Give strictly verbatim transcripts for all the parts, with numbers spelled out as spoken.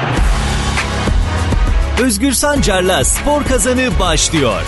Özgür Sancar'la Spor Kazanı başlıyor.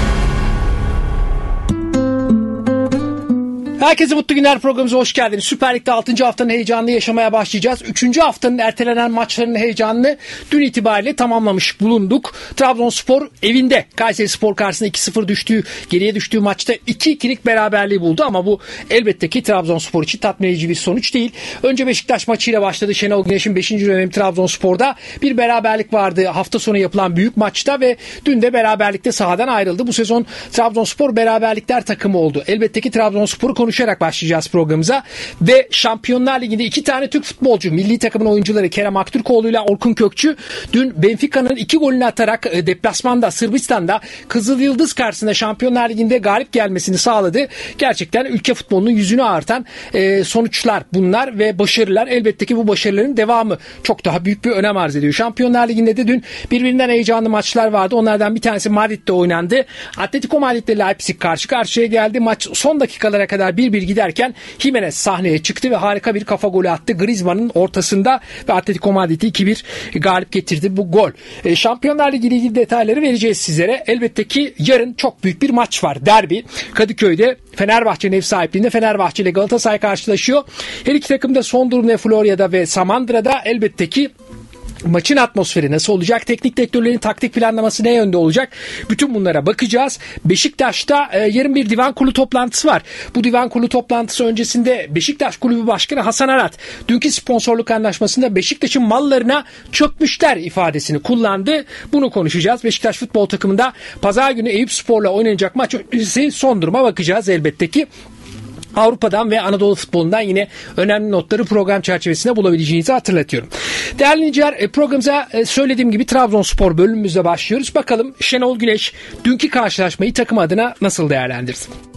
Herkese mutlu günler, programımıza hoş geldiniz. Süper Lig'de altıncı haftanın heyecanını yaşamaya başlayacağız. üçüncü haftanın ertelenen maçlarının heyecanını dün itibariyle tamamlamış bulunduk. Trabzonspor evinde Kayserispor karşısında iki sıfır düştüğü, geriye düştüğü maçta iki ikilik beraberliği buldu ama bu elbette ki Trabzonspor için tatmin edici bir sonuç değil. Önce Beşiktaş maçıyla başladı. Şenol Güneş'in beşinci dönemi Trabzonspor'da bir beraberlik vardı hafta sonu yapılan büyük maçta ve dün de beraberlikte sahadan ayrıldı. Bu sezon Trabzonspor beraberlikler takımı oldu. Elbette ki Trabzonspor'u konuşacağız. Konuşarak başlayacağız programımıza ve Şampiyonlar Ligi'nde iki tane Türk futbolcu, milli takımın oyuncuları Kerem Aktürkoğlu ile Orkun Kökçü dün Benfica'nın iki golünü atarak deplasmanda Sırbistan'da Kızıl Yıldız karşısında Şampiyonlar Ligi'nde galip gelmesini sağladı. Gerçekten ülke futbolunun yüzünü ağartan e, sonuçlar bunlar ve başarılar. Elbette ki bu başarıların devamı çok daha büyük bir önem arz ediyor. Şampiyonlar Ligi'nde de dün birbirinden heyecanlı maçlar vardı. Onlardan bir tanesi Madrid'de oynandı. Atletico Madrid'de Leipzig karşı karşıya geldi. Maç son dakikalara kadar bir bir giderken Jimenez sahneye çıktı ve harika bir kafa golü attı. Griezmann'ın ortasında ve Atletico Madrid'i iki bir galip getirdi bu gol. E, Şampiyonlar Ligi ile ilgili detayları vereceğiz sizlere. Elbette ki yarın çok büyük bir maç var. Derbi. Kadıköy'de Fenerbahçe'nin ev sahipliğinde Fenerbahçe ile Galatasaray karşılaşıyor. Her iki takım da son durum ne Florya'da ve Samandıra'da. Elbette ki maçın atmosferi nasıl olacak? Teknik direktörlerin taktik planlaması ne yönde olacak? Bütün bunlara bakacağız. Beşiktaş'ta e, yarın bir divan kurulu toplantısı var. Bu divan kurulu toplantısı öncesinde Beşiktaş Kulübü Başkanı Hasan Arat dünkü sponsorluk anlaşmasında Beşiktaş'ın mallarına çökmüşler ifadesini kullandı. Bunu konuşacağız. Beşiktaş futbol takımında pazar günü Eyüpspor'la oynanacak maç öncesi son duruma bakacağız elbette ki. Avrupa'dan ve Anadolu futbolundan yine önemli notları program çerçevesinde bulabileceğinizi hatırlatıyorum. Değerli dinleyiciler, programımıza söylediğim gibi Trabzonspor bölümümüzle başlıyoruz. Bakalım Şenol Güneş dünkü karşılaşmayı takım adına nasıl değerlendirdi?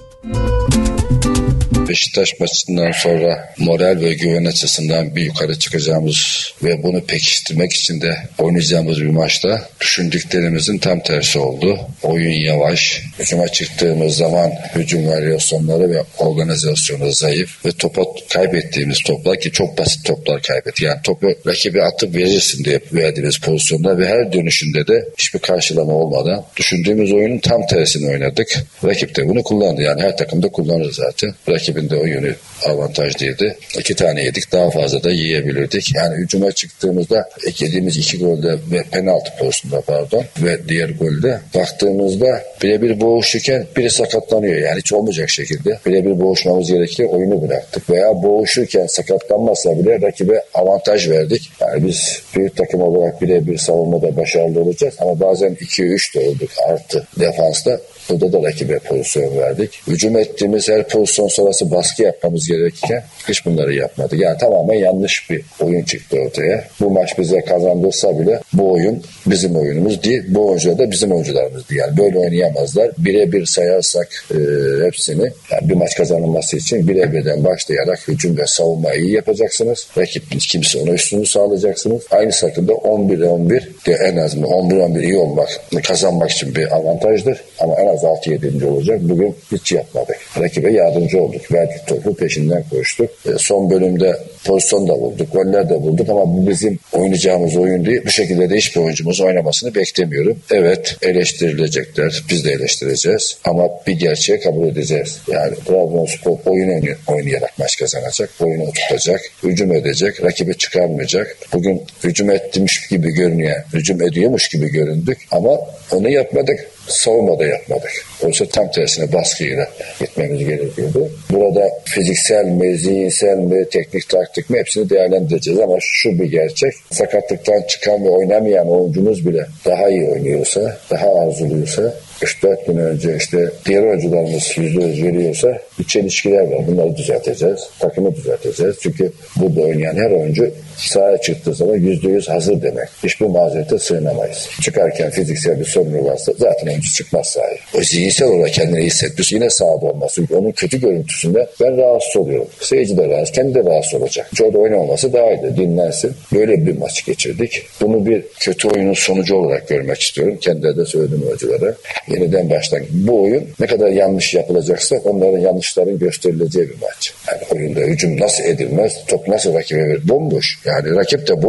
Beşiktaş maçından sonra moral ve güven açısından bir yukarı çıkacağımız ve bunu pekiştirmek için de oynayacağımız bir maçta düşündüklerimizin tam tersi oldu. Oyun yavaş, hücuma çıktığımız zaman hücum varyasyonları ve organizasyonu zayıf ve topa kaybettiğimiz toplar ki çok basit toplar kaybetti. Yani topu rakibe atıp verirsin diye verdiğimiz pozisyonda ve her dönüşünde de hiçbir karşılama olmadan düşündüğümüz oyunun tam tersini oynadık. Rakip de bunu kullandı. Yani her takımda kullanır zaten. Rakip de o yönü avantajlıydı. İki tane yedik, daha fazla da yiyebilirdik. Yani hücuma çıktığımızda yediğimiz iki golde ve penaltı pozisyonunda pardon ve diğer golde baktığımızda birebir boğuşurken biri sakatlanıyor. Yani hiç olmayacak şekilde birebir boğuşmamız gerekiyor. Oyunu bıraktık. Veya boğuşurken sakatlanmazsa bile rakibe avantaj verdik. Yani biz büyük takım olarak birebir savunmada başarılı olacağız ama bazen ikiye üç de olduk artı defansta. Burada da rakibe pozisyon verdik. Hücum ettiğimiz her pozisyon sonrası baskı yapmamız gerekirken hiç bunları yapmadık. Yani tamamen yanlış bir oyun çıktı ortaya. Bu maç bize kazandırsa bile bu oyun bizim oyunumuz değil. Bu oyuncular da bizim oyuncularımızdı. Yani böyle oynayamazlar. Birebir sayarsak e, hepsini yani bir maç kazanılması için birebirden başlayarak hücum ve savunmayı iyi yapacaksınız. Rakip kimse ona üstünlüğü sağlayacaksınız. Aynı şekilde on bire on bir de en azından on bir on bir iyi olmak, kazanmak için bir avantajdır. Ama en az altı yedinci olacak. Bugün hiç yapmadık. Rakibe yardımcı olduk. Verdik topu, peşinden koştuk. E, son bölümde pozisyon da bulduk. Goller de bulduk ama bu bizim oynayacağımız oyun değil. Bu şekilde de hiçbir oyuncumuz oynamasını beklemiyorum. Evet, eleştirilecekler. Biz de eleştireceğiz. Ama bir gerçeği kabul edeceğiz. Yani Trabzonspor oyun oynayarak maç kazanacak. Oyunu tutacak. Hücum edecek. Rakibi çıkarmayacak. Bugün hücum etmiş gibi görünüyor. Hücum ediyormuş gibi göründük. Ama onu yapmadık. Savunmada yapmadık. Oysa tam tersine baskıyla gitmemiz gerekiyordu. Burada fiziksel mi, zihinsel mi, teknik taktik mi hepsini değerlendireceğiz ama şu bir gerçek. Sakatlıktan çıkan ve oynamayan oyuncumuz bile daha iyi oynuyorsa, daha arzuluyorsa üç dört gün önce işte diğer oyuncularımız yüzde yüz veriyorsa bir çelişkiler var. Bunları düzelteceğiz. Takımı düzelteceğiz. Çünkü burada oynayan her oyuncu sahaya çıktığı zaman yüzde yüz hazır demek. Hiçbir mazerete sığınamayız. Çıkarken fiziksel bir sorunu varsa zaten oyuncu çıkmaz sahaya. O zihinsel olarak kendini iyi hissetmiş yine sahada olmaz. Çünkü onun kötü görüntüsünde ben rahatsız oluyorum. Seyirci de rahatsız, kendi de rahatsız olacak. Hiç orada oynamaması daha iyi. Dinlensin. Böyle bir maç geçirdik. Bunu bir kötü oyunun sonucu olarak görmek istiyorum. Kendileri de söyledim oyunculara. Yeniden baştan. Bu oyun ne kadar yanlış yapılacaksa onların yanlışların gösterileceği bir maç. Yani oyunda hücum nasıl edilmez, top nasıl rakibe verir? Bomboş. Yani rakip de boş,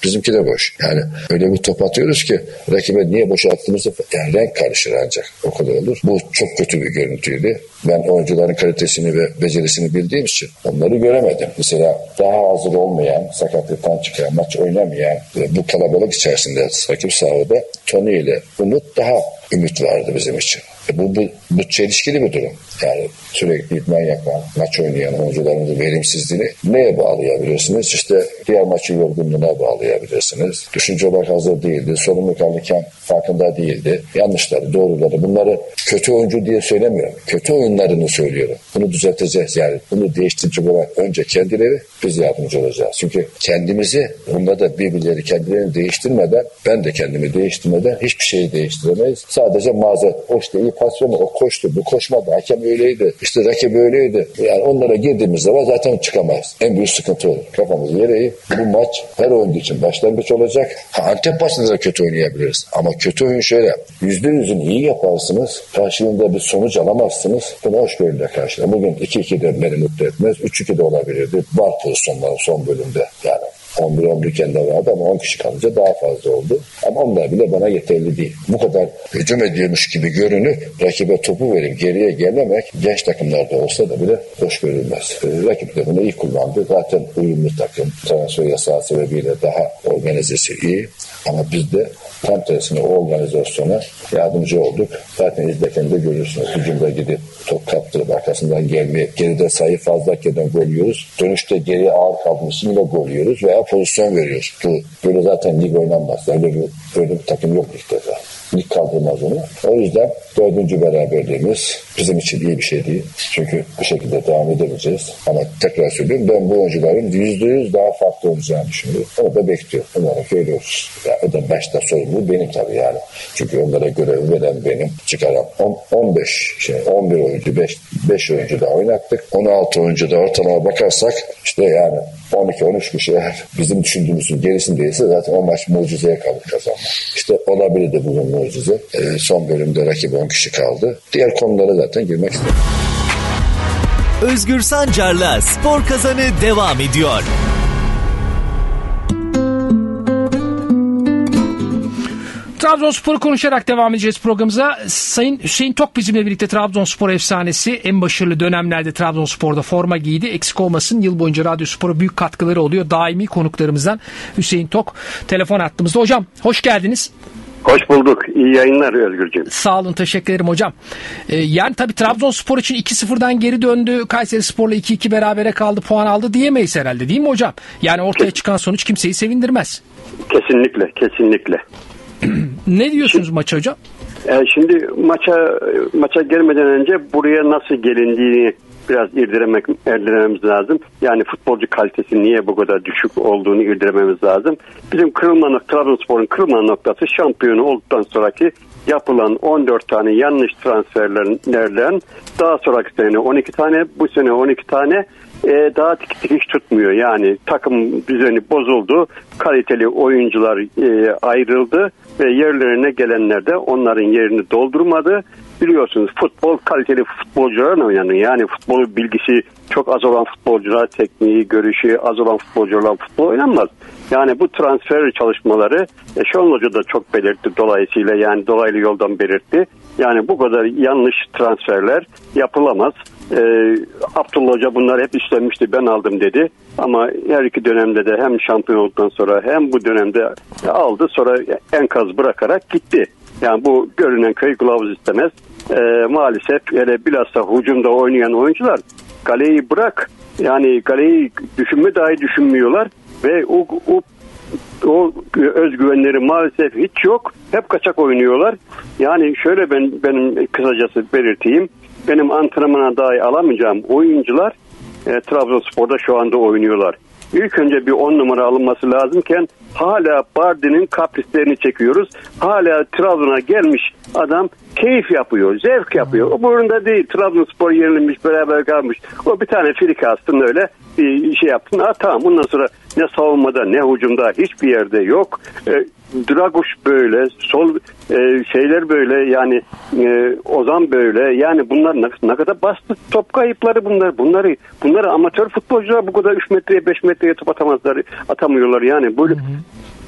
Bizimki de boş. Yani öyle bir top atıyoruz ki rakibe niye boş attığımızı yani renk karışır ancak. O kadar olur. Bu çok kötü bir görüntüydü. Ben oyuncuların kalitesini ve becerisini bildiğim için onları göremedim. Mesela daha hazır olmayan, sakatlıktan çıkan, maç oynamayan bu kalabalık içerisinde rakip sahada Tony ile Umut daha ümit vardı bizim için. Bu, bu, bu çelişkili bir durum. Yani sürekli idman yapan, maç oynayan oyuncularımızın verimsizliğini neye bağlayabilirsiniz? İşte diğer maçın yorgunluğuna bağlayabilirsiniz. Düşünce olarak hazır değildi. Sorumluluk alırken farkında değildi. Yanlışları, doğruları. Bunları kötü oyuncu diye söylemiyorum. Kötü oyunlarını söylüyorum. Bunu düzelteceğiz. Yani bunu değiştirici olarak önce kendileri, biz yardımcı olacağız. Çünkü kendimizi, bunda da birbirleri kendilerini değiştirmeden, ben de kendimi değiştirmeden hiçbir şeyi değiştiremeyiz. Sadece mazeret. O işte iyi pas verme, o koştu, bu koşmadı, hakem öyleydi, işte rakip öyleydi. Yani onlara girdiğimiz zaman zaten çıkamayız. En büyük sıkıntı olur. Kafamızı yere eğip bu maç her oyuncu için başlangıç olacak. Ha, Antep maçında da kötü oynayabiliriz. Ama kötü oyun şöyle. Yüzde yüzünü iyi yaparsınız. Karşılığında bir sonuç alamazsınız. Bunu hoşgörüyle karşılar. Bugün iki iki de beni mutlu etmez. üç iki de olabilirdi. Var pozisyonların son bölümde. Yani on bir on bir kendi vardı ama on kişi kalınca daha fazla oldu. Ama onlar bile bana yeterli değil. Bu kadar hücum ediyormuş gibi görünüp rakibe topu verip geriye gelemek genç takımlarda olsa da bile hoş görülmez. Ee, rakip de bunu iyi kullandı. Zaten uyumlu takım. Transfer yasağı sebebiyle daha organizesi iyi. Ama biz de tam tersine o organizasyona yardımcı olduk. Zaten izlerken de görürsünüz. Hücumda gidip top kaptırıp arkasından gelmeyip geride sayı fazlayken gol yiyoruz. Dönüşte geriye ağır kaldığımız için yine gol yiyoruz veya pozisyon veriyoruz. Bu böyle zaten lig oynanmaz. Öyle bir, böyle bir takım yok ligde zaten. Lig kaldırmaz onu. O yüzden dördüncü beraberliğimiz bizim için iyi bir şey değil. Çünkü bu şekilde devam edemeyeceğiz. Ama tekrar söylüyorum, ben bu oyuncuların yüzde yüz daha farklı olacağını düşünüyorum. Onu da bekliyorum. Onlara söylüyoruz. Yani o da başta sorumlu benim tabii yani. Çünkü onlara görev veren benim. Çıkaran on beş, şey, on bir oyuncu, beş, beş oyuncu da oynattık. on altı oyuncu da ortalama bakarsak işte yani on iki on üç kişi eğer bizim düşündüğümüzün gerisindeyse zaten o maç mucizeye kalır kazanmak. İşte olabilirdi bugün mucize. Ee, son bölümde rakip on kişi kaldı. Diğer konulara zaten girmek istedim. Özgür Sancar'la Spor Kazanı devam ediyor. Trabzonspor'u konuşarak devam edeceğiz programımıza. Sayın Hüseyin Tok bizimle birlikte, Trabzonspor efsanesi. En başarılı dönemlerde Trabzonspor'da forma giydi. Eksik olmasın, yıl boyunca Radyospor'a büyük katkıları oluyor. Daimi konuklarımızdan Hüseyin Tok telefon attığımızda. Hocam hoş geldiniz. Hoş bulduk. İyi yayınlar Özgürcüğüm. Sağ olun, teşekkür ederim hocam. Ee, yani tabii Trabzonspor için iki sıfırdan geri döndü. Kayserispor'la iki iki berabere kaldı, puan aldı diyemeyiz herhalde, değil mi hocam? Yani ortaya çıkan sonuç kimseyi sevindirmez. Kesinlikle, kesinlikle. Ne diyorsunuz şimdi, maça hocam? E, şimdi maça maça gelmeden önce buraya nasıl gelindiğini biraz irdelemek, irdelememiz lazım. Yani futbolcu kalitesi niye bu kadar düşük olduğunu irdelememiz lazım. Bizim kırılma noktası, Trabzonspor'un kırılma noktası şampiyonu olduktan sonraki yapılan on dört tane yanlış transferlerden daha sonraki sene on iki tane, bu sene on iki tane e, daha dik dikiş tutmuyor. Yani takım düzeni bozuldu. Kaliteli oyuncular e, ayrıldı ve yerlerine gelenler de onların yerini doldurmadı. Biliyorsunuz futbol kaliteli futbolcularla oynanıyor. Yani futbolu bilgisi çok az olan futbolcular, tekniği, görüşü az olan futbolcularla futbol oynanmaz. Yani bu transfer çalışmaları e, Şenol Hoca da çok belirtti dolayısıyla, yani dolaylı yoldan belirtti. Yani bu kadar yanlış transferler yapılamaz. Ee, Abdullah Hoca bunları hep üstlenmişti, ben aldım dedi. Ama her iki dönemde de hem şampiyon olduktan sonra hem bu dönemde aldı, sonra enkaz bırakarak gitti. Yani bu görünen köy kılavuz istemez. Ee, maalesef hele bilhassa hücumda oynayan oyuncular kaleyi bırak, yani kaleyi düşünme dahi düşünmüyorlar ve o, o o özgüvenleri maalesef hiç yok. Hep kaçak oynuyorlar. Yani şöyle ben benim kısacası belirteyim. Benim antrenmana dahi alamayacağım oyuncular e, Trabzonspor'da şu anda oynuyorlar. İlk önce bir on numara alınması lazımken hala Bardi'nin kaprislerini çekiyoruz. Hala Trabzon'a gelmiş adam keyif yapıyor, zevk yapıyor. O burunda değil. Trabzonspor yenilmiş, beraber kalmış. O bir tane friki aslında öyle bir şey yaptın. Ha tamam, bundan sonra ne savunmada ne hücumda hiçbir yerde yok. E, Draguş böyle, sol e, şeyler böyle, yani e, Ozan böyle. Yani bunlar ne, ne kadar basit top kayıpları bunlar. Bunları bunları amatör futbolcular bu kadar üç metreye beş metreye top atamazlar, atamıyorlar yani. Böyle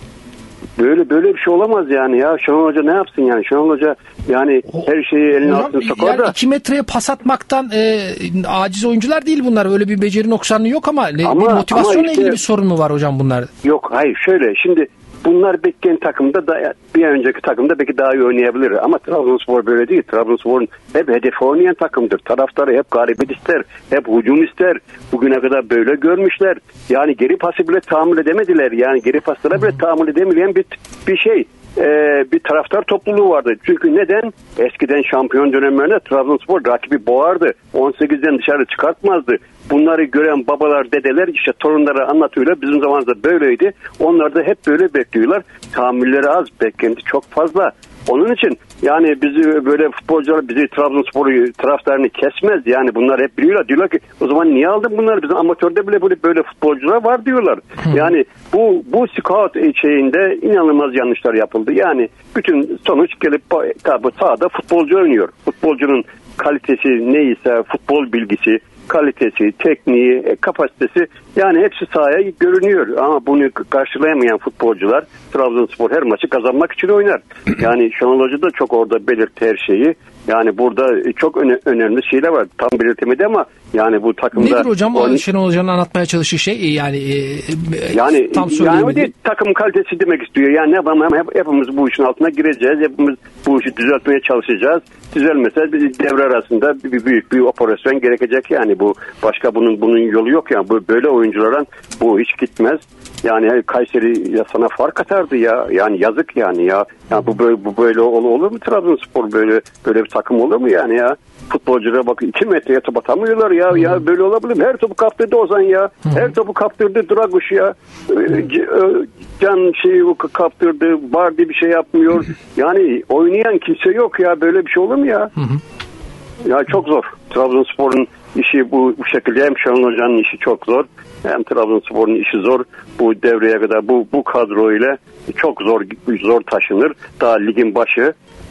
böyle böyle bir şey olamaz yani ya. Şenol Hoca ne yapsın yani? Şenol Hoca yani her şeyi eline altına sokar yani da. iki metreye pas atmaktan e, aciz oyuncular değil bunlar. Öyle bir beceri noksanlığı yok ama, ama bir motivasyonla ama işte, ilgili bir sorun mu var hocam bunlar? Yok hayır şöyle şimdi bunlar bekleyen takımda da bir önceki takımda belki daha iyi oynayabilir. Ama Trabzonspor böyle değil. Trabzonspor'un hep hedefi oynayan takımdır. Taraftarı hep galibiyet ister. Hep hücum ister. Bugüne kadar böyle görmüşler. Yani geri pası bile tahammül edemediler. Yani geri paslara bile tahammül edemeyen bir, bir şey. Ee, bir taraftar topluluğu vardı. Çünkü neden? Eskiden şampiyon dönemlerinde Trabzonspor rakibi boğardı. on sekizden dışarı çıkartmazdı. Bunları gören babalar, dedeler işte torunlara anlatıyorlar. Bizim zamanımızda böyleydi. Onlar da hep böyle bekliyorlar. Tahammülleri az, beklenti çok fazla. Onun için yani bizi böyle futbolcular bizi Trabzonspor'u taraftarını kesmez. Yani bunlar hep biliyorlar. Diyorlar ki o zaman niye aldın bunları? Bizim amatörde bile böyle böyle futbolcular var diyorlar. Hı. Yani bu bu scout şeyinde inanılmaz yanlışlar yapıldı. Yani bütün sonuç gelip sahada futbolcu oynuyor. Futbolcunun kalitesi neyse, futbol bilgisi, kalitesi, tekniği, kapasitesi yani hepsi sahaya görünüyor. Ama bunu karşılayamayan futbolcular Trabzonspor her maçı kazanmak için oynar. Yani Şenol Hoca da çok orada belirtti her şeyi. Yani burada çok öne- önemli şeyler var. Tam belirtemedi ama yani bu takımda... Nedir hocam on... Şenol Hoca'nın anlatmaya çalıştığı şey? Yani e, yani, tam söyleyemedi. Yani takım kalitesi demek istiyor. Yani ne yapalım hep, hepimiz bu işin altına gireceğiz. Hepimiz bu işi düzeltmeye çalışacağız. Düzelmese devre arasında bir büyük bir operasyon gerekecek. Yani bu başka bunun bunun yolu yok yani. Bu böyle oyunculara bu hiç gitmez. Yani Kayseri ya sana fark atardı ya. Yani yazık yani ya. Yani bu böyle bu böyle olur, olur mu Trabzonspor böyle böyle bir takım olur mu yani ya? Futbolculara bak iki metreye top atamıyorlar ya. Hmm. Ya böyle olabilir mi? Her topu kaptırdı Ozan ya. Hmm. Her topu kaptırdı Draguş ya. Can şeyi kaptırdı. Bardi bir şey yapmıyor. Yani oynayan kimse yok ya. Böyle bir şey olur mu ya? Hmm. Ya çok zor. Trabzonspor'un işi bu, bu şekilde. Hem Şenol Hoca'nın işi çok zor. Hem Trabzonspor'un işi zor. Bu devreye kadar bu bu kadro ile çok zor zor taşınır. Daha ligin başı.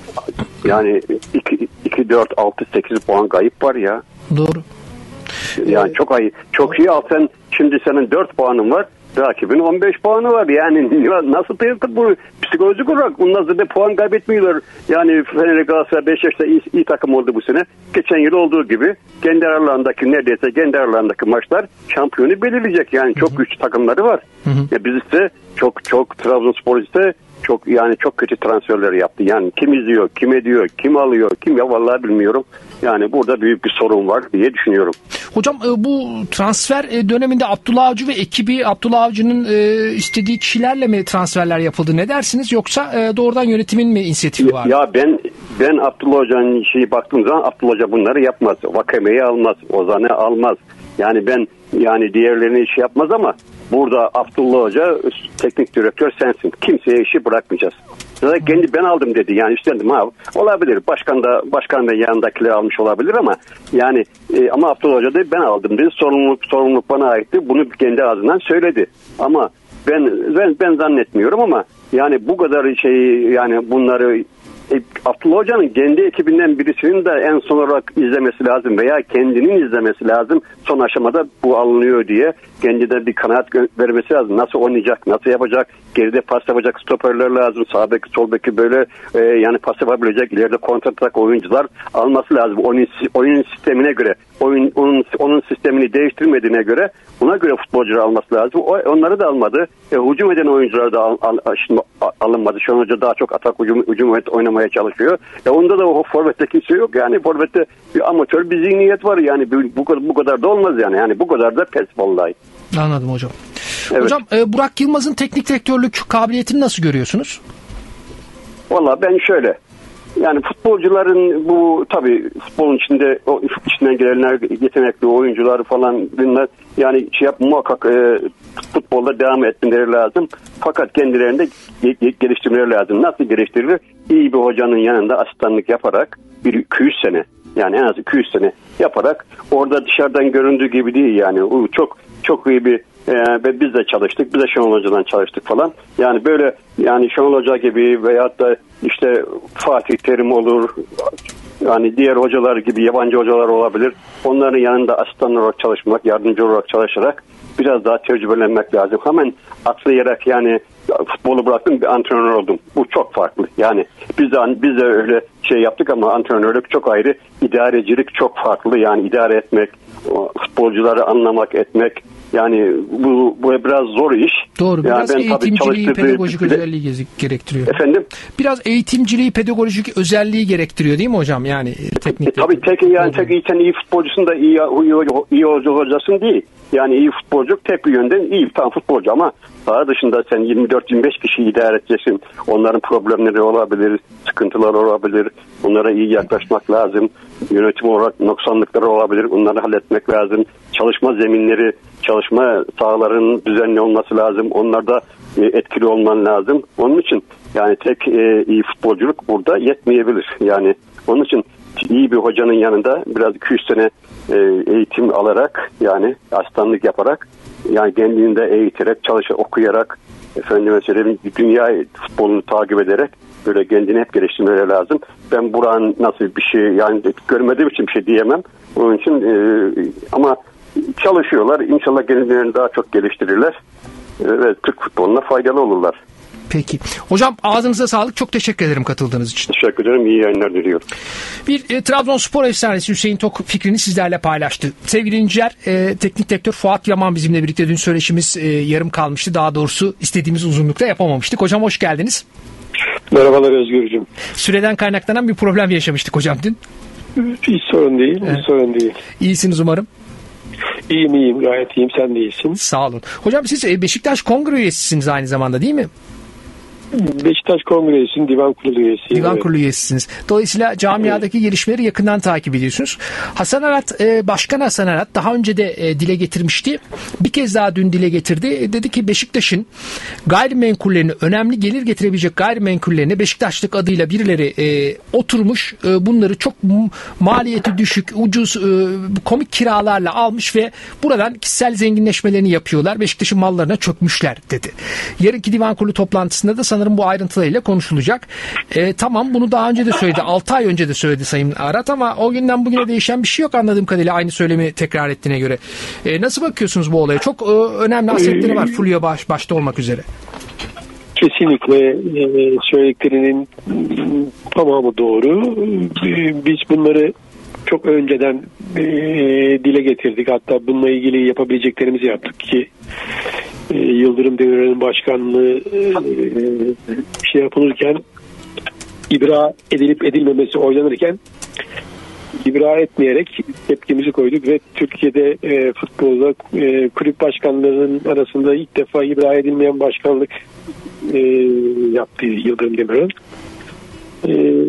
Yani iki dört altı sekiz puan kayıp var ya. Doğru. Yani çok iyi. Çok iyi al sen şimdi senin dört puanın var. Rakibin on beş puanı var. Yani nasıl tıyırdık bu psikolojik olarak? Bunlar da puan kaybetmiyorlar. Yani Fener Galatasaray Beşiktaş'ta iyi, iyi takım oldu bu sene. Geçen yıl olduğu gibi kendi aralarındaki neredeyse kendi aralarındaki maçlar şampiyonu belirleyecek. Yani çok Hı-hı. güçlü takımları var. Ya biz ise çok çok Trabzonspor ise çok yani çok kötü transferler yaptı. Yani kim izliyor, kim ediyor, kim alıyor, kim ya vallahi bilmiyorum. Yani burada büyük bir sorun var diye düşünüyorum. Hocam bu transfer döneminde Abdullah Avcı ve ekibi Abdullah Avcı'nın istediği kişilerle mi transferler yapıldı? Ne dersiniz? Yoksa doğrudan yönetimin mi inisiyatifi var? Ya ben ben Abdullah Hoca'nın şeyi baktığım zaman Abdullah Hoca bunları yapmaz. Vakame'yi almaz, Ozan'ı almaz. Yani ben yani diğerlerini iş yapmaz ama burada Abdullah Hoca teknik direktör sensin. Kimseye işi bırakmayacağız. Zaten kendi ben aldım dedi. Yani üstlendim ha. Olabilir. Başkan da başkan da yanındakileri almış olabilir ama yani e, ama Abdullah Hoca da ben aldım dedi. Sorumluluk sorumluluk bana aitti. Bunu kendi ağzından söyledi. Ama ben ben ben zannetmiyorum ama yani bu kadar şey yani bunları E, Abdullah Hoca'nın kendi ekibinden birisinin de en son olarak izlemesi lazım veya kendinin izlemesi lazım. Son aşamada bu alınıyor diye kendine bir kanaat vermesi lazım. Nasıl oynayacak, nasıl yapacak, geride pas yapacak stoperler lazım. Sağ beki, sol beki böyle e, yani pas yapabilecek, ileride kontratak oyuncular alması lazım. Oyun, oyun sistemine göre, oyun onun, onun sistemini değiştirmediğine göre buna göre futbolcuları alması lazım. O, onları da almadı. E, hücum eden oyuncular da al, al, şimdi alınmadı. Şu an Hoca daha çok atak hücum, hücum oynamaya çalışıyor. E, onda da o forvette kimse yok. Yani forvette bir amatör bir zihniyet var. Yani bu, bu, bu kadar da olmaz yani. Yani bu kadar da pes vallahi. Anladım hocam. Evet. Hocam e, Burak Yılmaz'ın teknik direktörlük kabiliyetini nasıl görüyorsunuz? Valla ben şöyle. Yani futbolcuların bu tabii futbolun içinde o içinden gelenler yetenekli oyuncular falan bunlar yani şey yap muhakkak e, futbolda devam etmeleri lazım. Fakat kendilerini de geliştirmeleri lazım. Nasıl geliştirilir? İyi bir hocanın yanında asistanlık yaparak bir iki yüz sene yani en az iki yüz sene yaparak orada dışarıdan göründüğü gibi değil yani o çok çok iyi bir ve biz de çalıştık. Biz de Şenol Hoca'dan çalıştık falan. Yani böyle yani Şenol Hoca gibi veyahut da işte Fatih Terim olur. Yani diğer hocalar gibi yabancı hocalar olabilir. Onların yanında asistan olarak çalışmak, yardımcı olarak çalışarak biraz daha tecrübelenmek lazım. Hemen atlayarak yani futbolu bıraktım, bir antrenör oldum. Bu çok farklı. Yani biz de, biz de öyle şey yaptık ama antrenörlük çok ayrı. İdarecilik çok farklı. Yani idare etmek, futbolcuları anlamak, etmek. Yani bu, bu biraz zor iş. Doğru. Biraz yani eğitimciliği, pedagojik bir... özelliği gerektiriyor. Efendim? Biraz eğitimciliği, pedagojik özelliği gerektiriyor değil mi hocam? Yani teknik. E, tabii tek yani tek iyi, iyi futbolcusun da iyi iyi, iyi hocasın değil. Yani iyi futbolcu tek bir yönden iyi tam futbolcu ama daha dışında sen yirmi dört yirmi beş kişiyi idare edeceksin. Onların problemleri olabilir, sıkıntıları olabilir. Onlara iyi yaklaşmak lazım. Yönetim olarak noksanlıkları olabilir. Onları halletmek lazım. Çalışma zeminleri, çalışma sahalarının düzenli olması lazım. Onlarda etkili olman lazım. Onun için yani tek e, iyi futbolculuk burada yetmeyebilir. Yani onun için iyi bir hocanın yanında biraz iki üç sene e, eğitim alarak yani asistanlık yaparak yani kendini de eğiterek, çalışarak, okuyarak efendime söyleyeyim dünya futbolunu takip ederek böyle kendini hep geliştirmeleri lazım. Ben buranın nasıl bir şey yani görmediğim için bir şey diyemem. Onun için e, ama çalışıyorlar. İnşallah kendilerini daha çok geliştirirler. Evet, Türk futboluna faydalı olurlar. Peki. Hocam ağzınıza sağlık. Çok teşekkür ederim katıldığınız için. Teşekkür ederim. İyi yayınlar diliyorum. Bir e, Trabzonspor efsanesi Hüseyin Tok fikrini sizlerle paylaştı. Sevgili dinleyiciler, e, teknik direktör Fuat Yaman bizimle birlikte. Dün söyleşimiz e, yarım kalmıştı. Daha doğrusu istediğimiz uzunlukta yapamamıştık. Hocam hoş geldiniz. Merhabalar Özgürcüğüm. Süreden kaynaklanan bir problem yaşamıştık hocam dün. Hiç sorun değil. Evet. Hiç sorun değil. İyisiniz umarım. İyiyim iyiyim gayet iyiyim, sen de iyisin. Sağ olun. Hocam siz Beşiktaş Kongre üyesisiniz aynı zamanda değil mi? Beşiktaş Kongre üyesiyim, divan kurulu üyesiyim. Divan evet. kurulu üyesisiniz. Dolayısıyla camiadaki evet. gelişmeleri yakından takip ediyorsunuz. Hasan Arat, Başkan Hasan Arat daha önce de dile getirmişti. Bir kez daha dün dile getirdi. Dedi ki Beşiktaş'ın gayrimenkullerini, önemli gelir getirebilecek gayrimenkullerini Beşiktaşlık adıyla birileri e, oturmuş. E, bunları çok maliyeti düşük, ucuz, e, komik kiralarla almış ve buradan kişisel zenginleşmelerini yapıyorlar. Beşiktaş'ın mallarına çökmüşler dedi. Yarınki divan kurulu toplantısında da sanırım bu ayrıntılarıyla konuşulacak. E, tamam bunu daha önce de söyledi. altı ay önce de söyledi Sayın Arat ama o günden bugüne değişen bir şey yok anladığım kadarıyla aynı söylemi tekrar ettiğine göre. E, nasıl bakıyorsunuz bu olaya? Çok e, önemli asetleri var Fulya baş, başta olmak üzere. Kesinlikle e, söylediklerinin tamamı doğru. E, biz bunları çok önceden e, dile getirdik. Hatta bununla ilgili yapabileceklerimizi yaptık ki e, Yıldırım Demirören'in başkanlığı e, şey yapılırken ibra edilip edilmemesi oylanırken ibra etmeyerek tepkimizi koyduk ve Türkiye'de e, futbolda e, kulüp başkanlarının arasında ilk defa ibra edilmeyen başkanlık e, yaptı Yıldırım Demirören. E,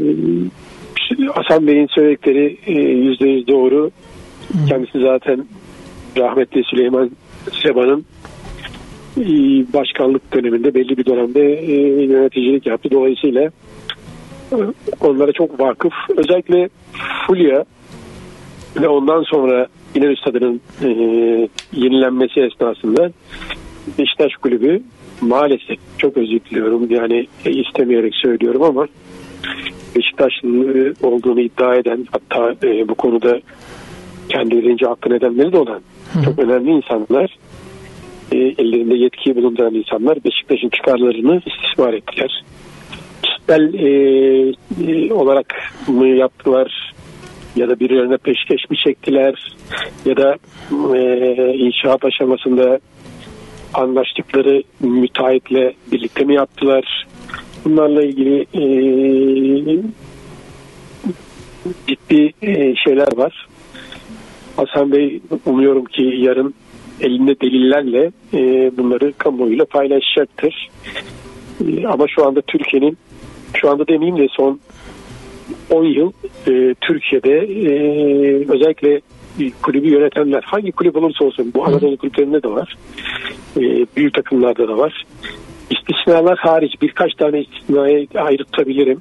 Hasan Bey'in söyledikleri yüzde yüz doğru. Kendisi zaten rahmetli Süleyman Seba'nın başkanlık döneminde belli bir dönemde yöneticilik yaptı. Dolayısıyla onlara çok vakıf. Özellikle Fulya ve ondan sonra İnönü Stadı'nın e, yenilenmesi esnasında Beşiktaş Kulübü maalesef, çok özür diliyorum yani istemeyerek söylüyorum ama Beşiktaşlı olduğunu iddia eden, hatta e, bu konuda kendilerince hakkı nedenleri de olan Hı. çok önemli insanlar, e, ellerinde yetkiyi bulunduran insanlar Beşiktaş'ın çıkarlarını istismar ettiler. Kişisel e, e, olarak mı yaptılar ya da birilerine peşkeş mi çektiler ya da e, inşaat aşamasında anlaştıkları müteahhitle birlikte mi yaptılar? Bunlarla ilgili e, ciddi e, şeyler var. Hasan Bey umuyorum ki yarın elinde delillerle e, bunları kamuoyuyla paylaşacaktır. E, ama şu anda Türkiye'nin, şu anda demeyeyim de son on yıl e, Türkiye'de e, özellikle kulübü yönetenler, hangi kulüp olursa olsun, bu Anadolu kulüplerinde de var, e, büyük takımlarda da var. İstisnalar hariç birkaç tane istisnaya ayrıtabilirim.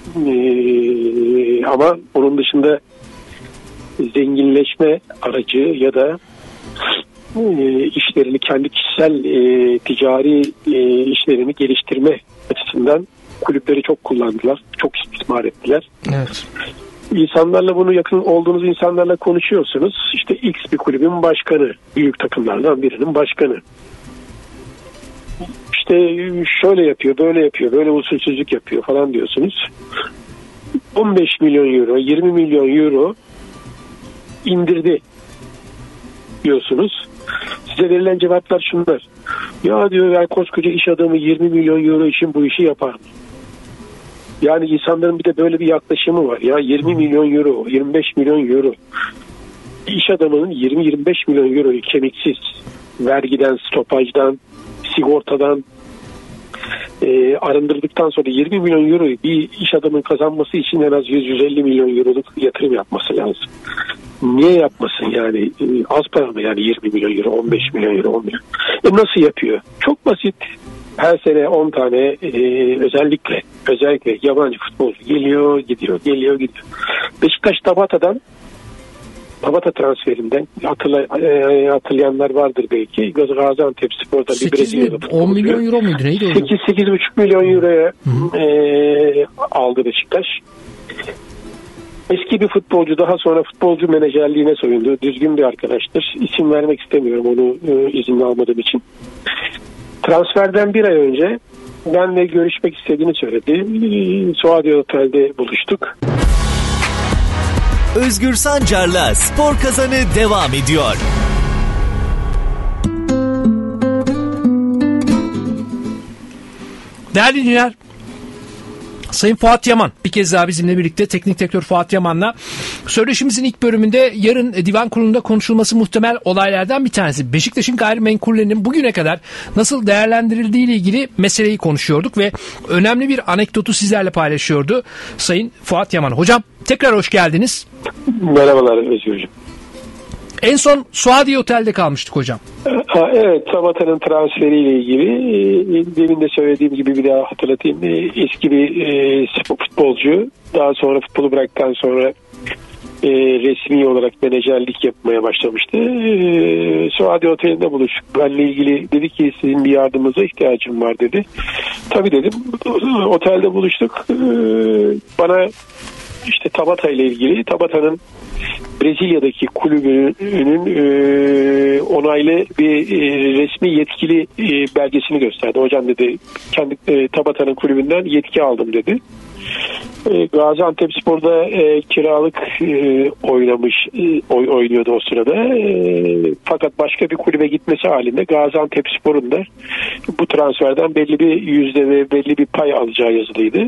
Ee, ama onun dışında zenginleşme aracı ya da e, işlerini, kendi kişisel e, ticari e, işlerini geliştirme açısından kulüpleri çok kullandılar. Çok istismar ettiler. Evet. İnsanlarla, bunu yakın olduğunuz insanlarla konuşuyorsunuz. İşte X bir kulübün başkanı, büyük takımlardan birinin başkanı. İşte işte şöyle yapıyor, böyle yapıyor, böyle usulsüzlük yapıyor falan diyorsunuz. on beş milyon euro, yirmi milyon euro indirdi diyorsunuz. Size verilen cevaplar şunlar. Ya diyor, yani koskoca iş adamı yirmi milyon euro için bu işi yapar mı? Yani insanların bir de böyle bir yaklaşımı var. Ya yirmi milyon euro, yirmi beş milyon euro. İş adamının yirmi yirmi beş milyon euroyu kemiksiz vergiden, stopajdan, sigortadan e, arındırdıktan sonra yirmi milyon euroyu bir iş adamının kazanması için en az yüz yüz elli milyon euroluk yatırım yapması lazım. Niye yapmasın yani? E, az para mı yani yirmi milyon euro, on beş milyon euro, on milyon. E nasıl yapıyor? Çok basit. Her sene on tane e, özellikle özellikle yabancı futbolcu geliyor, gidiyor, geliyor, gidiyor. Beşiktaş Tabata'dan Tabata transferinden hatırla, e, hatırlayanlar vardır belki. Gaziantepspor'da bir Brezilyalı futbolcu. on milyon euro muydu? Neydi o? sekiz sekiz buçuk milyon euroya e, aldı Beşiktaş. Eski bir futbolcu, daha sonra futbolcu menajerliğine soyundu. Düzgün bir arkadaştır. İsim vermek istemiyorum onu e, izinli almadığım için. Transferden bir ay önce benle görüşmek istediğini söyledi. Suadi Otel'de buluştuk. Özgür Sancar'la Spor Kazanı devam ediyor. Değerli dinleyenler, Sayın Fuat Yaman bir kez daha bizimle birlikte, teknik direktör Fuat Yaman'la söyleşimizin ilk bölümünde yarın divan kurulunda konuşulması muhtemel olaylardan bir tanesi Beşiktaş'ın gayrimenkullerinin bugüne kadar nasıl değerlendirildiği ile ilgili meseleyi konuşuyorduk ve önemli bir anekdotu sizlerle paylaşıyordu Sayın Fuat Yaman. Hocam tekrar hoş geldiniz. Merhabalar Özgürcüğüm. En son Suadi Otel'de kalmıştık hocam. Ha, evet, Tabata'nın transferiyle ilgili demin de söylediğim gibi bir daha hatırlatayım. Eski bir e, futbolcu, daha sonra futbolu bıraktıktan sonra e, resmi olarak menajerlik yapmaya başlamıştı. E, Suadi Otel'inde buluştuk. Benle ilgili dedi ki sizin bir yardımınıza ihtiyacım var dedi. Tabii dedim. Otelde buluştuk. E, bana işte Tabata ile ilgili, Tabata'nın Brezilya'daki kulübünün e, onaylı bir e, resmi yetkili e, belgesini gösterdi. Hocam dedi, kendi e, Tabata'nın kulübünden yetki aldım dedi. E, Gaziantepspor'da e, kiralık e, oynamış e, oy, oynuyordu o sırada. E, fakat başka bir kulübe gitmesi halinde Gaziantepspor'un da bu transferden belli bir yüzde ve belli bir pay alacağı yazılıydı.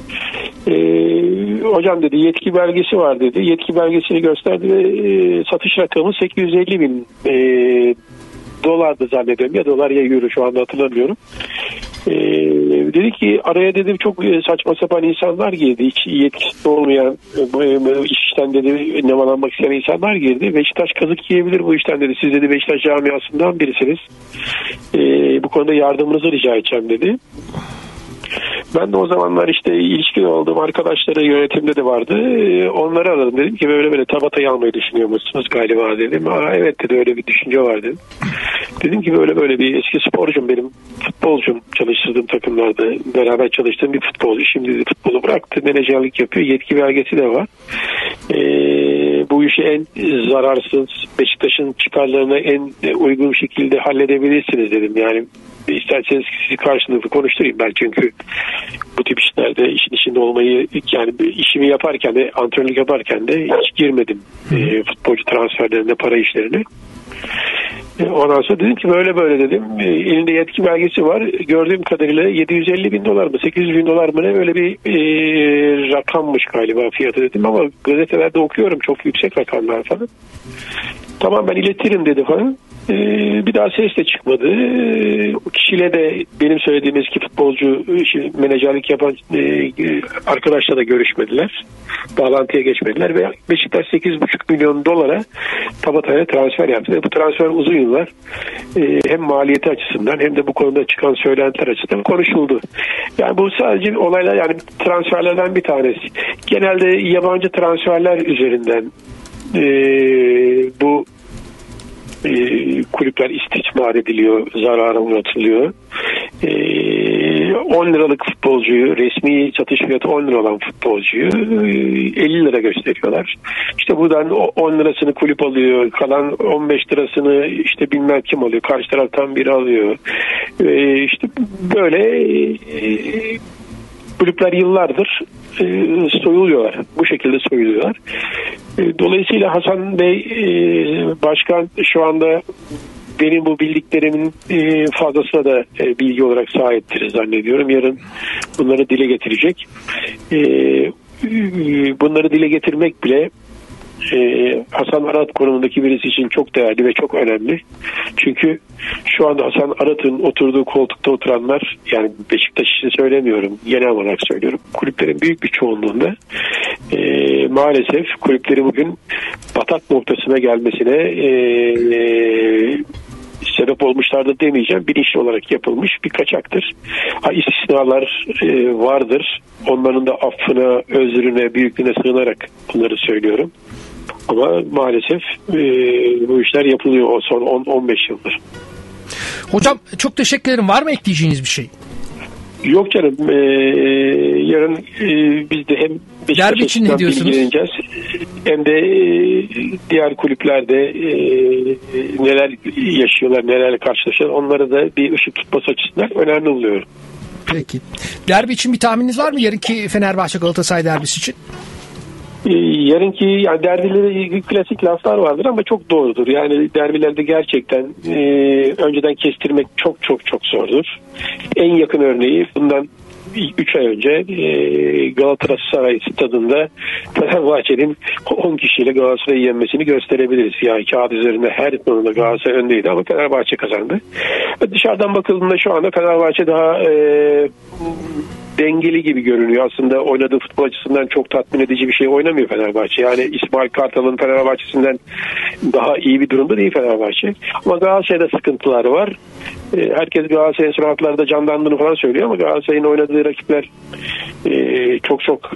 Ee, hocam dedi, yetki belgesi var dedi. Yetki belgesini gösterdi ve e, satış rakamı sekiz yüz elli bin e, dolardı zannediyorum. Ya dolar ya euro, şu anda hatırlamıyorum. Ee, dedi ki araya dedim çok saçma sapan insanlar girdi. Hiç yetkisi olmayan, işten dedi nemalanmak isteyen insanlar girdi. Beşiktaş kazık yiyebilir bu işten dedi. Siz dedi Beşiktaş camiasından birisiniz. Ee, bu konuda yardımınızı rica edeceğim dedi. Ben de o zamanlar işte ilişkili olduğum arkadaşları yönetimde de vardı. Onları aradım, dedim ki böyle böyle Tabata'yı almayı düşünüyor musunuz galiba dedim. Aa, evet dedi, öyle bir düşünce var dedim. Dedim ki böyle böyle bir eski sporcum, benim futbolcum, çalıştırdığım takımlarda beraber çalıştığım bir futbolcu. Şimdi de futbolu bıraktı, menajerlik yapıyor, yetki belgesi de var. Ee, bu işi en zararsız, Beşiktaş'ın çıkarlarına en uygun şekilde halledebilirsiniz dedim. Yani İsterseniz sizi karşınızda konuşturayım ben, çünkü bu tip işlerde işin içinde olmayı, yani işimi yaparken de, antrenörlük yaparken de hiç girmedim e, futbolcu transferlerine, para işlerine. E, ondan sonra dedim ki böyle böyle dedim. E, elinde yetki belgesi var. Gördüğüm kadarıyla yedi yüz elli bin dolar mı, sekiz yüz bin dolar mı ne, öyle bir e, rakammış galiba fiyatı dedim, ama gazetelerde okuyorum çok yüksek rakamlar falan. Tamam ben iletirim dedi falan. Ee, bir daha ses de çıkmadı. Ee, o kişiyle de benim söylediğim eski futbolcu, şey, menajerlik yapan e, arkadaşla da görüşmediler. Bağlantıya geçmediler ve Beşiktaş sekiz buçuk milyon dolara Tabata'ya transfer yaptı. Ve bu transfer uzun yıllar e, hem maliyeti açısından hem de bu konuda çıkan söylentiler açısından konuşuldu. Yani bu sadece olaylar, yani transferlerden bir tanesi. Genelde yabancı transferler üzerinden e, bu E, kulüpler istismar ediliyor, zarara uğratılıyor. E, on liralık futbolcuyu, resmi satış fiyatı on lira olan futbolcuyu elli lira gösteriyorlar. İşte buradan on lirasını kulüp alıyor, kalan on beş lirasını işte bilmem kim alıyor, karşı taraftan biri alıyor. İşte böyle kulüpler yıllardır soyuluyorlar. Bu şekilde soyuluyorlar. Dolayısıyla Hasan Bey başkan şu anda benim bu bildiklerimin fazlasına da bilgi olarak sahiptir zannediyorum. Yarın bunları dile getirecek. Bunları dile getirmek bile Hasan Arat konumundaki birisi için çok değerli ve çok önemli. Çünkü şu anda Hasan Arat'ın oturduğu koltukta oturanlar, yani Beşiktaş için söylemiyorum, genel olarak söylüyorum, kulüplerin büyük bir çoğunluğunda e, maalesef kulüpleri bugün batak noktasına gelmesine e, e, sebep olmuşlardır demeyeceğim. Bilinçli olarak yapılmış bir kaçaktır. Ha, istisnalar e, vardır. Onların da affına, özrüne, büyüklüğüne sığınarak bunları söylüyorum. Ama maalesef e, bu işler yapılıyor o son on on beş yıldır. Hocam çok teşekkür ederim. Var mı ekleyeceğiniz bir şey? Yok canım. E, yarın e, biz de hem derbi için ne diyorsunuz? Hem de e, diğer kulüplerde e, neler yaşıyorlar, nelerle karşılaşıyorlar. Onlara da bir ışık tutması açısından önemli buluyorum. Peki. Derbi için bir tahmininiz var mı? Yarınki Fenerbahçe Galatasaray derbisi için? Yarınki yani derbilerde klasik laflar vardır ama çok doğrudur. Yani derbilerde gerçekten e, önceden kestirmek çok çok çok zordur. En yakın örneği bundan üç ay önce e, Galatasaray stadında Fenerbahçe'nin on kişiyle Galatasaray'ı yenmesini gösterebiliriz. Yani kağıt üzerinde her konuda Galatasaray öndeydi ama Fenerbahçe kazandı. Dışarıdan bakıldığında şu anda Fenerbahçe daha e, dengeli gibi görünüyor. Aslında oynadığı futbol açısından çok tatmin edici bir şey oynamıyor Fenerbahçe. Yani İsmail Kartal'ın Fenerbahçe'sinden daha iyi bir durumda değil Fenerbahçe. Ama Galatasaray'da sıkıntıları var. Herkes Galatasaray'ın suratlarda canlandığını falan söylüyor ama Galatasaray'ın oynadığı rakipler çok çok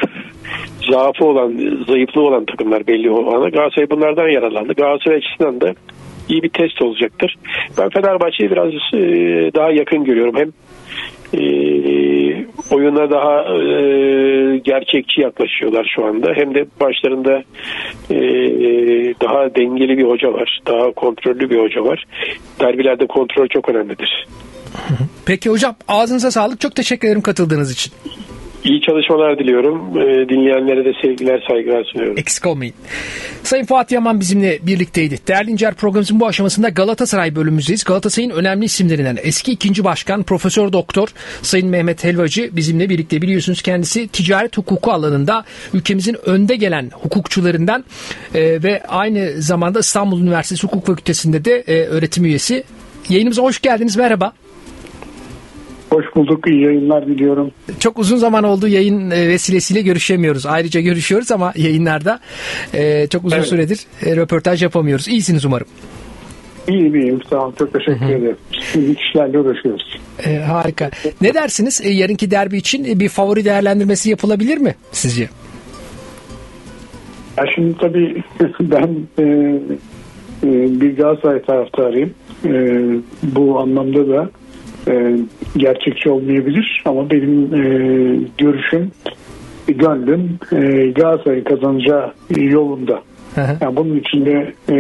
zaafı olan, zayıflığı olan takımlar belli olan. Galatasaray bunlardan yararlandı. Galatasaray açısından da iyi bir test olacaktır. Ben Fenerbahçe'yi biraz daha yakın görüyorum. Hem E, oyuna daha e, gerçekçi yaklaşıyorlar şu anda. Hem de başlarında e, daha dengeli bir hoca var. Daha kontrollü bir hoca var. Derbilerde kontrol çok önemlidir. Peki hocam, ağzınıza sağlık. Çok teşekkür ederim katıldığınız için. İyi çalışmalar diliyorum. E, dinleyenlere de sevgiler, saygılar sunuyorum. Eksik olmayın. Sayın Fatih Yaman bizimle birlikteydi. Değerli İncer programımızın bu aşamasında Galatasaray bölümümüzdeyiz. Galatasaray'ın önemli isimlerinden eski ikinci başkan Profesör Doktor Sayın Mehmet Helvacı bizimle birlikte. Biliyorsunuz kendisi ticaret hukuku alanında ülkemizin önde gelen hukukçularından e, ve aynı zamanda İstanbul Üniversitesi Hukuk Fakültesi'nde de e, öğretim üyesi. Yayınımıza hoş geldiniz. Merhaba. Hoş bulduk. İyi yayınlar diliyorum. Çok uzun zaman oldu, yayın vesilesiyle görüşemiyoruz. Ayrıca görüşüyoruz ama yayınlarda e, çok uzun evet. süredir e, röportaj yapamıyoruz. İyisiniz umarım. İyiyim iyiyim. Sağ olun. Çok teşekkür Hı-hı. ederim. Şimdi işlerle uğraşıyoruz. E, harika. Ne dersiniz? E, yarınki derbi için e, bir favori değerlendirmesi yapılabilir mi sizce? Ya şimdi tabii ben e, e, bir Galatasaray taraftarıyım. E, bu anlamda da E, gerçekçi olmayabilir ama benim e, görüşüm, gönlüm e, Galatasaray'ın kazanacağı yolunda. Yani bunun içinde e,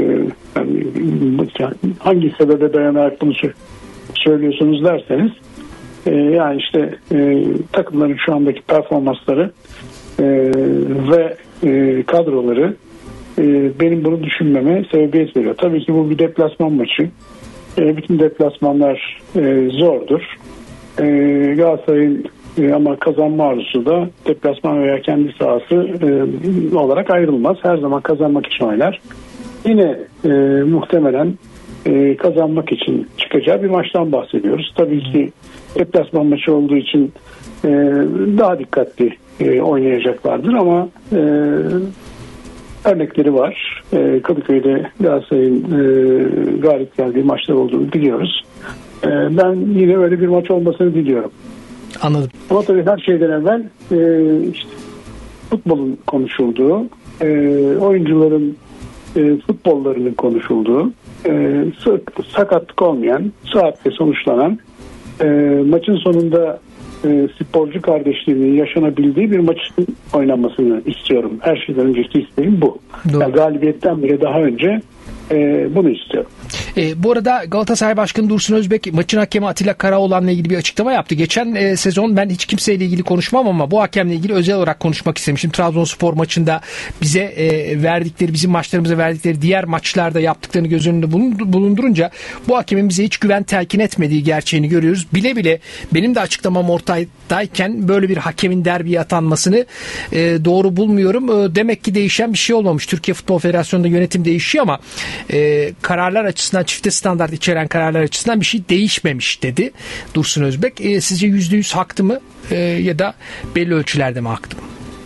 yani hangi sebebe dayanarak bunu söylüyorsunuz derseniz e, yani işte e, takımların şu andaki performansları e, ve e, kadroları e, benim bunu düşünmeme sebebiyet veriyor. Tabii ki bu bir deplasman maçı. Bütün deplasmanlar e, zordur. E, Galatasaray'ın e, ama kazanma arzusu da deplasman veya kendi sahası e, olarak ayrılmaz. Her zaman kazanmak için oynar. Yine e, muhtemelen e, kazanmak için çıkacağı bir maçtan bahsediyoruz. Tabii ki deplasman maçı olduğu için e, daha dikkatli e, oynayacaklardır ama e, örnekleri var. E, Kadıköy'de Galatasaray'ın e, galip geldiği maçlar olduğunu biliyoruz. E, ben yine öyle bir maç olmasını diliyorum. Anladım. Ama tabii her şeyden evvel e, işte, futbolun konuşulduğu, e, oyuncuların e, futbollarının konuşulduğu, e, sakatlık olmayan, saatte sonuçlanan e, maçın sonunda e, sporcu kardeşliğinin yaşanabildiği bir maçın oynanmasını istiyorum. Her şeyden önceki isteğim bu. Yani galibiyetten bile daha önce e, bunu istiyorum. E, bu arada Galatasaray Başkanı Dursun Özbek maçın hakemi Atilla Karaoğlan'la ilgili bir açıklama yaptı. Geçen e, sezon ben hiç kimseyle ilgili konuşmam ama bu hakemle ilgili özel olarak konuşmak istemiştim. Trabzonspor maçında bize e, verdikleri, bizim maçlarımıza verdikleri diğer maçlarda yaptıklarını göz önünde bulundurunca bu hakemin bize hiç güven telkin etmediği gerçeğini görüyoruz. Bile bile benim de açıklamam ortadayken böyle bir hakemin derbiye atanmasını e, doğru bulmuyorum. E, demek ki değişen bir şey olmamış. Türkiye Futbol Federasyonu'nda yönetim değişiyor ama e, kararlar açısından, çifte standart içeren kararlar açısından bir şey değişmemiş dedi Dursun Özbek. E, sizce yüzde yüz haklı mı e, ya da belli ölçülerde mi haklı mı?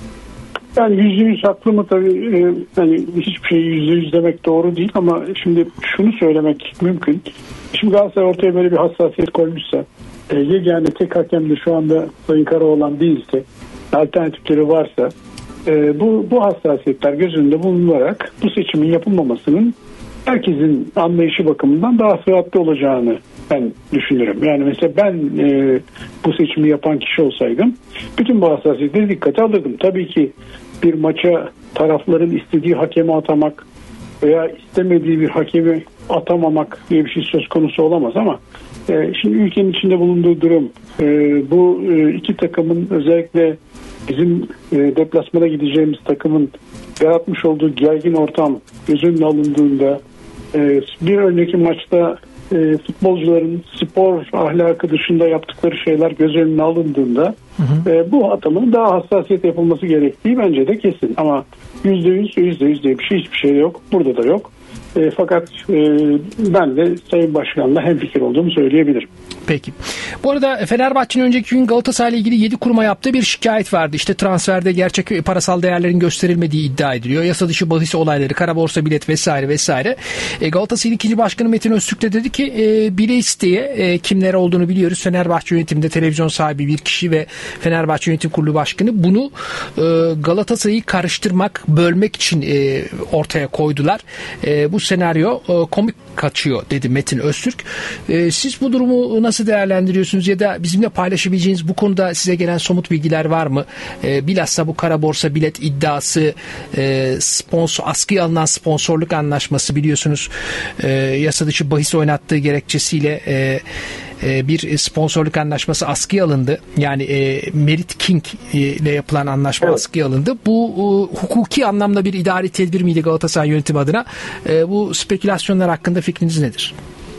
Yani yüzde yüz haklı mı tabii, e, hani hiçbir şeyi yüzde yüz demek doğru değil ama şimdi şunu söylemek mümkün. Şimdi Galatasaray ortaya böyle bir hassasiyet koymuşsa, e, yegane tek hakem de şu anda Sayın Karaoğlan değilse, alternatifleri varsa, e, bu, bu hassasiyetler göz önünde bulunularak bu seçimin yapılmamasının herkesin anlayışı bakımından daha sıhhatli olacağını ben düşünürüm. Yani mesela ben e, bu seçimi yapan kişi olsaydım bütün bu hassasiyetleri dikkate alırdım. Tabii ki bir maça tarafların istediği hakemi atamak veya istemediği bir hakemi atamamak diye bir şey söz konusu olamaz ama e, şimdi ülkenin içinde bulunduğu durum, e, bu e, iki takımın, özellikle bizim e, deplasmana gideceğimiz takımın yaratmış olduğu gergin ortam göz önüne alındığında, e, bir önceki maçta e, futbolcuların spor ahlakı dışında yaptıkları şeyler göz önüne alındığında hı hı. E, bu atımın daha hassasiyet yapılması gerektiği bence de kesin. Ama yüzde yüz, yüzde yüz diye bir şey, hiçbir şey yok. Burada da yok. E, fakat e, ben de Sayın Başkan'la hemfikir olduğumu söyleyebilirim. Peki. Bu arada Fenerbahçe'nin önceki gün Galatasaray'la ilgili yedi kuruma yaptığı bir şikayet vardı. İşte transferde gerçek parasal değerlerin gösterilmediği iddia ediliyor. Yasa dışı bahis olayları, kara borsa bilet vesaire vesaire. E, Galatasaray'ın ikinci başkanı Metin Öztürk de dedi ki e, bile isteye e, kimler olduğunu biliyoruz. Fenerbahçe yönetiminde televizyon sahibi bir kişi ve Fenerbahçe Yönetim Kurulu Başkanı bunu e, Galatasaray'ı karıştırmak, bölmek için e, ortaya koydular. E, bu senaryo e, komik kaçıyor dedi Metin Öztürk. E, siz bu durumu nasıl değerlendiriyorsunuz ya da bizimle paylaşabileceğiniz bu konuda size gelen somut bilgiler var mı? E, bilhassa bu kara borsa bilet iddiası, e, sponsor, askıya alınan sponsorluk anlaşması biliyorsunuz e, yasa dışı bahis oynattığı gerekçesiyle e, e, bir sponsorluk anlaşması askıya alındı. Yani e, Merit King ile yapılan anlaşma evet. askıya alındı. Bu e, hukuki anlamda bir idari tedbir miydi Galatasaray yönetimi adına? E, bu spekülasyonlar hakkında fikriniz nedir?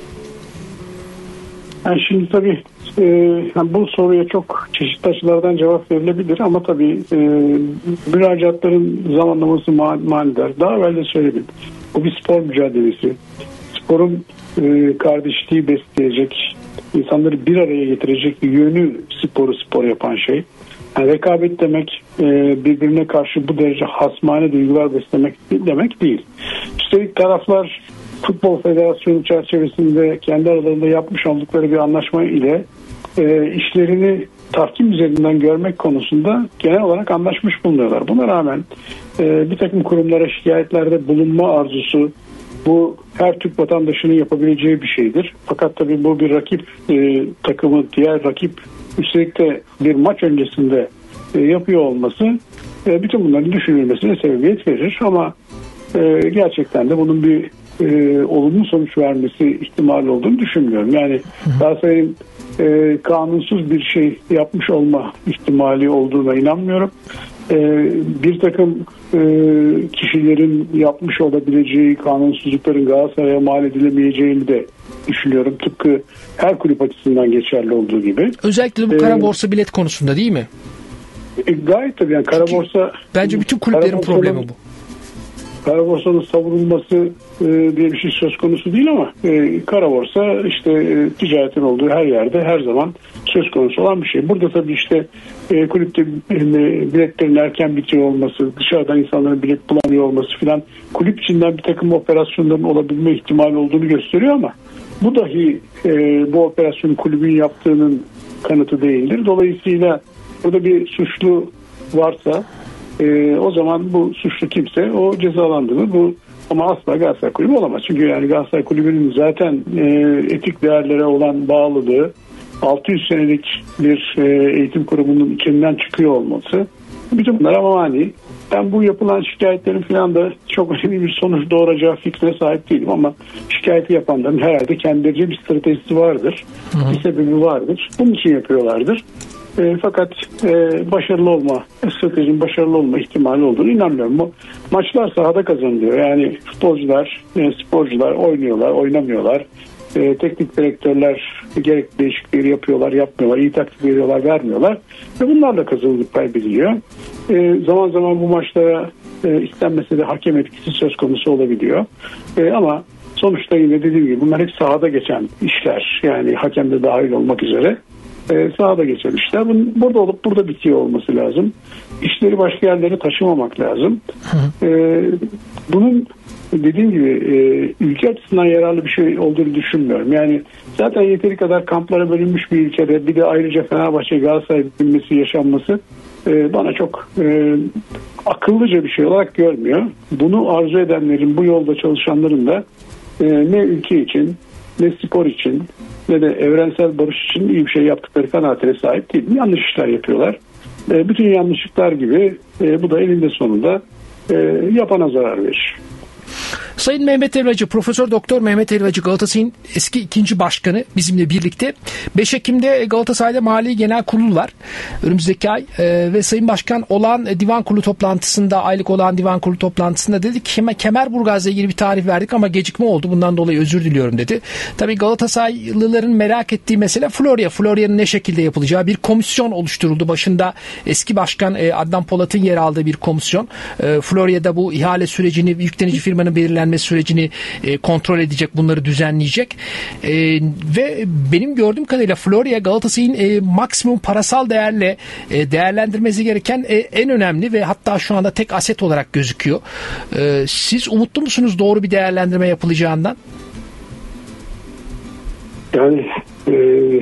Yani şimdi tabii e, yani bu soruya çok çeşitli açılardan cevap verilebilir ama tabii e, müracaatların zamanlaması manidar. Daha evvel de söyledim. Bu bir spor mücadelesi. Sporun e, kardeşliği besleyecek, insanları bir araya getirecek yönü sporu spor yapan şey. Yani rekabet demek e, birbirine karşı bu derece hasmane duygular beslemek demek değil. Üstelik taraflar Futbol Federasyonu çerçevesinde kendi aralarında yapmış oldukları bir anlaşma ile e, işlerini tahkim üzerinden görmek konusunda genel olarak anlaşmış bulunuyorlar. Buna rağmen e, bir takım kurumlara şikayetlerde bulunma arzusu, bu her Türk vatandaşının yapabileceği bir şeydir. Fakat tabii bu bir rakip e, takımı diğer rakip üstelik de bir maç öncesinde e, yapıyor olması e, bütün bunların düşünülmesine sebebiyet verir. Ama e, gerçekten de bunun bir e, olumlu sonuç vermesi ihtimali olduğunu düşünmüyorum. Yani Galatasaray'ın e, kanunsuz bir şey yapmış olma ihtimali olduğuna inanmıyorum. E, bir takım e, kişilerin yapmış olabileceği kanunsuzlukların Galatasaray'a mal edilemeyeceğini de düşünüyorum. Tıpkı her kulüp açısından geçerli olduğu gibi. Özellikle bu kara borsa bilet konusunda değil mi? E, gayet tabii yani kara borsa. Bence bütün kulüplerin problemi bu. Kara borsanın savunulması e, diye bir şey söz konusu değil ama e, kara borsa işte e, ticaretin olduğu her yerde her zaman söz konusu olan bir şey. Burada tabii işte e, kulüpte e, biletlerin erken bitiyor olması, dışarıdan insanların bilet bulamıyor olması filan kulüp içinden bir takım operasyonların olabilme ihtimali olduğunu gösteriyor ama bu dahi e, bu operasyonu kulübün yaptığının kanıtı değildir. Dolayısıyla burada bir suçlu varsa Ee, o zaman bu suçlu kimse o cezalandırılır. Bu ama asla Galatasaray Kulübü olamaz. Çünkü yani Galatasaray Kulübü'nün zaten e, etik değerlere olan bağlılığı altı yüz senelik bir eğitim kurumunun içinden çıkıyor olması, bütün bunlar ama mani. Ben bu yapılan şikayetlerin falan da çok önemli bir sonuç doğuracağı fikrine sahip değilim ama şikayeti yapanların herhalde kendilerince bir stratejisi vardır. Hı hı. Bir sebebi vardır. Bunun için yapıyorlardır. E, fakat e, başarılı olma, stratejinin başarılı olma ihtimali olduğunu inanmıyorum. Bu maçlar sahada kazanılıyor. Yani futbolcular, e, sporcular oynuyorlar, oynamıyorlar. E, teknik direktörler gerek değişiklikleri yapıyorlar, yapmıyorlar, iyi taktik veriyorlar, vermiyorlar. Ve bunlarla kazanılıp kaybediliyor. E, zaman zaman bu maçlara e, istenmese de hakem etkisi söz konusu olabiliyor. E, ama sonuçta yine dediğim gibi bunlar hep sahada geçen işler. Yani hakem de dahil olmak üzere. E, sahada geçen işler. Bunun burada olup burada bitiyor olması lazım. İşleri başka yerlere taşımamak lazım. E, bunun dediğim gibi e, ülke açısından yararlı bir şey olduğunu düşünmüyorum. Yani zaten yeteri kadar kamplara bölünmüş bir ülkede bir de ayrıca Fenerbahçe Galatasaray bölünmesi yaşanması e, bana çok e, akıllıca bir şey olarak görmüyor. Bunu arzu edenlerin, bu yolda çalışanların da e, ne ülke için, ne spor için, ne de evrensel barış için iyi bir şey yaptıkları kanaatine sahip değil. Yanlış işler yapıyorlar. E, bütün yanlışlıklar gibi e, bu da elinde sonunda e, yapana zarar verir. Sayın Mehmet Helvacı, Profesör Doktor Mehmet Helvacı, Galatasaray'ın eski ikinci başkanı bizimle birlikte. beş Ekim'de Galatasaray'da Mali Genel Kurulu var. Önümüzdeki ay e, ve Sayın Başkan olan e, divan kurulu toplantısında, aylık olan divan kurulu toplantısında dedik ki Kemerburgaz'la ilgili bir tarih verdik ama gecikme oldu. Bundan dolayı özür diliyorum dedi. Tabii Galatasaraylıların merak ettiği mesele Florya. Florya'nın ne şekilde yapılacağı, bir komisyon oluşturuldu. Başında eski başkan e, Adnan Polat'ın yer aldığı bir komisyon. E, Florya'da bu ihale sürecini, yüklenici firmanın belirlenmesi sürecini e, kontrol edecek, bunları düzenleyecek. E, ve benim gördüğüm kadarıyla Florya Galatasaray'ın e, maksimum parasal değerle e, değerlendirmesi gereken e, en önemli ve hatta şu anda tek aset olarak gözüküyor. E, siz umutlu musunuz doğru bir değerlendirme yapılacağından? Yani e,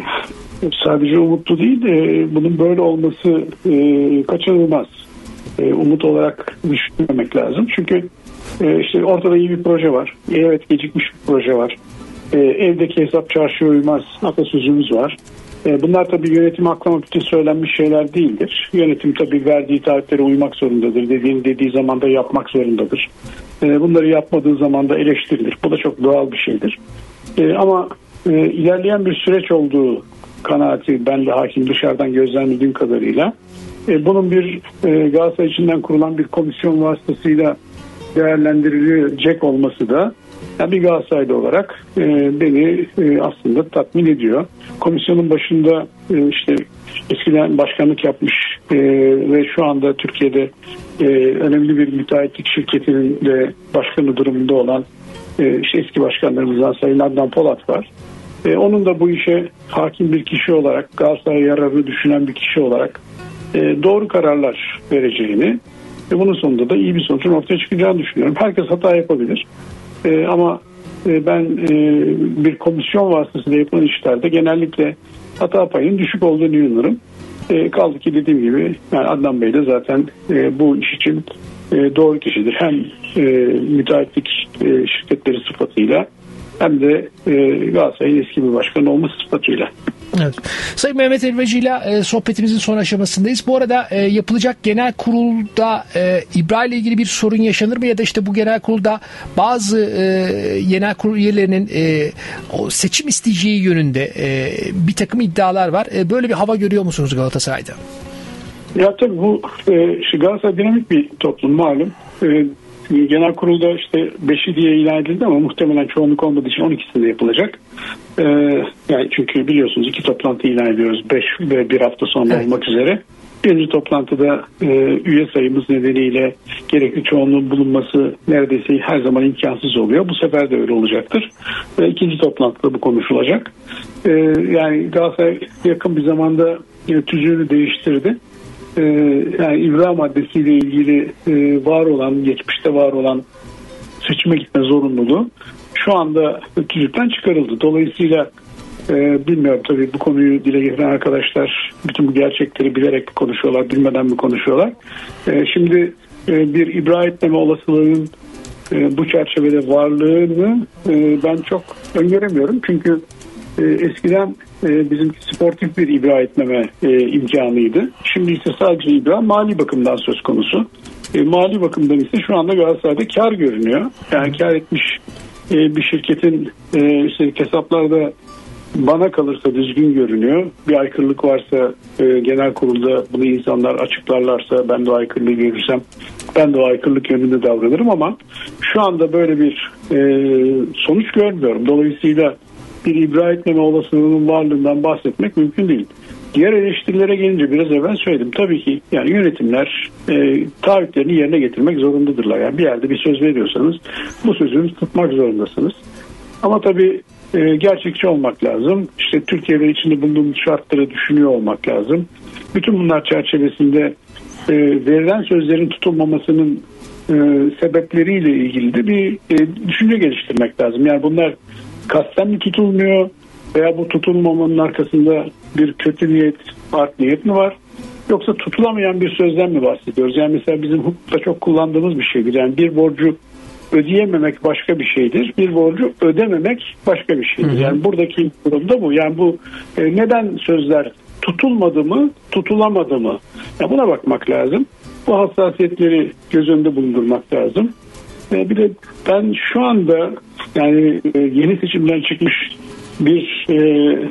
sadece umutlu değil, e, bunun böyle olması e, kaçınılmaz. E, umut olarak düşünmemek lazım. Çünkü e, işte ortada iyi bir proje var. Evet, gecikmiş bir proje var. E, evdeki hesap çarşıya uymaz atasözümüz var. E, bunlar tabii yönetimi aklamak için söylenmiş şeyler değildir. Yönetim tabii verdiği tarihlere uymak zorundadır. Dediğini dediği zaman da yapmak zorundadır. E, bunları yapmadığı zaman da eleştirilir. Bu da çok doğal bir şeydir. E, ama e, ilerleyen bir süreç olduğu kanaati ben de hakim, dışarıdan gözlemlediğim kadarıyla. E, bunun bir e, Galatasaray içinden kurulan bir komisyon vasıtasıyla değerlendirilecek olması da yani bir Galatasaraylı olarak e, beni e, aslında tatmin ediyor. Komisyonun başında e, işte eskiden başkanlık yapmış e, ve şu anda Türkiye'de e, önemli bir müteahhitlik şirketinin de başkanı durumunda olan e, işte eski başkanlarımızdan Sayın Adnan Polat var. E, onun da bu işe hakim bir kişi olarak, Galatasaray'a yararını düşünen bir kişi olarak e, doğru kararlar vereceğini ve bunun sonunda da iyi bir sonucun ortaya çıkacağını düşünüyorum. Herkes hata yapabilir. E, ama e, ben e, bir komisyon vasıtasıyla yapılan işlerde genellikle hata payının düşük olduğunu inanırım. E, kaldı ki dediğim gibi yani Adnan Bey de zaten e, bu iş için e, doğru kişidir. Hem e, müteahhitlik e, şirketleri sıfatıyla hem de e, Galatasaray'ın eski bir başkanı olması sıfatıyla. Evet. Sayın Mehmet Helvacı ile e, sohbetimizin son aşamasındayız. Bu arada e, yapılacak genel kurulda e, İBRA ile ilgili bir sorun yaşanır mı ya da işte bu genel kurulda bazı e, genel kurul üyelerinin e, o seçim isteyeceği yönünde e, bir takım iddialar var. E, böyle bir hava görüyor musunuz Galatasaray'da? Ya tabii bu e, işte Galatasaray dinamik bir toplum malum. E, Genel kurulda işte beşi diye ilan edildi ama muhtemelen çoğunluk olmadığı için on ikisinde yapılacak. Ee, yani çünkü biliyorsunuz iki toplantı ilan ediyoruz. Beş ve bir hafta sonra evet. olmak üzere. Birinci toplantıda e, üye sayımız nedeniyle gerekli çoğunluğun bulunması neredeyse her zaman imkansız oluyor. Bu sefer de öyle olacaktır. E, ikinci toplantıda bu konuşulacak. E, yani Galatasaray yakın bir zamanda e, tüzüğünü değiştirdi. Ee, yani İBRA maddesiyle ilgili e, var olan, geçmişte var olan seçime gitme zorunluluğu şu anda tüzükten çıkarıldı. Dolayısıyla e, bilmiyorum tabii bu konuyu dile getiren arkadaşlar bütün bu gerçekleri bilerek konuşuyorlar, bilmeden mi konuşuyorlar. E, şimdi e, bir İBRA etmeme olasılığının e, bu çerçevede varlığını e, ben çok öngöremiyorum. Çünkü e, eskiden e, bizim sportif bir ibra etmeme e, imkanıydı. Şimdi ise sadece ibra mali bakımdan söz konusu. E, mali bakımdan ise şu anda Galatasaray'da kar görünüyor. Yani kar etmiş e, bir şirketin e, işte hesaplarda bana kalırsa düzgün görünüyor. Bir aykırılık varsa e, genel kurulda bunu insanlar açıklarlarsa, ben de o aykırılığı görürsem ben de o aykırılık yönünde davranırım, ama şu anda böyle bir e, sonuç görmüyorum. Dolayısıyla bir ibra etmeme olasılığının varlığından bahsetmek mümkün değil. Diğer eleştirilere gelince biraz evvel söyledim. Tabii ki yani yönetimler e, taahhütlerini yerine getirmek zorundadırlar. Yani bir yerde bir söz veriyorsanız bu sözünüzü tutmak zorundasınız. Ama tabii e, gerçekçi olmak lazım. İşte Türkiye'de içinde bulunduğumuz şartları düşünüyor olmak lazım. Bütün bunlar çerçevesinde e, verilen sözlerin tutulmamasının e, sebepleriyle ilgili de bir e, düşünce geliştirmek lazım. Yani bunlar kasten mi tutulmuyor veya bu tutulmamanın arkasında bir kötü niyet, art niyet mi var? Yoksa tutulamayan bir sözden mi bahsediyoruz? Yani mesela bizim hukukta çok kullandığımız bir şeydir. Yani bir borcu ödeyememek başka bir şeydir. Bir borcu ödememek başka bir şeydir. Yani buradaki durum da bu. Yani bu e, neden sözler tutulmadı mı, tutulamadı mı? Yani buna bakmak lazım. Bu hassasiyetleri göz önünde bulundurmak lazım. E, bir de ben şu anda yani e, yeni seçimden çıkmış bir e,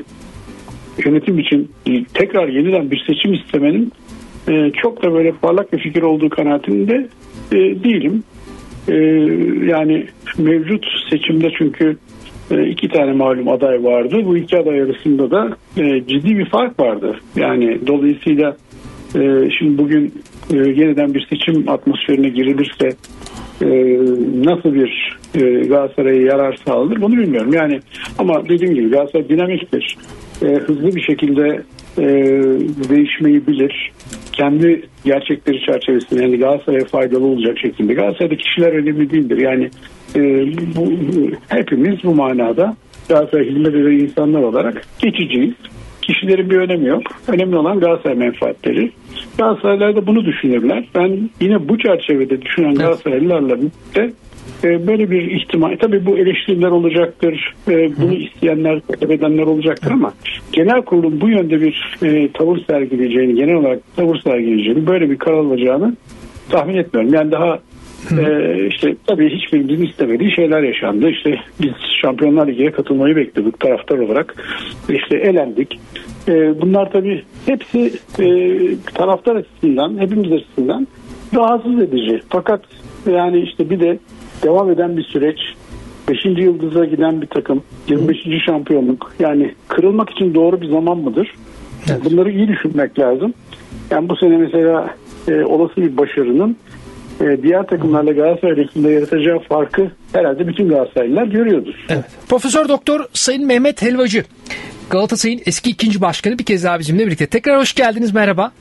yönetim için e, tekrar yeniden bir seçim istemenin e, çok da böyle parlak bir fikir olduğu kanaatinde e, değilim. E, yani mevcut seçimde çünkü e, iki tane malum aday vardı. Bu iki aday arasında da e, ciddi bir fark vardı. Yani dolayısıyla e, şimdi bugün e, yeniden bir seçim atmosferine girilirse e, nasıl bir e, Galatasaray'a yarar sağlanır bunu bilmiyorum. Yani ama dediğim gibi Galatasaray dinamiktir. E, hızlı bir şekilde e, değişmeyi bilir. Kendi gerçekleri çerçevesinde yani Galatasaray'a faydalı olacak şekilde. Galatasaray'da kişiler önemli değildir. Yani e, bu, hepimiz bu manada Galatasaray hizmet eden insanlar olarak geçiciyiz. Kişilerin bir önemi yok. Önemli olan Galatasaray menfaatleri. Galatasaraylılar da bunu düşünürler. Ben yine bu çerçevede düşünen Galatasaraylılarla birlikte e, böyle bir ihtimal. Tabii bu eleştiriler olacaktır. E, bunu isteyenler, talep edenler olacaktır ama genel kurulun bu yönde bir e, tavır sergileyeceğini, genel olarak tavır sergileyeceğini, böyle bir karar alacağını tahmin etmiyorum. Yani daha Ee, işte tabii hiçbirimizin istemediği şeyler yaşandı. İşte biz Şampiyonlar Ligi'ne katılmayı bekliyorduk taraftar olarak. İşte elendik. Ee, bunlar tabii hepsi e, taraftar açısından, hepimiz açısından rahatsız edici. Fakat yani işte bir de devam eden bir süreç, beşinci yıldıza giden bir takım, yirmi beşinci şampiyonluk. Yani kırılmak için doğru bir zaman mıdır? Evet. Bunları iyi düşünmek lazım. Yani bu sene mesela e, olası bir başarının diğer takımlarla Galatasaray arasında yaratacağı farkı herhalde bütün Galatasaraylılar görüyordur. Evet. Profesör Doktor Sayın Mehmet Helvacı, Galatasaray'ın eski ikinci başkanı bir kez daha bizimle birlikte. Tekrar hoş geldiniz, merhaba.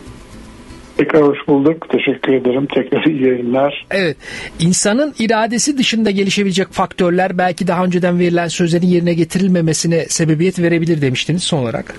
Tekrar hoş bulduk. Teşekkür ederim. Tekrar iyi yayınlar. Evet. İnsanın iradesi dışında gelişebilecek faktörler belki daha önceden verilen sözlerin yerine getirilmemesine sebebiyet verebilir demiştiniz son olarak.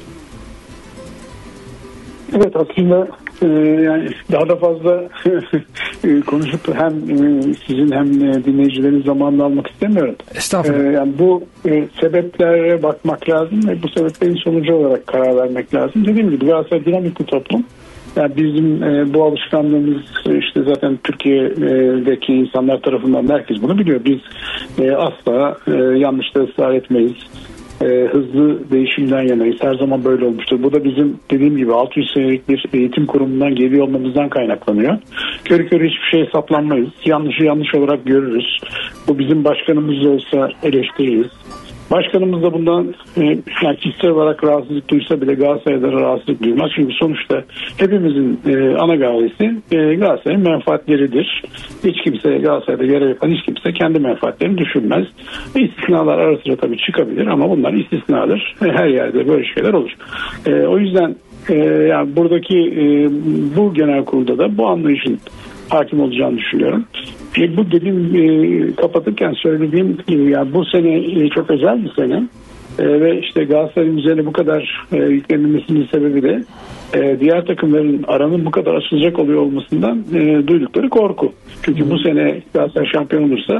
Evet, aslında e, yani daha da fazla konuşup hem e, sizin hem e, dinleyicilerin zamanını almak istemiyorum. Estağfurullah. E, yani bu e, sebeplere bakmak lazım ve bu sebeplerin sonucu olarak karar vermek lazım. Dediğim gibi Galatasaray dinamik bir toplum. Yani bizim e, bu alışkanlığımız işte zaten Türkiye'deki insanlar tarafından herkes bunu biliyor. Biz e, asla e, yanlışta ısrar etmeyiz. E, hızlı değişimden yanayız. Her zaman böyle olmuştur. Bu da bizim dediğim gibi altı yüz senelik bir eğitim kurumundan geliyor olmamızdan kaynaklanıyor. Körü körü hiçbir şeye saplanmayız. Yanlışı yanlış olarak görürüz. Bu bizim başkanımız da olsa eleştiririz. Başkanımız da bundan e, yani kişisel olarak rahatsızlık duysa bile Galatasaray'da rahatsızlık duymaz. Çünkü sonuçta hepimizin e, ana gayesi e, Galatasaray'ın menfaatleridir. Hiç kimse Galatasaray'da görev yapan hiç kimse kendi menfaatlerini düşünmez. İstisnalar ara sıra tabii çıkabilir ama bunlar istisnadır. E, her yerde böyle şeyler olur. E, o yüzden e, yani buradaki e, bu genel kurulda da bu anlayışın hakim olacağını düşünüyorum. E, bu dediğim e, kapatırken söylediğim gibi yani bu sene e, çok özel bir sene e, ve işte Galatasaray'ın üzerine bu kadar e, yüklenilmesinin sebebi de e, diğer takımların aranın bu kadar açılacak oluyor olmasından e, duydukları korku. Çünkü bu sene Galatasaray şampiyon olursa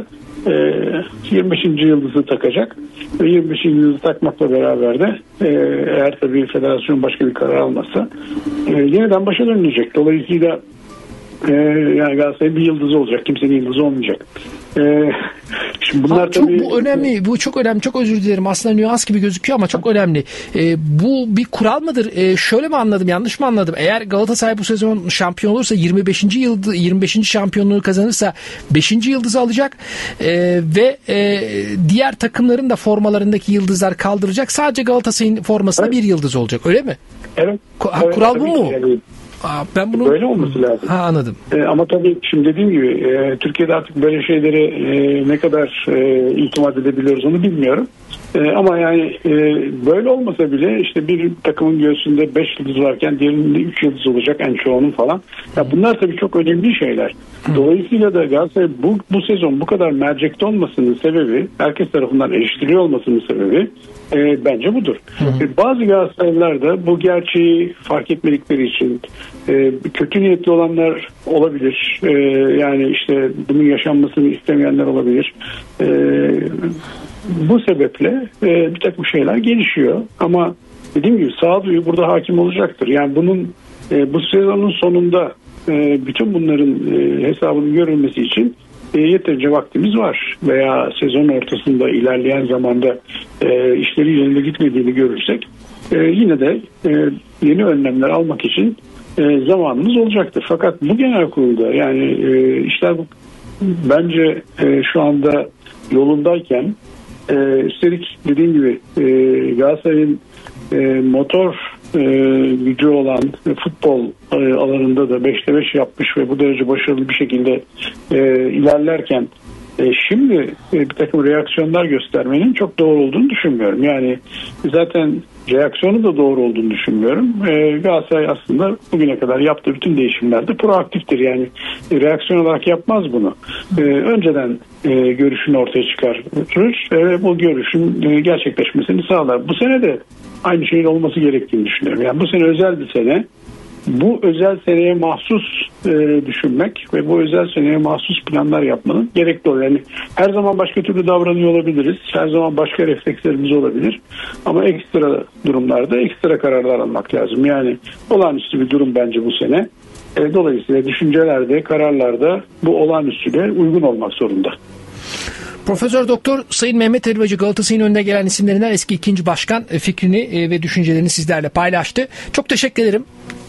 e, yirmi beşinci yıldızı takacak ve yirmi beşinci yıldızı takmakla beraber de e, eğer tabii federasyon başka bir karar almazsa e, yeniden başa dönülecek. Dolayısıyla e, yani Galatasaray'ın bir yıldızı olacak. Kimsenin yıldızı olmayacak. E, şimdi bunlar ha, çok tabii, bu önemli. Bu çok önemli. Çok özür dilerim. Aslında nüans gibi gözüküyor ama çok önemli. E, bu bir kural mıdır? E, şöyle mi anladım? Yanlış mı anladım? Eğer Galatasaray bu sezon şampiyon olursa yirmi beşinci yıldız yirmi beşinci şampiyonluğu kazanırsa beşinci yıldızı alacak e, ve e, diğer takımların da formalarındaki yıldızlar kaldıracak. Sadece Galatasaray'ın formasında evet. bir yıldız olacak. Öyle mi? Evet. Ha, evet kural bu mu? Yani, Aa, ben bunu böyle olması lazım. Ha, anladım. E, ama tabii şimdi dediğim gibi e, Türkiye'de artık böyle şeyleri e, ne kadar e, itimat edebiliyoruz onu bilmiyorum. E, ama yani e, böyle olmasa bile işte bir takımın göğsünde beş yıldız varken diğerinde üç yıldız olacak en çoğunun falan. Ya bunlar tabii çok önemli şeyler. Dolayısıyla da Galatasaray bu, bu sezon bu kadar mercekte olmasının sebebi, herkes tarafından eleştiriliyor olmasının sebebi e, bence budur. E, bazı Galatasaraylılar da bu gerçeği fark etmedikleri için e, kötü niyetli olanlar olabilir. E, yani işte bunun yaşanmasını istemeyenler olabilir. E, bu sebeple e, bir takım şeyler gelişiyor. Ama dediğim gibi sağduyu burada hakim olacaktır. Yani bunun e, bu sezonun sonunda e, bütün bunların e, hesabının görülmesi için e, yeterince vaktimiz var. Veya sezon ortasında ilerleyen zamanda e, işleri yerine gitmediğini görürsek e, yine de e, yeni önlemler almak için e, zamanımız olacaktır. Fakat bu genel kurulda yani e, işler bu, bence e, şu anda yolundayken e, üstelik dediğim gibi e, Galatasaray'ın e, motor e, gücü olan e, futbol e, alanında da beşte beş yapmış ve bu derece başarılı bir şekilde e, ilerlerken e, şimdi e, bir takım reaksiyonlar göstermenin çok doğru olduğunu düşünmüyorum. Yani zaten reaksiyonu da doğru olduğunu düşünmüyorum. E, Galatasaray aslında bugüne kadar yaptığı bütün değişimlerde proaktiftir. Yani e, reaksiyon olarak yapmaz bunu. E, önceden e, görüşünü ortaya çıkarır ve bu görüşün e, gerçekleşmesini sağlar. Bu sene de aynı şeyin olması gerektiğini düşünüyorum. Yani bu sene özel bir sene. Bu özel seneye mahsus e, düşünmek ve bu özel seneye mahsus planlar yapmanın gerekli oluyor. Yani her zaman başka türlü davranıyor olabiliriz. Her zaman başka reflekslerimiz olabilir. Ama ekstra durumlarda ekstra kararlar almak lazım. Yani olağanüstü bir durum bence bu sene. E, dolayısıyla düşüncelerde, kararlarda bu olağanüstüye uygun olmak zorunda. Profesör Doktor Sayın Mehmet Helvacı Galatasaray'ın önde gelen isimlerinden eski ikinci başkan fikrini ve düşüncelerini sizlerle paylaştı. Çok teşekkür ederim.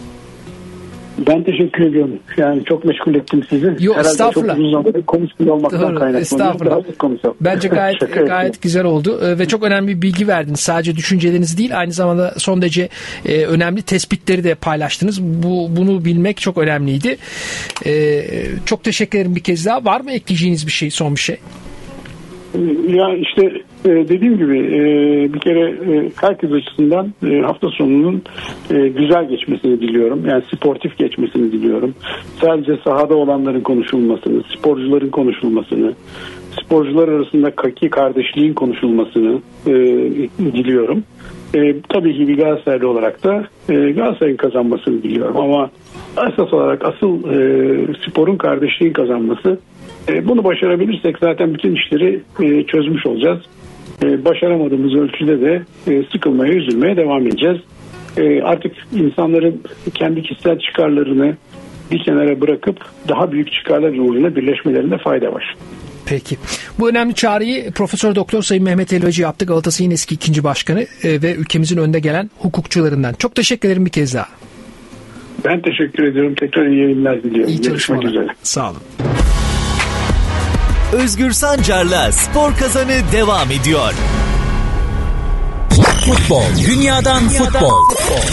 Ben teşekkür ediyorum. Yani çok meşgul ettim sizi. Yok, herhalde estağfurullah. çok uzun zamandır konuşmuyor olmaktan kaynaklanıyor. Estağfurullah. Bence gayet gayet güzel oldu ve çok önemli bir bilgi verdiniz. Sadece düşünceleriniz değil, aynı zamanda son derece e, önemli tespitleri de paylaştınız. Bu bunu bilmek çok önemliydi. E, çok teşekkür ederim bir kez daha. Var mı ekleyeceğiniz bir şey, son bir şey? Ya işte e, dediğim gibi e, bir kere e, herkes açısından e, hafta sonunun e, güzel geçmesini diliyorum. Yani sportif geçmesini diliyorum. Sadece sahada olanların konuşulmasını, sporcuların konuşulmasını, sporcular arasında kaki kardeşliğin konuşulmasını e, diliyorum. E, tabii ki bir Galatasaraylı olarak da e, Galatasaray'ın kazanmasını diliyorum. Ama esas olarak asıl e, sporun kardeşliğin kazanması. Bunu başarabilirsek zaten bütün işleri çözmüş olacağız. Başaramadığımız ölçüde de sıkılmaya, üzülmeye devam edeceğiz. Artık insanların kendi kişisel çıkarlarını bir kenara bırakıp daha büyük çıkarlar uğruna birleşmelerinde fayda var. Peki. Bu önemli çağrıyı Profesör Doktor Sayın Mehmet Helvacı yaptı. Galatasaray'ın eski ikinci başkanı ve ülkemizin önde gelen hukukçularından. Çok teşekkür ederim bir kez daha. Ben teşekkür ediyorum. Tekrar iyi yayınlar diliyorum. İyi çalışmalar. Sağ olun. Özgür Sancar'la Spor Kazanı devam ediyor. Futbol, dünyadan futbol.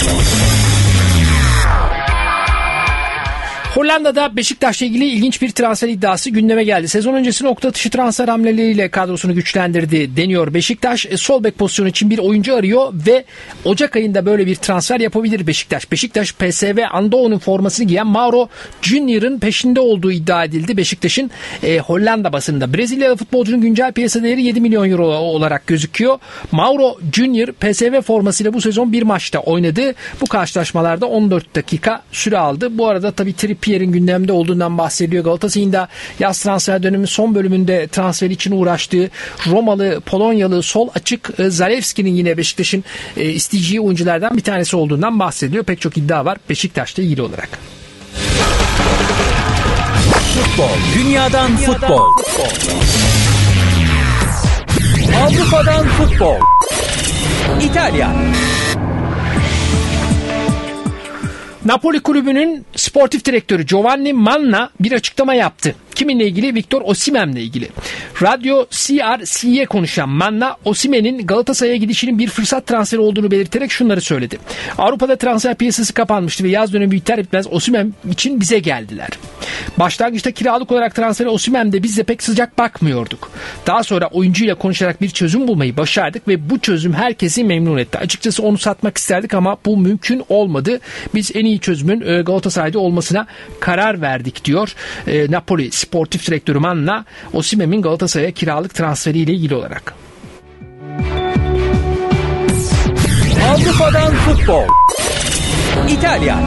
Hollanda'da Beşiktaş'la ilgili ilginç bir transfer iddiası gündeme geldi. Sezon öncesi nokta atışı transfer hamleleriyle kadrosunu güçlendirdi deniyor Beşiktaş. Sol bek pozisyonu için bir oyuncu arıyor ve Ocak ayında böyle bir transfer yapabilir Beşiktaş. Beşiktaş P S V Eindhoven'un formasını giyen Mauro Junior'ın peşinde olduğu iddia edildi. Beşiktaş'ın e, Hollanda basınında. Brezilyalı futbolcunun güncel piyasa değeri yedi milyon euro olarak gözüküyor. Mauro Junior P S V formasıyla bu sezon bir maçta oynadı. Bu karşılaşmalarda on dört dakika süre aldı. Bu arada tabii trip Trippier'in gündemde olduğundan bahsediyor. Galatasaray'ın da yaz transfer döneminin son bölümünde transfer için uğraştığı Romalı, Polonyalı sol açık Zalewski'nin yine Beşiktaş'ın e, isteyeceği oyunculardan bir tanesi olduğundan bahsediyor. Pek çok iddia var Beşiktaş'ta ilgili olarak. Futbol, dünyadan futbol. Avrupa'dan futbol. İtalya. Napoli kulübünün sportif direktörü Giovanni Manna bir açıklama yaptı. Kiminle ilgili? Victor Osimhen'le ilgili. Radyo C R C'ye konuşan Manna, Osimhen'in Galatasaray'a gidişinin bir fırsat transferi olduğunu belirterek şunları söyledi. Avrupa'da transfer piyasası kapanmıştı ve yaz dönemi biter bitmez Osimhen için bize geldiler. Başlangıçta kiralık olarak transferi Osimhen'de biz de pek sıcak bakmıyorduk. Daha sonra oyuncuyla konuşarak bir çözüm bulmayı başardık ve bu çözüm herkesi memnun etti. Açıkçası onu satmak isterdik ama bu mümkün olmadı. Biz en iyi çözümün Galatasaray'da olmasına karar verdik diyor Napoli sportif direktörü Manna, Osimhen'in Galatasaray'a kiralık transferiyle ilgili olarak. Avrupa'dan futbol. İtalya.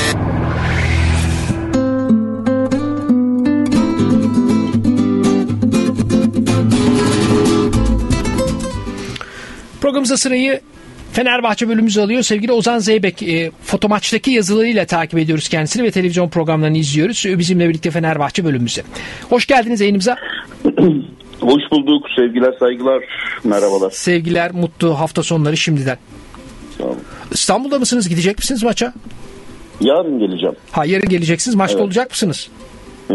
Programımıza sırayı Fenerbahçe bölümümüzü alıyor. Sevgili Ozan Zeybek, e, Fotomaç'taki yazılarıyla takip ediyoruz kendisini ve televizyon programlarını izliyoruz. Bizimle birlikte Fenerbahçe bölümümüze. Hoş geldiniz yayınımıza. Hoş bulduk. Sevgiler, saygılar, merhabalar. Sevgiler, mutlu hafta sonları şimdiden. Sağ olun. İstanbul'da mısınız? Gidecek misiniz maça? Yarın geleceğim. Ha, yarın geleceksiniz. Maçta evet. Olacak mısınız? Ee,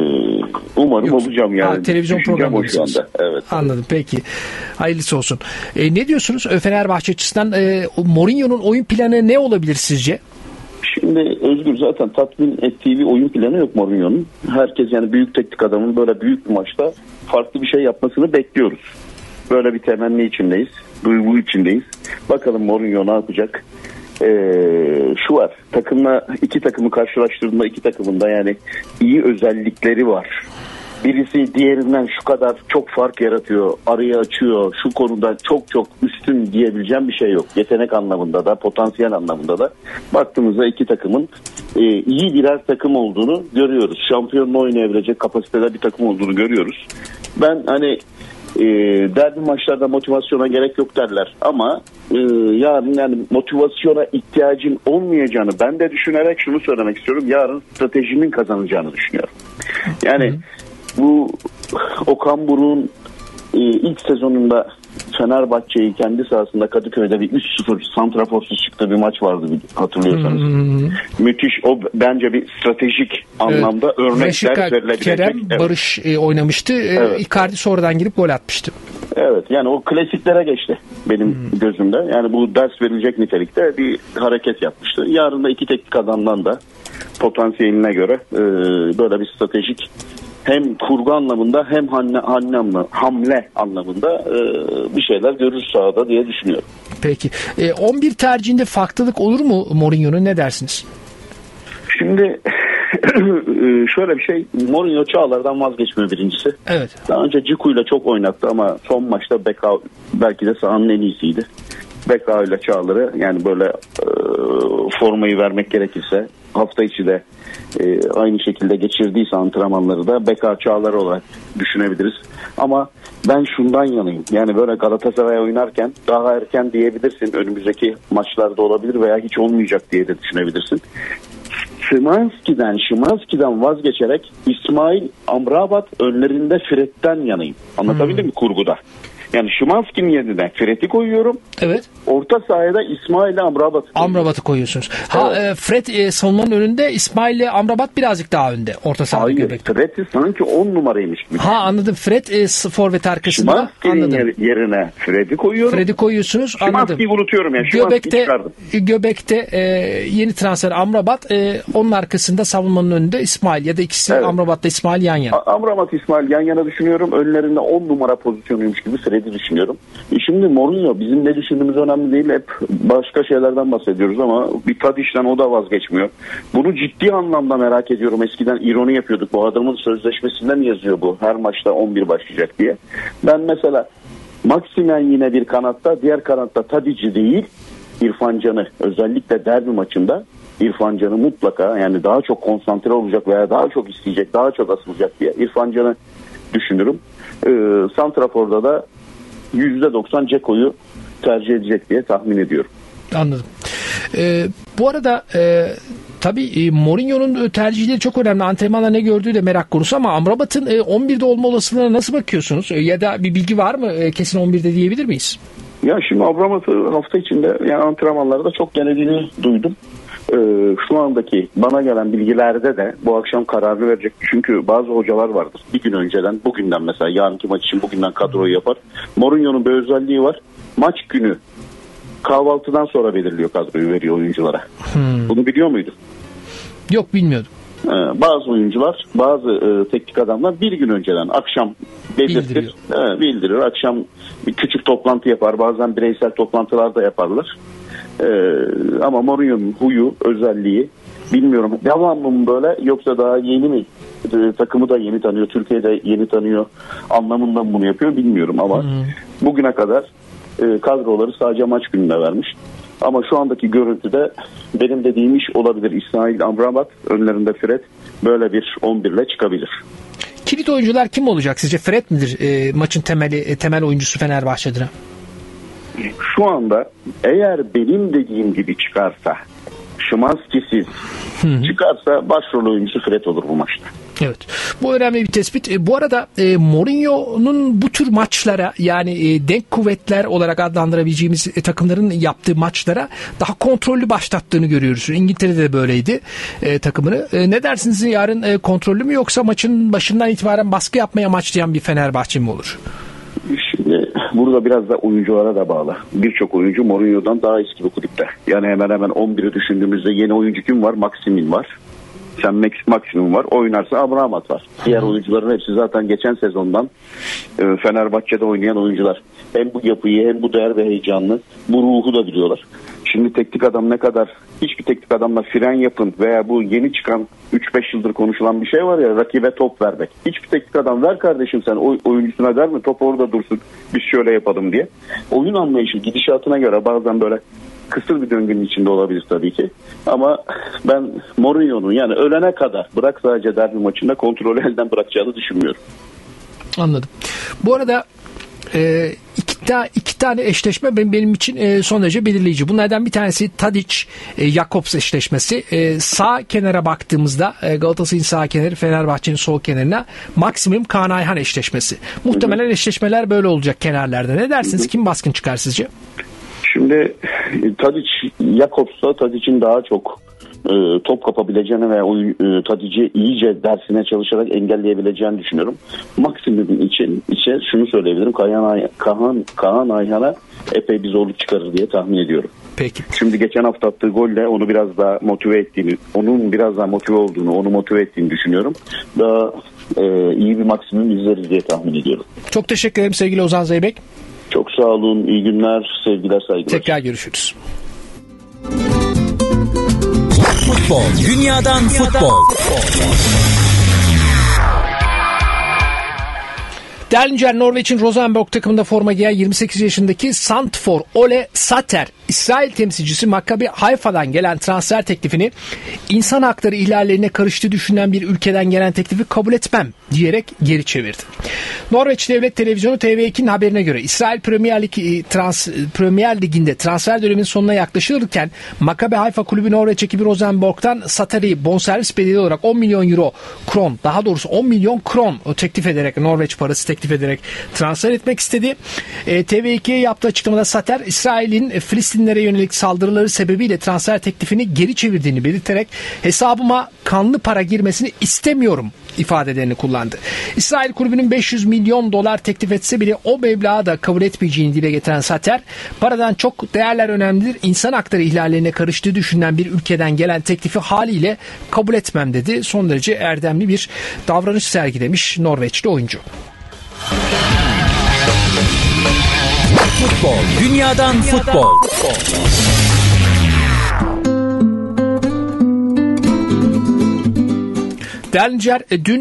umarım Yok. olacağım yani. Ha, televizyon programındasınız. Evet. Anladım. Peki. Hayırlısı olsun. E, ne diyorsunuz Fenerbahçe açısından? E, Mourinho'nun oyun planı ne olabilir sizce? Şimdi Özgür, zaten tatmin ettiği bir oyun planı yok Mourinho'nun. Herkes, yani büyük teknik adamın böyle büyük bir maçta farklı bir şey yapmasını bekliyoruz. Böyle bir temenni içindeyiz. Duygu içindeyiz. Bakalım Mourinho ne yapacak? Ee, şu var, takımla iki takımı karşılaştırdığında iki takımın da yani iyi özellikleri var. Birisi diğerinden şu kadar çok fark yaratıyor, arayı açıyor, şu konuda çok çok üstün diyebileceğim bir şey yok. Yetenek anlamında da, potansiyel anlamında da baktığımızda iki takımın e, iyi birer takım olduğunu görüyoruz. Şampiyonluğu oynayabilecek kapasitede bir takım olduğunu görüyoruz. Ben hani E, derbi maçlarda motivasyona gerek yok derler ama e, yarın yani motivasyona ihtiyacın olmayacağını ben de düşünerek şunu söylemek istiyorum: yarın stratejimin kazanacağını düşünüyorum. Yani bu Okan Buruk'un e, ilk sezonunda Fenerbahçe'yi kendi sahasında Kadıköy'de bir üç sıfır santraforsuz çıktığı bir maç vardı, hatırlıyorsanız. Hmm. Müthiş, o bence bir stratejik anlamda evet. Örnekler Reşika, verilebilecek. Kerem, evet. Barış e, oynamıştı. Evet. Icardi sonradan girip gol atmıştı. Evet, yani o klasiklere geçti benim hmm. gözümde. Yani bu ders verilecek nitelikte bir hareket yapmıştı. Yarın da iki teknik adamdan da potansiyeline göre e, böyle bir stratejik, hem kurgu anlamında hem hamle, hamle, hamle anlamında e, bir şeyler görürüz sahada diye düşünüyorum. Peki. E, on bir tercihinde farklılık olur mu Mourinho'nun, ne dersiniz? Şimdi şöyle bir şey, Mourinho Çağlar'dan vazgeçmiyor birincisi. Evet. Daha önce Ciku'yla çok oynattı ama son maçta Beka belki de sahanın en iyisiydi. Beka ile Çağlar'ı, yani böyle e, formayı vermek gerekirse hafta içi de e, aynı şekilde geçirdiyse antrenmanları da Beka Çağlar olarak düşünebiliriz. Ama ben şundan yanayım. Yani böyle Galatasaray oynarken daha erken diyebilirsin. Önümüzdeki maçlarda olabilir veya hiç olmayacak diye de düşünebilirsin. Szymański'den, Szymański'den vazgeçerek İsmail Amrabat önlerinde Fred'den yanayım. Anlatabildim hmm. mi kurguda? Yani Szymański'nin yerine Fred'i koyuyorum. Evet. Orta sahada İsmail'le Amrabat'ı Amrabat'ı koyuyorsunuz. Ha evet. e, Fred e, savunmanın önünde, İsmail'le Amrabat birazcık daha önde. Orta sahada göbekte. Fred'i sanki on numaraymış gibi. Ha, anladım. Fred e, forvet arkasında. Szymański'nin yerine Fred'i koyuyorum. Fred'i koyuyorsunuz. Anladım. Szymański'yi unutuyorum yani. Göbekte, göbekte e, yeni transfer Amrabat. E, onun arkasında savunmanın önünde İsmail, ya da ikisi evet. Amrabat'la İsmail yan yana. Amrabat, İsmail yan yana düşünüyorum. Önlerinde on numara pozisyonuymuş gibi Fred'i düşünüyorum. E şimdi Mourinho, bizim ne düşündüğümüz önemli değil. Hep başka şeylerden bahsediyoruz ama bir Tadiş'ten o da vazgeçmiyor. Bunu ciddi anlamda merak ediyorum. Eskiden ironi yapıyorduk. Bu adamın sözleşmesinde mi yazıyor bu? Her maçta on bir başlayacak diye. Ben mesela Maximen yine bir kanatta, diğer kanatta Tadic'i değil İrfan Can'ı, özellikle derbi maçında İrfan Can'ı mutlaka, yani daha çok konsantre olacak veya daha çok isteyecek, daha çok asılacak diye İrfan Can'ı düşünürüm. Ee, Santrafor'da da yüzde doksan Ceko'yu tercih edecek diye tahmin ediyorum. Anladım. Ee, bu arada e, tabii e, Mourinho'nun tercihleri çok önemli. Antrenmanda ne gördüğü de merak konusu ama Amrabat'ın e, on birde olma olasılığına nasıl bakıyorsunuz? E, ya da bir bilgi var mı? E, kesin on birde diyebilir miyiz? Ya şimdi Amrabat'ı hafta içinde yani antrenmanlarda çok denediğini duydum. Ee, şu andaki bana gelen bilgilerde de bu akşam kararı verecek. Çünkü bazı hocalar vardır. Bir gün önceden, bugünden mesela yarınki maç için bugünden kadroyu yapar. Mourinho'nun bir özelliği var. Maç günü kahvaltıdan sonra belirliyor, kadroyu veriyor oyunculara. Hmm. Bunu biliyor muydun? Yok, bilmiyordum. Ee, bazı oyuncular, bazı e, teknik adamlar bir gün önceden akşam belirtir, e, bildirir. Akşam bir küçük toplantı yapar. Bazen bireysel toplantılar da yaparlar. E, ama Mourinho'nun huyu, özelliği bilmiyorum. Devamlı mı böyle yoksa daha yeni mi? E, takımı da yeni tanıyor, Türkiye'de yeni tanıyor anlamında mı bunu yapıyor bilmiyorum ama hmm. bugüne kadar e, kadroları sadece maç gününe vermiş. Ama şu andaki görüntüde benim dediğim iş olabilir. İsmail Amrabat, önlerinde Fred, böyle bir on bir ile çıkabilir. Kilit oyuncular kim olacak sizce? Fred midir e, maçın temeli e, temel oyuncusu Fenerbahçe'de? Şu anda eğer benim dediğim gibi çıkarsa, Szymański'siz çıkarsa başrol oyuncusu Fred olur bu maçta. Evet. Bu önemli bir tespit. E, bu arada e, Mourinho'nun bu tür maçlara, yani e, denk kuvvetler olarak adlandırabileceğimiz e, takımların yaptığı maçlara daha kontrollü başlattığını görüyoruz. İngiltere'de de böyleydi e, takımını. E, ne dersiniz, yarın e, kontrollü mü yoksa maçın başından itibaren baskı yapmaya amaçlayan bir Fenerbahçe mi olur? Şimdi burada biraz da oyunculara da bağlı. Birçok oyuncu Mourinho'dan daha eski bir kulüpte. Yani hemen hemen on biri düşündüğümüzde yeni oyuncu kim var? Maximin var. Sen Maksimum var. Oynarsa Amrabat var. Diğer oyuncuların hepsi zaten geçen sezondan e, Fenerbahçe'de oynayan oyuncular. Hem bu yapıyı hem bu değer ve heyecanlı, bu ruhu da biliyorlar. Şimdi teknik adam ne kadar, hiçbir teknik adamla fren yapın veya bu yeni çıkan üç beş yıldır konuşulan bir şey var ya, rakibe top vermek. Hiçbir teknik adam ver kardeşim sen oy, oyuncusuna der mi? Top orada dursun, biz şöyle yapalım diye. Oyun anlayışı gidişatına göre bazen böyle kısır bir döngünün içinde olabilir tabii ki. Ama ben Mourinho'nun yani ölene kadar, bırak sadece derbi maçında, kontrolü elden bırakacağını düşünmüyorum. Anladım. Bu arada e, iki, ta, iki tane eşleşme benim, benim için e, son derece belirleyici. Bunlardan bir tanesi Tadic-Jakobs eşleşmesi. E, sağ kenara baktığımızda e, Galatasaray'ın sağ kenarı, Fenerbahçe'nin sol kenarına Maximum Kaan Ayhan eşleşmesi. Muhtemelen hı hı. eşleşmeler böyle olacak kenarlarda. Ne dersiniz? Hı hı. Kim baskın çıkar sizce? Şimdi Tadic, Jakobs'ta Tadic'in daha çok e, top kapabileceğini ve oyun, e, Tadic'i iyice dersine çalışarak engelleyebileceğini düşünüyorum. Maksimum için içe şunu söyleyebilirim. Kaan, Kaan, Kaan Ayhan'a epey bir zorluk çıkarır diye tahmin ediyorum. Peki. Şimdi geçen hafta attığı golle onu biraz daha motive ettiğini, onun biraz daha motive olduğunu, onu motive ettiğini düşünüyorum. Daha e, iyi bir maksimum izleriz diye tahmin ediyorum. Çok teşekkür ederim sevgili Ozan Zeybek. Çok sağ olun. İyi günler, sevgiler, saygılar. Tekrar görüşürüz. Futbol, dünyadan futbol. Derlinger, Norveç'in Rosenborg takımında forma giyen yirmi sekiz yaşındaki Santfor Ole Sater, İsrail temsilcisi Maccabi Haifa'dan gelen transfer teklifini insan hakları ihlallerine karıştığı düşünülen bir ülkeden gelen teklifi kabul etmem diyerek geri çevirdi. Norveç Devlet Televizyonu T V iki'nin haberine göre İsrail Premier, Lig, trans, Premier Ligi'nde transfer döneminin sonuna yaklaşılırken Maccabi Haifa kulübü Norveç ekibi Rosenborg'dan Sater'i bonservis bedeli olarak on milyon euro kron, daha doğrusu on milyon kron teklif ederek, Norveç parası teklif ederek transfer etmek istedi. E, T V iki'ye yaptığı açıklamada Sater, İsrail'in Filistinlere yönelik saldırıları sebebiyle transfer teklifini geri çevirdiğini belirterek hesabıma kanlı para girmesini istemiyorum ifadelerini kullandı. İsrail kulübünün beş yüz milyon dolar teklif etse bile o meblağı da kabul etmeyeceğini dile getiren Sater, paradan çok değerler önemlidir, İnsan hakları ihlallerine karıştığı düşünülen bir ülkeden gelen teklifi haliyle kabul etmem dedi. Son derece erdemli bir davranış sergilemiş Norveçli oyuncu. Futbol, dünyadan futbol. Derlinger dün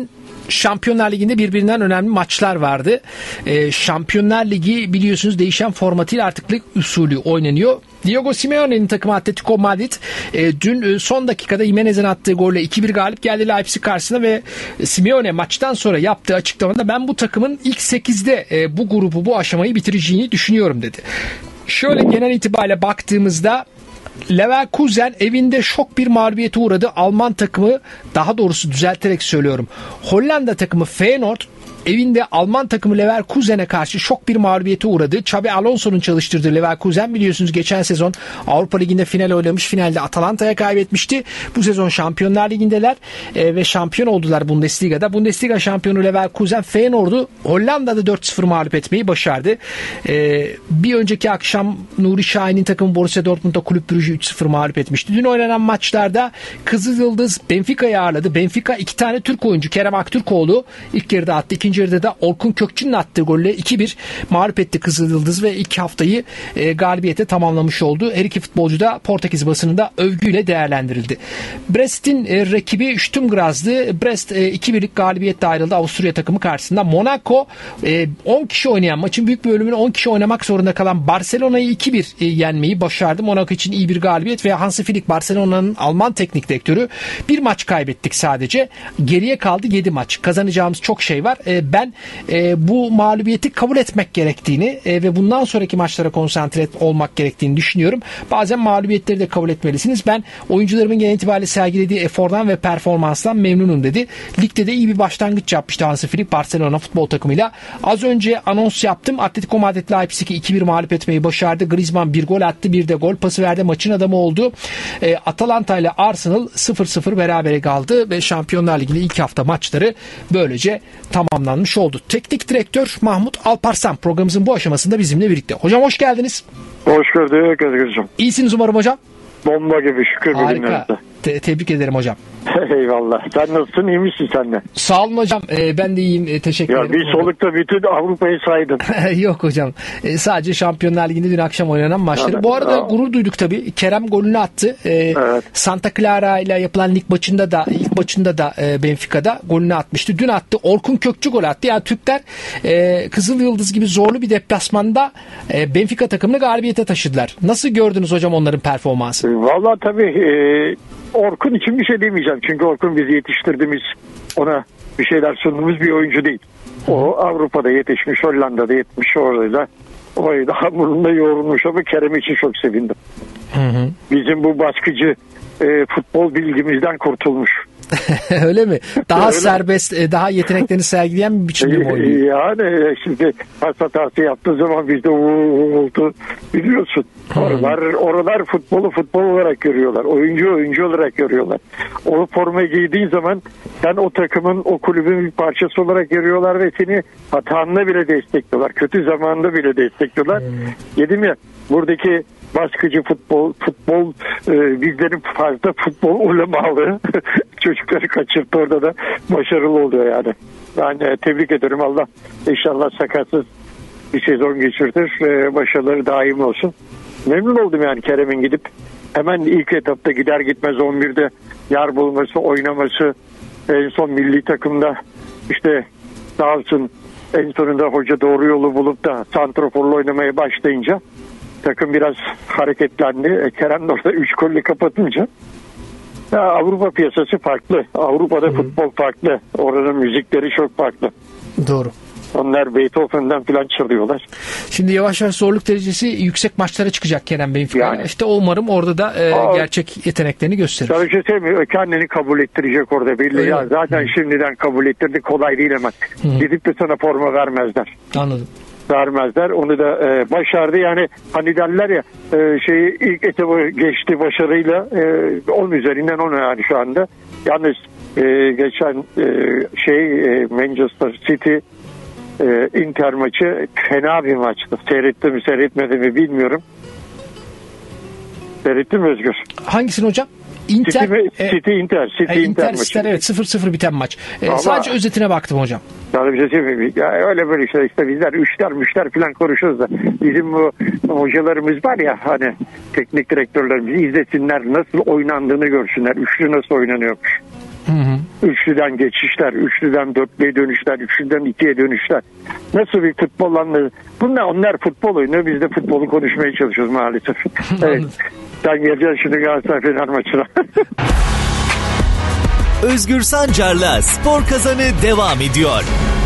Şampiyonlar Ligi'nde birbirinden önemli maçlar vardı. Ee, Şampiyonlar Ligi biliyorsunuz değişen formatıyla artık lig usulü oynanıyor. Diego Simeone'nin takımı Atletico Madrid e, dün e, son dakikada Jimenez'in attığı golle iki bir galip geldi Leipzig karşısında ve Simeone maçtan sonra yaptığı açıklamada ben bu takımın ilk sekizde e, bu grubu, bu aşamayı bitireceğini düşünüyorum dedi. Şöyle genel itibariyle baktığımızda Leverkusen evinde şok bir mağlubiyete uğradı. Alman takımı, daha doğrusu düzelterek söylüyorum, Hollanda takımı Feyenoord evinde Alman takımı Leverkusen'e karşı şok bir mağlubiyete uğradı. Xabi Alonso'nun çalıştırdığı Leverkusen biliyorsunuz geçen sezon Avrupa Ligi'nde final oynamış. Finalde Atalanta'ya kaybetmişti. Bu sezon Şampiyonlar Ligi'ndeler e, ve şampiyon oldular Bundesliga'da. Bundesliga şampiyonu Leverkusen Feyenoord'u Hollanda'da dört sıfır mağlup etmeyi başardı. E, bir önceki akşam Nuri Şahin'in takımı Borussia Dortmund'da Kulüp Brugge'yi üç sıfır mağlup etmişti. Dün oynanan maçlarda Kızılyıldız Benfica'yı ağırladı. Benfica iki tane Türk oyuncu Kerem Aktürkoğlu ilk yarıda attı. İkinci yarıda da Orkun Kökçü'nün attığı golle iki bir mağlup etti Kızılyıldız ve ilk haftayı e, galibiyete tamamlamış oldu. Her iki futbolcu da Portekiz basınında övgüyle değerlendirildi. Brest'in e, rakibi Sturm Graz'dı. Brest e, iki birlik galibiyetle ayrıldı Avusturya takımı karşısında. Monaco e, on kişi oynayan, maçın büyük bir bölümünü on kişi oynamak zorunda kalan Barcelona'yı iki bir e, yenmeyi başardı. Monaco için iyi bir galibiyet ve Hansi Flick Barcelona'nın Alman teknik direktörü bir maç kaybettik sadece. Geriye kaldı yedi maç. Kazanacağımız çok şey var. E, ben e, bu mağlubiyeti kabul etmek gerektiğini e, ve bundan sonraki maçlara konsantre olmak gerektiğini düşünüyorum. Bazen mağlubiyetleri de kabul etmelisiniz. Ben oyuncularımın genel itibariyle sergilediği efordan ve performanstan memnunum dedi. Ligde de iyi bir başlangıç yapmıştı Hansi Flick Barcelona futbol takımıyla. Az önce anons yaptım. Atletico Madrid Leipzig'i iki bir mağlup etmeyi başardı. Griezmann bir gol attı, bir de gol pası verdi. Maçın adamı oldu. E, Atalanta ile Arsenal sıfır sıfır berabere kaldı ve Şampiyonlar Ligi'nin ilk hafta maçları böylece tamamlanmış oldu. Teknik direktör Mahmut Alparslan programımızın bu aşamasında bizimle birlikte. Hocam hoş geldiniz. Hoş gördük Özgürcüğüm. İyisiniz umarım hocam. Bomba gibi şükür. Harika. Te- tebrik ederim hocam. Eyvallah. Sen nasılsın? İyi misin sen de? Sağ olun hocam. Ee, ben de iyiyim. Ee, teşekkür ya ederim. Bir solukta bütün Avrupa'yı saydın. Yok hocam. Ee, sadece Şampiyonlar Ligi'nde dün akşam oynanan maçları. Evet. Bu arada Aa. gurur duyduk tabii. Kerem golünü attı. Ee, evet. Santa Clara ile yapılan lig maçında da ilk maçında da e, Benfica'da golünü atmıştı. Dün attı. Orkun Kökçü gol attı. Yani Türkler e, Kızılyıldız gibi zorlu bir deplasmanda e, Benfica takımını galibiyete taşıdılar. Nasıl gördünüz hocam onların performansı? Vallahi tabii e, Orkun için bir şey demeyeceğim. Çünkü Orkun bizi yetiştirdiğimiz, ona bir şeyler sunduğumuz bir oyuncu değil. O Avrupa'da yetişmiş, Hollanda'da yetmiş, orada orayı da hamurunda yoğrulmuş ama Kerem için çok sevindim. Hı hı. Bizim bu baskıcı e, futbol bilgimizden kurtulmuş. Öyle mi? Daha Öyle. serbest, daha yeteneklerini sergileyen bir biçimde mi oynuyor? Yani şimdi pas hatası yaptığı zaman bizde oldu biliyorsun. Oralar, oralar futbolu futbol olarak görüyorlar. Oyuncu oyuncu olarak görüyorlar. O forma giydiğin zaman sen o takımın, o kulübün bir parçası olarak görüyorlar ve seni hatanla bile destekliyorlar. Kötü zamanında bile destekliyorlar. Hmm. Dedim ya, buradaki baskıcı futbol, futbol e, bizlerin fazla futbol ulemalı çocukları kaçırttı, orada da başarılı oluyor yani. Ben e, tebrik ederim, Allah inşallah sakatsız bir sezon geçirtir, e, başarıları daim olsun. Memnun oldum yani Kerem'in gidip hemen ilk etapta gider gitmez on birde yer bulması, oynaması, en son milli takımda işte sağ olsun en sonunda hoca doğru yolu bulup da santraforla oynamaya başlayınca takım biraz hareketlendi. Kerem de orada üç golle kapatınca ya, Avrupa piyasası farklı. Avrupa'da Hı-hı. futbol farklı. Oranın müzikleri çok farklı. Doğru. Onlar Beethoven'dan falan çalıyorlar. Şimdi yavaş yavaş zorluk derecesi yüksek maçlara çıkacak Kerem Benfica. Yani. İşte umarım orada da e, Aa, gerçek yeteneklerini gösterir. Sana bir şey söyleyeyim, kendini kabul ettirecek orada belli. Öyle ya mi? Zaten Hı. şimdiden kabul ettirdi, kolay değil hemen. Hı. Gidip de sana forma vermezler. Anladım. Vermezler. Onu da e, başardı. Yani hani derler ya e, şeyi ilk etabı geçti başarıyla. E, onun üzerinden onu yani şu anda. Yalnız e, geçen e, şey e, Manchester City e, Inter maçı fena bir maçtı. Seyretti mi seyretmedi mi bilmiyorum. Seyrettin mi Özgür? Hangisini hocam? Inter, City, mi? e, City Inter. City e, Inter, Inter maçı. Evet sıfır sıfır biten maç. E, Ama, sadece özetine baktım hocam. Yani bir şey söyleyeyim. Ya öyle böyle işte, işte bizler üçler müşter falan konuşuyoruz da bizim bu hocalarımız var ya, hani teknik direktörlerimizi izlesinler, nasıl oynandığını görsünler. Üçlü nasıl oynanıyormuş. Hı hı. Üçlüden geçişler, üçlüden dörtlüye dönüşler, üçlüden ikiye dönüşler. Nasıl bir futbol anlayı? Bunlar onlar futbol oynuyor. Biz de futbolu konuşmaya çalışıyoruz maalesef. Evet. Sen geleceksin şimdi Galatasaray Fener maçına. Özgür Sancar'la Spor Kazanı devam ediyor.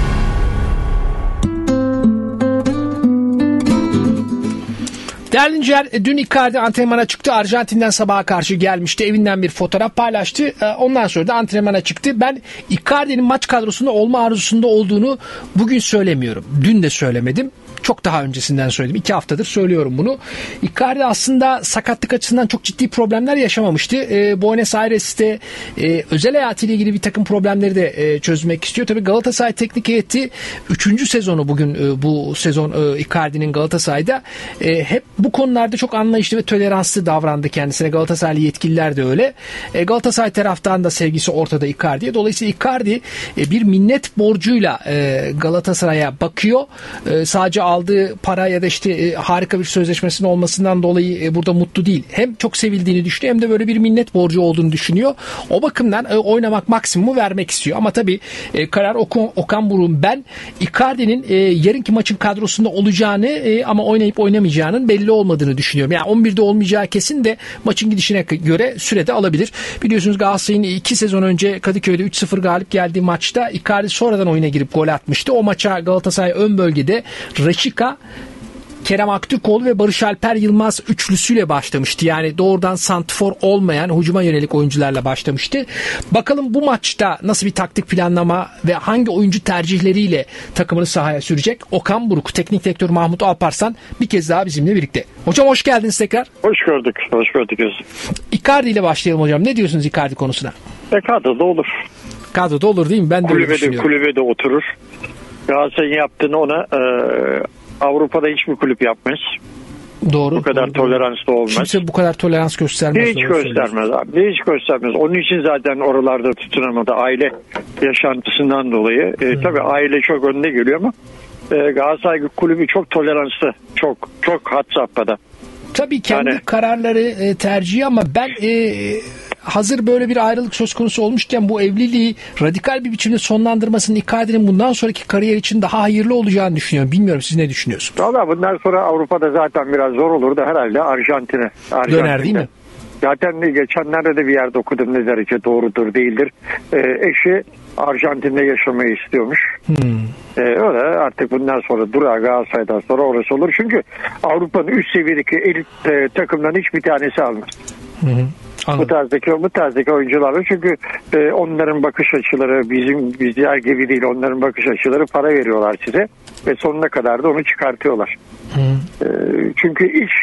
Değerli dinleyiciler, dün Icardi antrenmana çıktı. Arjantin'den sabaha karşı gelmişti. Evinden bir fotoğraf paylaştı. Ondan sonra da antrenmana çıktı. Ben Icardi'nin maç kadrosunda olma arzusunda olduğunu bugün söylemiyorum. Dün de söylemedim. Çok daha öncesinden söyledim. İki haftadır söylüyorum bunu. Icardi aslında sakatlık açısından çok ciddi problemler yaşamamıştı. E, Buenos Aires'te e, özel hayatıyla ilgili bir takım problemleri de e, çözmek istiyor. Tabii Galatasaray teknik heyeti üçüncü sezonu bugün e, bu sezon e, Icardi'nin Galatasaray'da e, hep bu konularda çok anlayışlı ve toleranslı davrandı kendisine. Galatasaraylı yetkililer de öyle. E, Galatasaray taraftan da sevgisi ortada Icardi'ye. Dolayısıyla Icardi e, bir minnet borcuyla e, Galatasaray'a bakıyor. E, sadece aldığı para ya da işte e, harika bir sözleşmesinin olmasından dolayı e, burada mutlu değil. Hem çok sevildiğini düşünüyor hem de böyle bir minnet borcu olduğunu düşünüyor. O bakımdan e, oynamak maksimumu vermek istiyor. Ama tabii e, karar Okan, Okan Buruk'un ben Icardi'nin e, yarınki maçın kadrosunda olacağını e, ama oynayıp oynamayacağının belli olmadığını düşünüyorum. Yani on birde olmayacağı kesin de maçın gidişine göre sürede alabilir. Biliyorsunuz Galatasaray'ın iki sezon önce Kadıköy'de üç sıfır galip geldiği maçta Icardi sonradan oyuna girip gol atmıştı. O maça Galatasaray ön bölgede Raşika, Kerem Aktürkoğlu ve Barış Alper Yılmaz üçlüsüyle başlamıştı. Yani doğrudan santrfor olmayan hücuma yönelik oyuncularla başlamıştı. Bakalım bu maçta nasıl bir taktik planlama ve hangi oyuncu tercihleriyle takımını sahaya sürecek? Okan Buruk, teknik direktör Mahmut Alparslan bir kez daha bizimle birlikte. Hocam hoş geldiniz tekrar. Hoş gördük. Hoş gördük. Icardi ile başlayalım hocam. Ne diyorsunuz Icardi konusuna? E kadroda olur. Kadroda olur değil mi? Ben de kulübede, öyle düşünüyorum. Kulübede oturur. Galatasaray'ın yaptığını ona e, Avrupa'da hiçbir kulüp yapmaz. Doğru. Bu kadar doğru, toleranslı olmaz. Kimse bu kadar tolerans göstermez. Hiç göstermez abi. Hiç göstermez. Onun için zaten oralarda tutunamadı. Aile yaşantısından dolayı. E, tabii aile çok önde geliyor ama e, Galatasaray kulübü çok toleranslı. Çok çok had safhada. Tabii kendi yani, kararları e, tercihi ama ben e, hazır böyle bir ayrılık söz konusu olmuşken bu evliliği radikal bir biçimde sonlandırmasının Icardi'nin bundan sonraki kariyer için daha hayırlı olacağını düşünüyorum. Bilmiyorum siz ne düşünüyorsunuz? Valla bundan sonra Avrupa'da zaten biraz zor olur da herhalde Arjantin'e. Arjantin'e. Döner değil mi? Zaten geçenlerde de bir yerde okudum ne derece doğrudur değildir. E, eşi Arjantin'de yaşamayı istiyormuş. Hmm. E, o da artık bundan sonra durağı Galatasaray'dan sonra orası olur. Çünkü Avrupa'nın üst seviyedeki elit e, takımdan hiçbir tanesi almaz. Hmm. Bu tarzdaki bu tarzdaki oyuncularla çünkü e, onların bakış açıları bizim bizler gibi değil. Onların bakış açıları para veriyorlar size ve sonuna kadar da onu çıkartıyorlar. Hmm. E, çünkü iş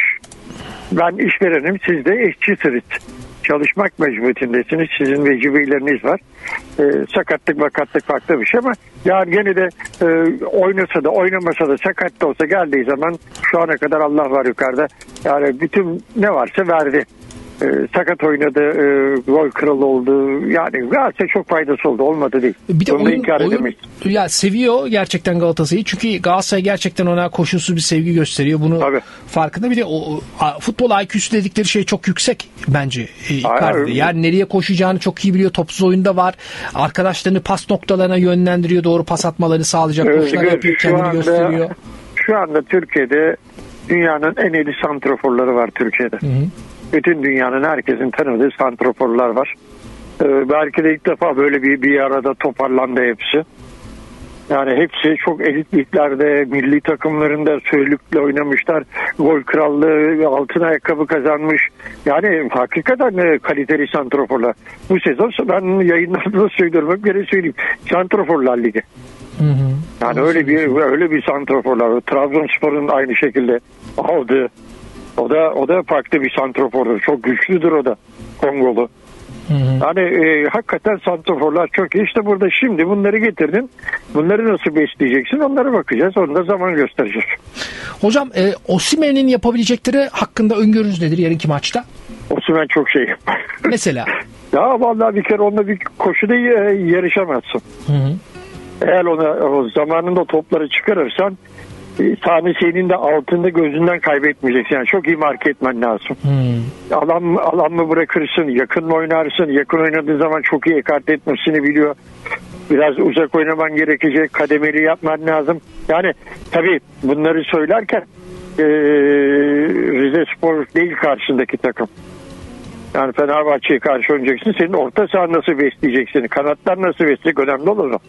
ben işverenim, siz de işçisiniz. Çalışmak mecburiyetindesiniz. Sizin vecibeleriniz var. E, sakatlık vakatlık farklı bir şey ama yani gene de e, oynasa da oynamasa da sakat da olsa geldiği zaman şu ana kadar Allah var yukarıda. Yani bütün ne varsa verdi. E, sakat oynadı, e, gol kralı oldu. Yani Galatasaray çok faydası oldu. Olmadı değil. Bir de Bunu oyun, oyun ya seviyor gerçekten Galatasaray'ı. Çünkü Galatasaray gerçekten ona koşulsuz bir sevgi gösteriyor. Bunu Tabii. farkında. Bir de o, o futbol I Q'su dedikleri şey çok yüksek bence. E, Icardi. Yani nereye koşacağını çok iyi biliyor. Topsuz oyunda var. Arkadaşlarını pas noktalarına yönlendiriyor. Doğru pas atmalarını sağlayacak. Koşular yapıyor. Kendini anda, gösteriyor. Şu anda Türkiye'de dünyanın en iyi santraforları var Türkiye'de. Hı hı. Bütün dünyanın herkesin tanıdığı santraforlar var. Ee, belki de ilk defa böyle bir bir arada toparlandı hepsi. Yani hepsi çok elit liglerde, milli takımlarında sözlükle oynamışlar. Gol krallığı, altın ayakkabı kazanmış. Yani hakikaten kaliteli santraforlar. Bu sezon ben yayınlarda söylüyorum, hep geri söyleyeyim. Santraforlar Ligi. Hı hı. Yani öyle bir öyle bir santraforlar. Trabzonspor'un aynı şekilde aldığı. O da o da farklı bir santrafordur. Çok güçlüdür o da. Kongolu. Hı hı. Yani e, hakikaten santraforlar çok iyi. İşte burada şimdi bunları getirdin. Bunları nasıl besleyeceksin? Onlara bakacağız. Onu da zaman göstereceğiz. Hocam e, Osimhen'in yapabilecekleri hakkında öngörünüz nedir yarınki maçta? Osimhen çok şey yapar. Mesela? Ya vallahi bir kere onunla bir koşuda yarışamazsın. Hı hı. Eğer ona o zamanında topları çıkarırsan sahne senin de altında gözünden kaybetmeyeceksin. Yani çok iyi marke etmen lazım. Hmm. Alan, alan mı bırakırsın, yakın mı oynarsın? Yakın oynadığı zaman çok iyi ekart etmesini biliyor. Biraz uzak oynaman gerekecek, kademeli yapman lazım. Yani tabii bunları söylerken e, Rizespor değil karşındaki takım. Yani Fenerbahçe'ye karşı oynayacaksın. Senin orta saha nasıl besleyeceksin? Kanatlar nasıl besleyecek? Önemli olur o.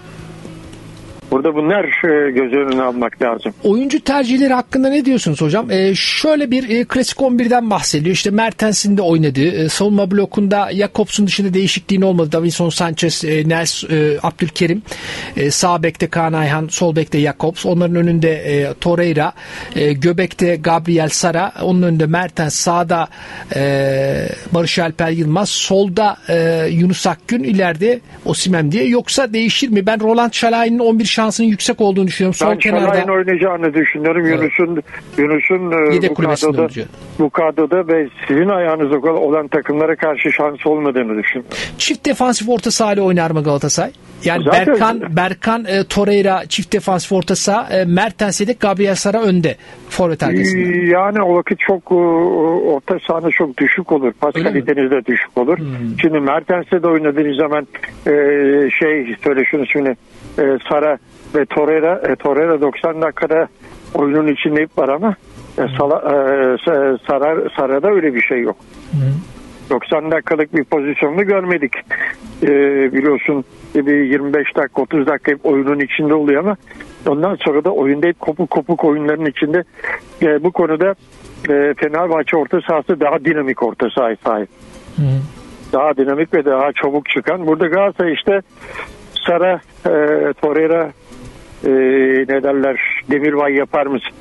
Burada bunlar e, göz önüne almak lazım. Oyuncu tercihleri hakkında ne diyorsunuz hocam? E, şöyle bir e, klasik on birden bahsediyor. İşte Mertens'in de oynadığı, e, savunma blokunda Jakobs'un dışında değişikliğin olmadı. Davinson Sanchez, e, Nels, e, Abdülkerim, e, sağ bekte Kaan Ayhan, sol bekte Jakobs. Onların önünde e, Torreira, e, göbekte Gabriel Sara, onun önünde Mertens, sağda e, Barış Alper Yılmaz, solda e, Yunus Akgün, ileride Osimhen diye. Yoksa değişir mi? Ben Roland Şalay'ın on bir şansının yüksek olduğunu düşünüyorum. Sol ben kenarda Şalay'ın oynayacağını düşünüyorum. Evet. Yunus'un Yunus'un yedek bu kadroda, bu kadroda ve sizin ayağınızda olan takımlara karşı şans olmadığını düşünüyorum. Çift defansif orta sahayla oynar mı Galatasaray? Yani Zaten Berkan, Berkan e, Torreira çift defansif orta saha, e, Mertens yedek, Gabriel Sara önde forvet arkasında. Yani o vakit çok orta sahada çok düşük olur. Pas kaliteniz de düşük olur. Hmm. Şimdi Mertens'te de oynadığınız zaman e, şey söyle şunu şimdi e, Sara ve Torreira e, Torreira doksan dakikada oyunun içinde hep var ama e, Sala, e, Sara, Sara'da öyle bir şey yok. Hmm. doksan dakikalık bir pozisyonunu görmedik. Ee, biliyorsun bir yirmi beş dakika otuz dakika hep oyunun içinde oluyor ama ondan sonra da oyunda hep kopuk kopuk oyunların içinde. Ee, bu konuda e, Fenerbahçe orta sahası daha dinamik orta sahaya sahip. Hı. Daha dinamik ve daha çabuk çıkan. Burada Galatasaray işte Sara, e, Torreira e, ne derler Demirbay yapar mısın?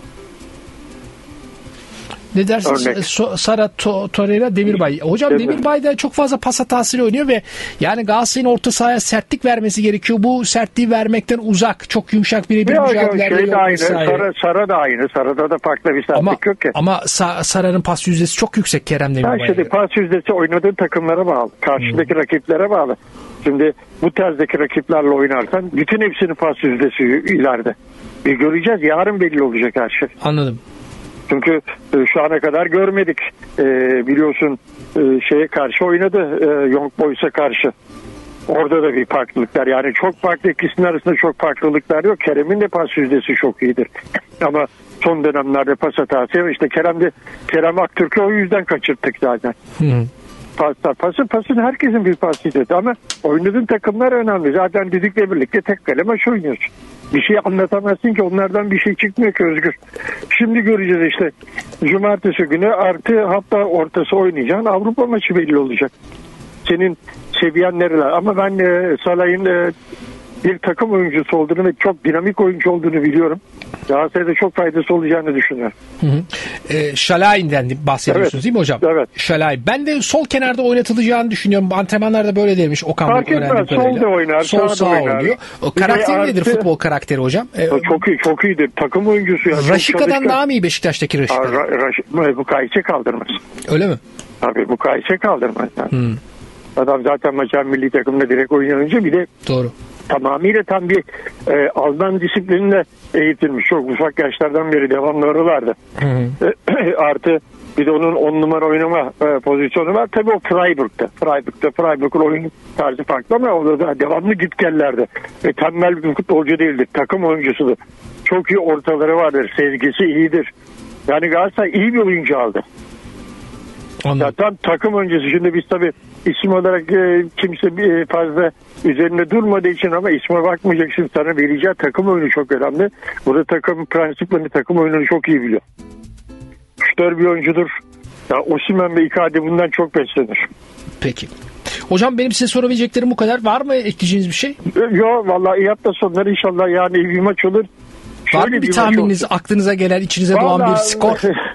Ne dersiniz? So, Sara, to, Torreira, Demirbay. Hocam Demir. Demirbay da çok fazla pas hatasıyla oynuyor ve yani Galatasaray'ın orta sahaya sertlik vermesi gerekiyor. Bu sertliği vermekten uzak. Çok yumuşak birebir mücadeleler. Şey de aynı. Sara, Sara da aynı. Sara'da da farklı bir sertlik ama, yok ki. Ama Sa- Sara'nın pas yüzdesi çok yüksek Kerem Demirbay'a. Şimdi pas yüzdesi oynadığın takımlara bağlı. Karşıdaki hmm. rakiplere bağlı. Şimdi bu tarzdaki rakiplerle oynarsan bütün hepsinin pas yüzdesi ileride. Bir göreceğiz. Yarın belli olacak her şey. Anladım. Çünkü e, şu ana kadar görmedik. E, biliyorsun e, şeye karşı oynadı. E, Young Boys'a karşı. Orada da bir farklılıklar. Yani çok farklı, ikisinin arasında çok farklılıklar yok. Kerem'in de pas yüzdesi çok iyidir. Ama son dönemlerde pas hatası. İşte Kerem de Kerem Aktürk'ü o yüzden kaçırttık zaten. Hı. Paslar, pasın, pasın herkesin bir pas yüzdesi. Ama oynadığın takımlar önemli. Zaten dedikle birlikte tek kale maç oynuyorsun. Bir şey anlatamazsın ki, onlardan bir şey çıkmıyor ki Özgür. Şimdi göreceğiz işte. Cumartesi günü artı hafta ortası oynayacağın Avrupa maçı belli olacak. Senin seviyen nereler? Ama ben e, Salah'ın e, bir takım oyuncusu olduğunu ve çok dinamik oyuncu olduğunu biliyorum. Galatasaray'da çok faydası olacağını düşünüyorum. Hı hı. E, Şalay'den bahsediyorsunuz evet. Değil mi hocam? Evet. Şalay. Ben de sol kenarda oynatılacağını düşünüyorum. Antrenmanlarda böyle demiş Okan Buruk öğrendiğim kadarıyla. Sol da oynar. Sol sağ oynuyor. O karakteri artı, nedir futbol karakteri hocam? E, çok iyi, çok iyidir. Takım oyuncusu ya. Raşika'dan daha mı iyi Beşiktaş'taki Raşika? Ra- Raş- mukayese kaldırmaz. Öyle mi? Tabii mukayese kaldırmaz. Yani. Hmm. Adam zaten maçın milli takımda direkt oynayınca bir de doğru. Tamamıyla tam bir e, Alman disiplinle eğitilmiş. Çok ufak yaşlardan beri devamlı oralarda. E, artı bir de onun on numara oynama e, pozisyonu var. Tabii o Freiburg'da. Freiburg'da Freiburg'un oyun tarzı farklı ama orada da devamlı gitgellerde. E, tembel bir futbolcu değildir. Takım oyuncusudur. Çok iyi ortaları vardır. Sezgisi iyidir. Yani Galatasaray iyi bir oyuncu aldı. Ya, tam takım öncesi. Şimdi biz tabii isim olarak e, kimse e, fazla üzerinde durmadığı için ama isme bakmayacaksın, sana vereceği takım oyunu çok önemli. Burada takım prensiplerini, takım oyununu çok iyi biliyor. Güçler bir oyuncudur. Ya Osimhen ve Icardi bundan çok beslenir. Peki. Hocam benim size sorabileceklerim bu kadar. Var mı ekleyeceğiniz bir şey? Yok vallahi iyi hafta sonları inşallah yani iyi bir maç olur. Var mı bir, bir tahmininiz, aklınıza gelen, içinize vallahi, doğan bir skor?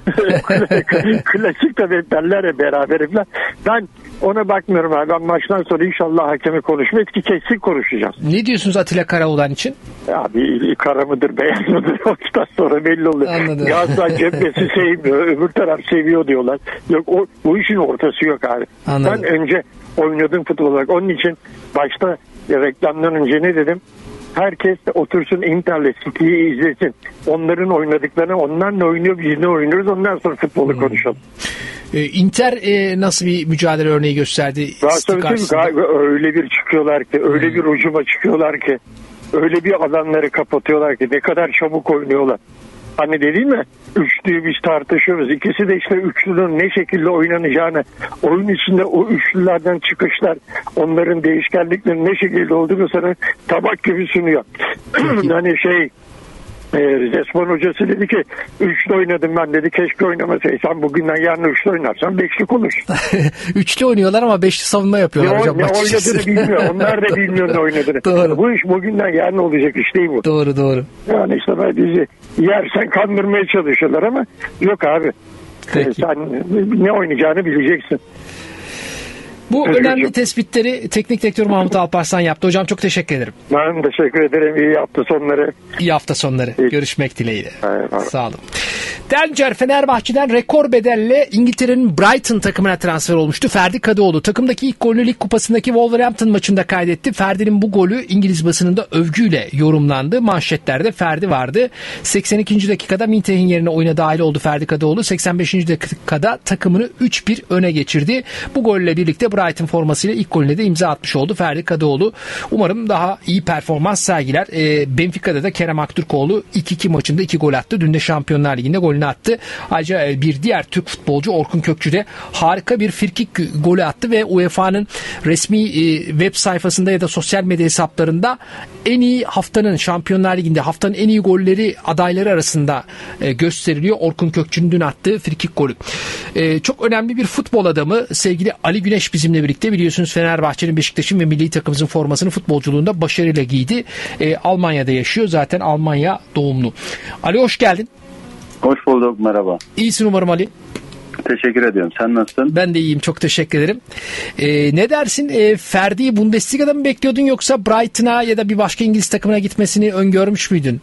Klasik tabii derler ya beraber falan. Ben ona bakmıyorum abi. Ben maçtan sonra inşallah hakeme konuşmak ki kesin konuşacağız. Ne diyorsunuz Atilla Karaoğlan için? Abi kara mıdır, beyaz mıdır? Maçtan sonra belli oluyor. Anladım. Galatasaray cephesi sevmiyor, öbür taraf seviyor diyorlar. Yok o, bu işin ortası yok abi. Anladım. Ben önce oynadığım futbol olarak onun için başta ya, reklamdan önce ne dedim? Herkes otursun Inter'le City'yi izlesin. Onların oynadıklarını, onlar ne oynuyor, biz ne oynuyoruz, ondan sonra futbolu hmm. konuşalım. Ee, Inter e, nasıl bir mücadele örneği gösterdi? Öyle bir çıkıyorlar ki, öyle hmm. bir ucuma çıkıyorlar ki, öyle bir alanları kapatıyorlar ki, ne kadar çabuk oynuyorlar. Hani dedim mi? Üçlüyü biz tartışıyoruz. İkisi de işte üçlünün ne şekilde oynanacağını, oyun içinde o üçlülerden çıkışlar, onların değişkenliklerinin ne şekilde olduğunu sana tabak gibi sunuyor. Hani şey, e, Rizespor hocası dedi ki üçlü oynadım ben dedi, keşke oynamasaysan, bugünden yarın üçlü oynarsan beşlik olur. Üçlü oynuyorlar ama beşli savunma yapıyorlar ne, hocam. Ne oynadığını bilmiyor. Onlar da bilmiyor ne oynadığını. Doğru. Bu iş bugünden yarın olacak iş değil bu. Doğru doğru. Yani işte ben bizi yersen kandırmaya çalışıyorlar ama yok abi. Peki. Sen ne oynayacağını bileceksin. Bu Özgürcüğüm. Önemli tespitleri teknik direktör Mahmut Alparslan yaptı. Hocam çok teşekkür ederim. Ben teşekkür ederim. İyi hafta sonları. İyi hafta sonları. İyi. Görüşmek dileğiyle. Evet, sağ olun. Dencer Fenerbahçe'den rekor bedelle İngiltere'nin Brighton takımına transfer olmuştu. Ferdi Kadıoğlu takımdaki ilk golünü Lig Kupası'ndaki Wolverhampton maçında kaydetti. Ferdi'nin bu golü İngiliz basınında övgüyle yorumlandı. Manşetlerde Ferdi vardı. seksen ikinci dakikada Minteh'in yerine oyuna dahil oldu Ferdi Kadıoğlu. seksen beşinci dakikada takımını üç bir öne geçirdi. Bu golle birlikte Brighton formasıyla ilk golüne de imza atmış oldu Ferdi Kadıoğlu. Umarım daha iyi performans sergiler. E, Benfica'da da Kerem Aktürkoğlu ilk iki maçında iki gol attı. Dün de Şampiyonlar Ligi'nde golünü attı. Ayrıca bir diğer Türk futbolcu Orkun Kökçü de harika bir frikik golü attı ve U E F A'nın resmi e, web sayfasında ya da sosyal medya hesaplarında en iyi haftanın, Şampiyonlar Ligi'nde haftanın en iyi golleri adayları arasında e, gösteriliyor. Orkun Kökçü'nün dün attığı frikik golü. E, çok önemli bir futbol adamı sevgili Ali Güneş bizimle birlikte. Biliyorsunuz Fenerbahçe'nin, Beşiktaş'ın ve milli takımımızın formasını futbolculuğunda başarıyla giydi. E, Almanya'da yaşıyor. Zaten Almanya doğumlu. Ali hoş geldin. Hoş bulduk, merhaba. İyisin umarım Ali. Teşekkür ediyorum. Sen nasılsın? Ben de iyiyim. Çok teşekkür ederim. Ee, ne dersin? Ee, Ferdi'yi Bundesliga'da mı bekliyordun yoksa Brighton'a ya da bir başka İngiliz takımına gitmesini öngörmüş müydün?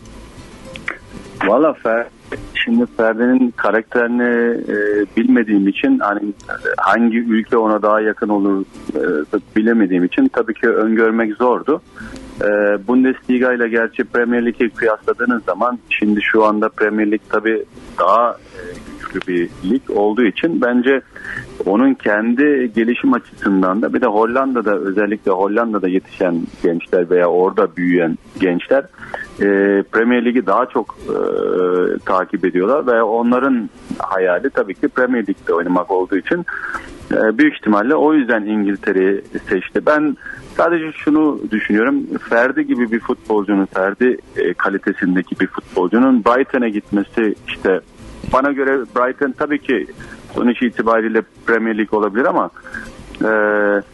Valla Fer, şimdi Ferdi'nin karakterini e, bilmediğim için, hani hangi ülke ona daha yakın olur e, bilemediğim için tabii ki öngörmek zordu. E, Bundesliga ile gerçi Premier Lig'i kıyasladığınız zaman şimdi şu anda Premier Lig tabii daha e, bir lig olduğu için bence onun kendi gelişim açısından da, bir de Hollanda'da, özellikle Hollanda'da yetişen gençler veya orada büyüyen gençler e, Premier Lig'i daha çok e, takip ediyorlar ve onların hayali tabii ki Premier Lig'de oynamak olduğu için e, büyük ihtimalle o yüzden İngiltere'yi seçti. Ben sadece şunu düşünüyorum, Ferdi gibi bir futbolcunun, Ferdi e, kalitesindeki bir futbolcunun Brighton'a gitmesi, işte bana göre Brighton tabii ki sonuç itibariyle Premier Lig olabilir ama e, e,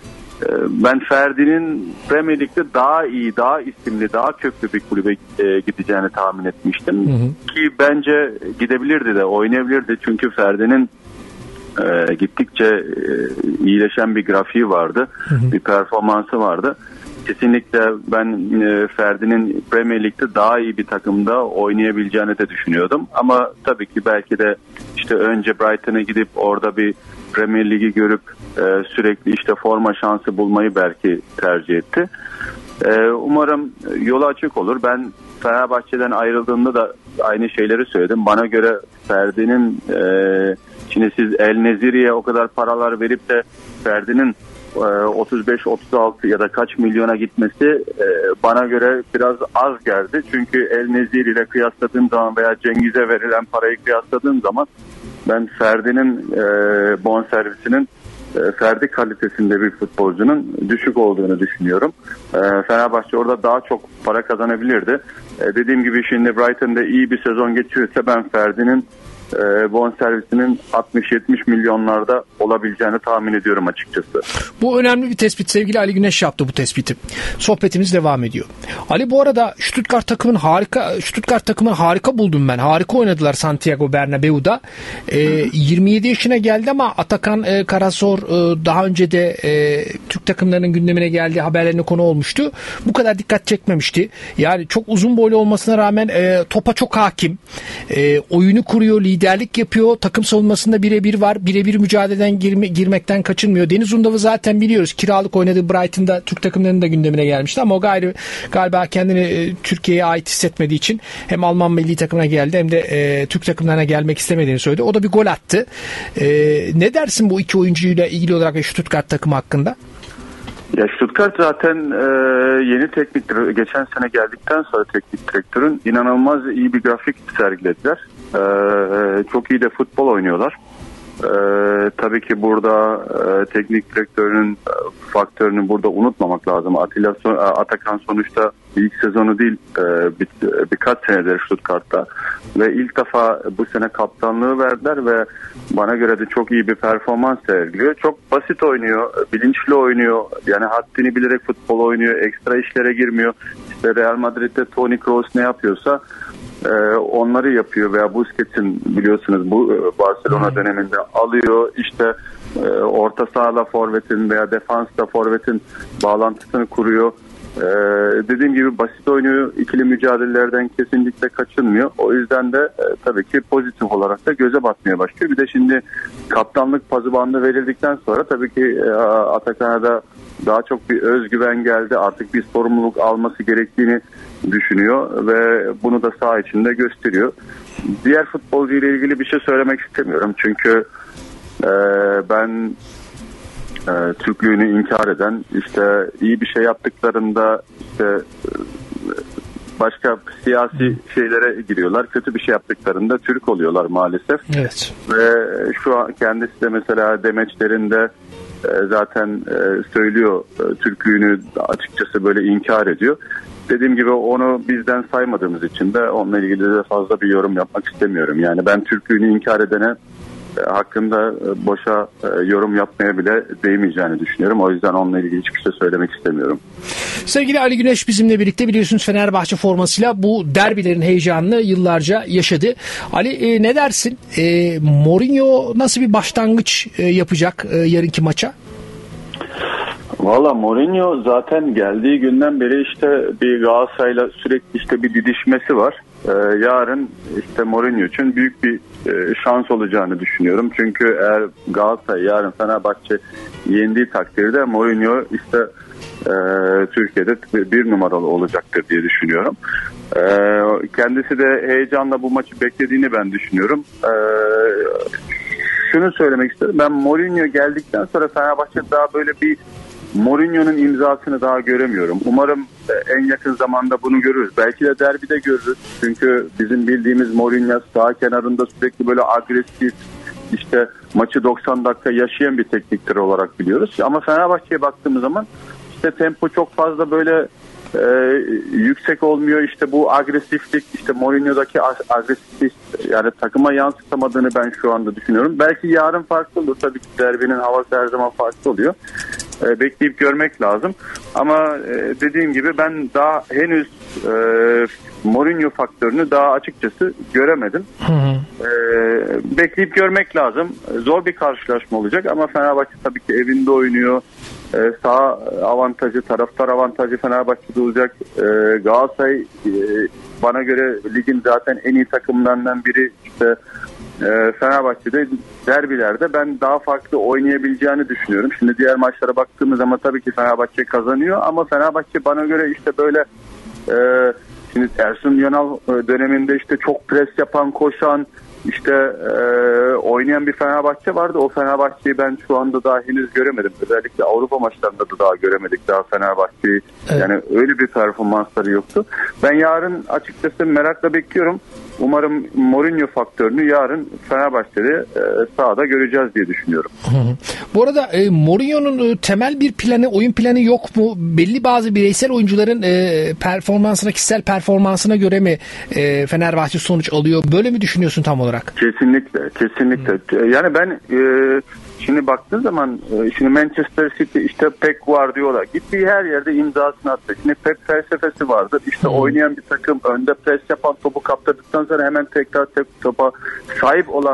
ben Ferdi'nin Premier Lig'de daha iyi, daha isimli, daha köklü bir kulübe e, gideceğini tahmin etmiştim. Hı hı. Ki bence gidebilirdi de, oynayabilirdi. Çünkü Ferdi'nin e, gittikçe e, iyileşen bir grafiği vardı, hı hı. bir performansı vardı. Kesinlikle ben e, Ferdi'nin Premier Lig'de daha iyi bir takımda oynayabileceğini de düşünüyordum. Ama tabii ki belki de işte önce Brighton'a gidip orada bir Premier Lig'i görüp e, sürekli işte forma şansı bulmayı belki tercih etti. E, umarım yolu açık olur. Ben Fenerbahçe'den ayrıldığımda da aynı şeyleri söyledim. Bana göre Ferdi'nin e, şimdi siz El Neziri'ye o kadar paralar verip de Ferdi'nin otuz beş otuz altı ya da kaç milyona gitmesi bana göre biraz az geldi. Çünkü El Nezir ile kıyasladığım zaman veya Cengiz'e verilen parayı kıyasladığım zaman ben Ferdi'nin bonservisinin Ferdi kalitesinde bir futbolcunun düşük olduğunu düşünüyorum. Fenerbahçe orada daha çok para kazanabilirdi. Dediğim gibi şimdi Brighton'da iyi bir sezon geçirirse ben Ferdi'nin E, bonservisinin altmış yetmiş milyonlarda olabileceğini tahmin ediyorum açıkçası. Bu önemli bir tespit. Sevgili Ali Güneş yaptı bu tespiti. Sohbetimiz devam ediyor. Ali, bu arada Stuttgart takımın harika Stuttgart takımını harika buldum ben. Harika oynadılar Santiago Bernabéu'da. E, yirmi yedi yaşına geldi ama Atakan e, Karasor e, daha önce de e, Türk takımlarının gündemine geldiği haberlerine konu olmuştu. Bu kadar dikkat çekmemişti. Yani çok uzun boylu olmasına rağmen e, topa çok hakim. E, oyunu kuruyor, lider liderlik yapıyor. Takım savunmasında birebir var. Birebir mücadeleden girme, girmekten kaçınmıyor. Deniz Undav'ı zaten biliyoruz. Kiralık oynadığı Brighton'da Türk takımlarının da gündemine gelmişti ama o gayrı galiba kendini e, Türkiye'ye ait hissetmediği için hem Alman milli takımına geldi hem de e, Türk takımlarına gelmek istemediğini söyledi. O da bir gol attı. E, ne dersin bu iki oyuncuyla ilgili olarak Stuttgart takımı hakkında? Ya Stuttgart zaten e, yeni teknik direktör, geçen sene geldikten sonra teknik direktörün inanılmaz iyi bir grafik sergilediler. E, çok iyi de futbol oynuyorlar. E, tabii ki burada e, teknik direktörün e, faktörünü burada unutmamak lazım. Atilla Atakan sonuçta ilk sezonu değil e, bir, birkaç senedir Stuttgart'ta ve ilk defa bu sene kaptanlığı verdiler ve bana göre de çok iyi bir performans sergiliyor. Çok basit oynuyor, bilinçli oynuyor. Yani haddini bilerek futbol oynuyor, ekstra işlere girmiyor. İşte Real Madrid'de Toni Kroos ne yapıyorsa e, onları yapıyor veya Busquets'in biliyorsunuz bu e, Barcelona döneminde alıyor. İşte e, orta sahayla forvetin veya defansla forvetin bağlantısını kuruyor. Ee, dediğim gibi basit oynuyor, ikili mücadelelerden kesinlikle kaçınmıyor. O yüzden de e, tabii ki pozitif olarak da göze batmaya başlıyor. Bir de şimdi kaptanlık pazı bandı verildikten sonra tabii ki e, Atakan'a da daha çok bir özgüven geldi. Artık bir sorumluluk alması gerektiğini düşünüyor ve bunu da saha içinde gösteriyor. Diğer futbolcu ile ilgili bir şey söylemek istemiyorum. Çünkü e, ben E, Türklüğünü inkar eden, işte iyi bir şey yaptıklarında işte başka siyasi şeylere giriyorlar. Kötü bir şey yaptıklarında Türk oluyorlar maalesef. Evet. Ve şu an kendisi de mesela demeçlerinde e, zaten e, söylüyor e, Türklüğünü açıkçası böyle inkar ediyor. Dediğim gibi onu bizden saymadığımız için de onunla ilgili de fazla bir yorum yapmak istemiyorum. Yani ben Türklüğünü inkar edene hakkında boşa yorum yapmaya bile değmeyeceğini düşünüyorum. O yüzden onunla ilgili hiçbir şey söylemek istemiyorum. Sevgili Ali Güneş bizimle birlikte, biliyorsunuz Fenerbahçe formasıyla bu derbilerin heyecanını yıllarca yaşadı. Ali e, ne dersin? E, Mourinho nasıl bir başlangıç e, yapacak e, yarınki maça? Valla Mourinho zaten geldiği günden beri işte bir Galatasaray'la sürekli işte bir didişmesi var. Ee, yarın işte Mourinho için büyük bir e, şans olacağını düşünüyorum. Çünkü eğer Galatasaray yarın Fenerbahçe yendiği takdirde Mourinho işte e, Türkiye'de bir numaralı olacaktır diye düşünüyorum. E, kendisi de heyecanla bu maçı beklediğini ben düşünüyorum. E, şunu söylemek istedim. Ben Mourinho geldikten sonra Fenerbahçe daha böyle bir Mourinho'nun imzasını daha göremiyorum. Umarım en yakın zamanda bunu görürüz. Belki de derbide görürüz. Çünkü bizim bildiğimiz Mourinho sağ kenarında sürekli böyle agresif, işte maçı doksan dakika yaşayan bir tekniktir olarak biliyoruz. Ama Fenerbahçe'ye baktığımız zaman işte tempo çok fazla böyle e, yüksek olmuyor. İşte bu agresiflik, işte Mourinho'daki agresiflik yani takıma yansıtamadığını ben şu anda düşünüyorum. Belki yarın farklı olur. Tabii ki derbinin havası her zaman farklı oluyor. E, bekleyip görmek lazım. Ama e, dediğim gibi ben daha henüz e, Mourinho faktörünü daha açıkçası göremedim. Hı hı. E, bekleyip görmek lazım. Zor bir karşılaşma olacak ama Fenerbahçe tabii ki evinde oynuyor. E, sağ avantajı, taraftar avantajı Fenerbahçe'de olacak. E, Galatasaray e, bana göre ligin zaten en iyi takımlarından biri. İşte e, Fenerbahçe'de derbilerde ben daha farklı oynayabileceğini düşünüyorum. Şimdi diğer maçlara baktığımız zaman tabii ki Fenerbahçe kazanıyor ama Fenerbahçe bana göre işte böyle e, şimdi Ersun Yanal döneminde işte çok pres yapan, koşan, işte e, oynayan bir Fenerbahçe vardı. O Fenerbahçe'yi ben şu anda daha henüz göremedim. Özellikle Avrupa maçlarında da daha göremedik daha Fenerbahçe'yi. Evet. Yani öyle bir performansları yoktu. Ben yarın açıkçası merakla bekliyorum. Umarım Mourinho faktörünü yarın Fenerbahçe'de e, sahada göreceğiz diye düşünüyorum. Hı hı. Bu arada e, Mourinho'nun e, temel bir planı, oyun planı yok mu? Belli bazı bireysel oyuncuların e, performansına, kişisel performansına göre mi e, Fenerbahçe sonuç alıyor? Böyle mi düşünüyorsun tam olarak? Kesinlikle, kesinlikle. Hı. Yani ben e, şimdi baktığın zaman e, şimdi Manchester City işte Pep Guardiola gittiği her yerde imzasını attı. Şimdi Pep felsefesi vardır. İşte Hı. oynayan bir takım önde pres yapan, topu kaptırdıktan sonra hemen tekrar tek topa sahip olan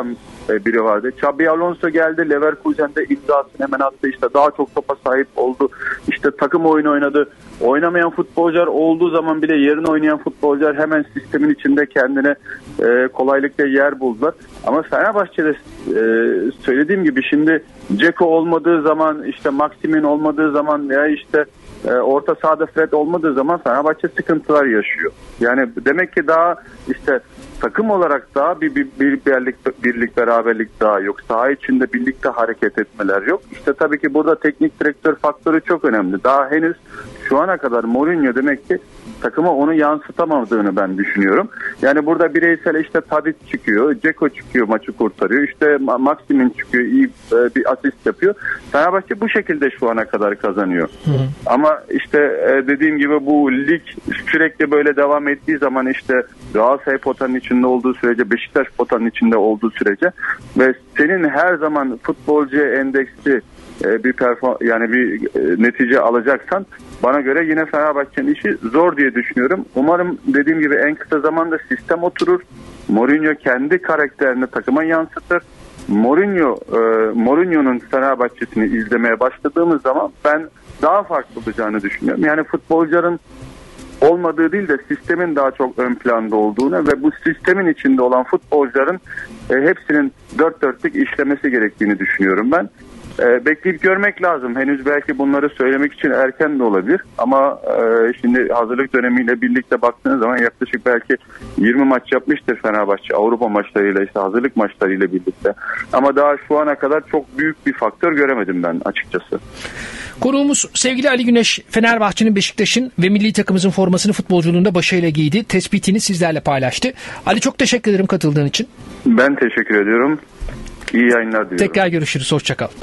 biri vardı. Xabi Alonso geldi, Leverkusen'de imzasını hemen attı, işte daha çok topa sahip oldu, işte takım oyunu oynadı. Oynamayan futbolcular olduğu zaman bile yerine oynayan futbolcular hemen sistemin içinde kendine e, kolaylıkla yer buldular. Ama Fenerbahçe'de e, söylediğim gibi şimdi Dzeko olmadığı zaman, işte Maximin olmadığı zaman veya işte e, orta sahada Fred olmadığı zaman Fenerbahçe sıkıntılar yaşıyor. Yani demek ki daha işte takım olarak daha bir, bir, bir birlik, birlik beraberlik daha yok. Saha içinde birlikte hareket etmeler yok. İşte tabii ki burada teknik direktör faktörü çok önemli. Daha henüz şu ana kadar Mourinho demek ki takıma onu yansıtamadığını ben düşünüyorum. Yani burada bireysel işte Tadic çıkıyor, Dzeko çıkıyor, maçı kurtarıyor. İşte Maximin çıkıyor, iyi bir asist yapıyor. Fenerbahçe bu şekilde şu ana kadar kazanıyor. Hı hı. Ama işte dediğim gibi bu lig sürekli böyle devam ettiği zaman işte Galatasaray potanın içinde olduğu sürece, Beşiktaş potanın içinde olduğu sürece ve senin her zaman futbolcuya endeksli bir perform yani bir netice alacaksan bana göre yine Fenerbahçe'nin işi zor diye düşünüyorum. Umarım dediğim gibi en kısa zamanda sistem oturur. Mourinho kendi karakterini takıma yansıtır. Mourinho, e, Mourinho'nun Fenerbahçe'sini izlemeye başladığımız zaman ben daha farklı olacağını düşünüyorum. Yani futbolcuların olmadığı değil de sistemin daha çok ön planda olduğunu ve bu sistemin içinde olan futbolcuların e, hepsinin dört dörtlük işlemesi gerektiğini düşünüyorum ben. E, bekleyip görmek lazım. Henüz belki bunları söylemek için erken de olabilir. Ama e, şimdi hazırlık dönemiyle birlikte baktığınız zaman yaklaşık belki yirmi maç yapmıştır Fenerbahçe. Avrupa maçlarıyla, işte hazırlık maçlarıyla birlikte. Ama daha şu ana kadar çok büyük bir faktör göremedim ben açıkçası. Konuğumuz sevgili Ali Güneş, Fenerbahçe'nin, Beşiktaş'ın ve milli takımımızın formasını futbolculuğunda başarıyla giydi. Tespitini sizlerle paylaştı. Ali, çok teşekkür ederim katıldığın için. Ben teşekkür ediyorum. İyi yayınlar diliyorum. Tekrar görüşürüz. Hoşça kal.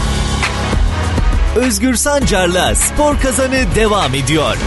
Özgür Sancar'la Spor Kazanı devam ediyor.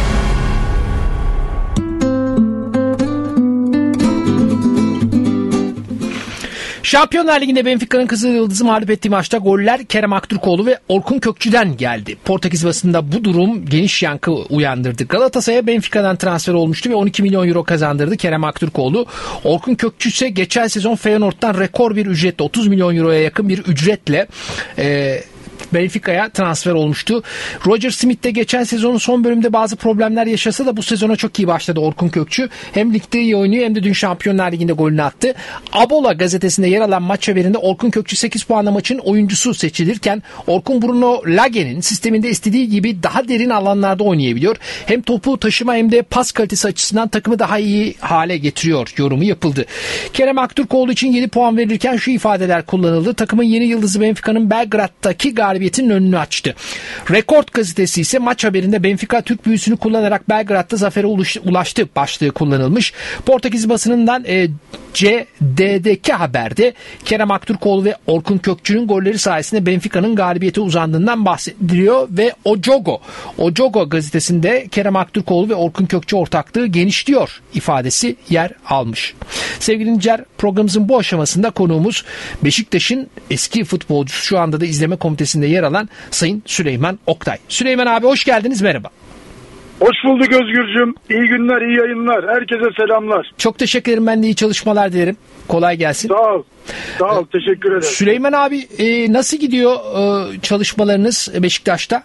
Şampiyonlar Ligi'nde Benfica'nın Kızılyıldız'ı mağlup ettiği maçta goller Kerem Aktürkoğlu ve Orkun Kökçü'den geldi. Portekiz basında bu durum geniş yankı uyandırdı. Galatasaray'a Benfica'dan transfer olmuştu ve on iki milyon euro kazandırdı Kerem Aktürkoğlu. Orkun Kökçü ise geçen sezon Feyenoord'dan rekor bir ücretle, otuz milyon euroya yakın bir ücretle e, Benfica'ya transfer olmuştu. Roger Smith de geçen sezonun son bölümde bazı problemler yaşasa da bu sezona çok iyi başladı Orkun Kökçü. Hem ligde iyi oynuyor hem de dün Şampiyonlar Ligi'nde golünü attı. Abola gazetesinde yer alan maç haberinde Orkun Kökçü sekiz puanla maçın oyuncusu seçilirken Orkun Bruno Lage'nin sisteminde istediği gibi daha derin alanlarda oynayabiliyor. Hem topu taşıma hem de pas kalitesi açısından takımı daha iyi hale getiriyor yorumu yapıldı. Kerem Aktürkoğlu için yedi puan verilirken şu ifadeler kullanıldı. Takımın yeni yıldızı Benfica'nın Belgrad'daki galibiyetinin önünü açtı. Rekord gazetesi ise maç haberinde Benfica Türk büyüsünü kullanarak Belgrad'da zafere ulaştı başlığı kullanılmış. Portekiz basınından e, C D D K haberde Kerem Aktürkoğlu ve Orkun Kökçü'nün golleri sayesinde Benfica'nın galibiyete uzandığından bahsediliyor ve Ojogo, Ojogo gazetesinde Kerem Aktürkoğlu ve Orkun Kökçü ortaklığı genişliyor ifadesi yer almış. Sevgili dinleyiciler, programımızın bu aşamasında konuğumuz Beşiktaş'ın eski futbolcusu, şu anda da izleme komitesinde yer alan Sayın Süleyman Oktay. Süleyman abi, hoş geldiniz, merhaba. Hoş bulduk Özgürcüğüm. İyi günler, iyi yayınlar. Herkese selamlar. Çok teşekkür ederim. Ben de iyi çalışmalar dilerim. Kolay gelsin. Sağ ol. Sağ ol. Teşekkür ederim. Süleyman abi, e, nasıl gidiyor e, çalışmalarınız Beşiktaş'ta?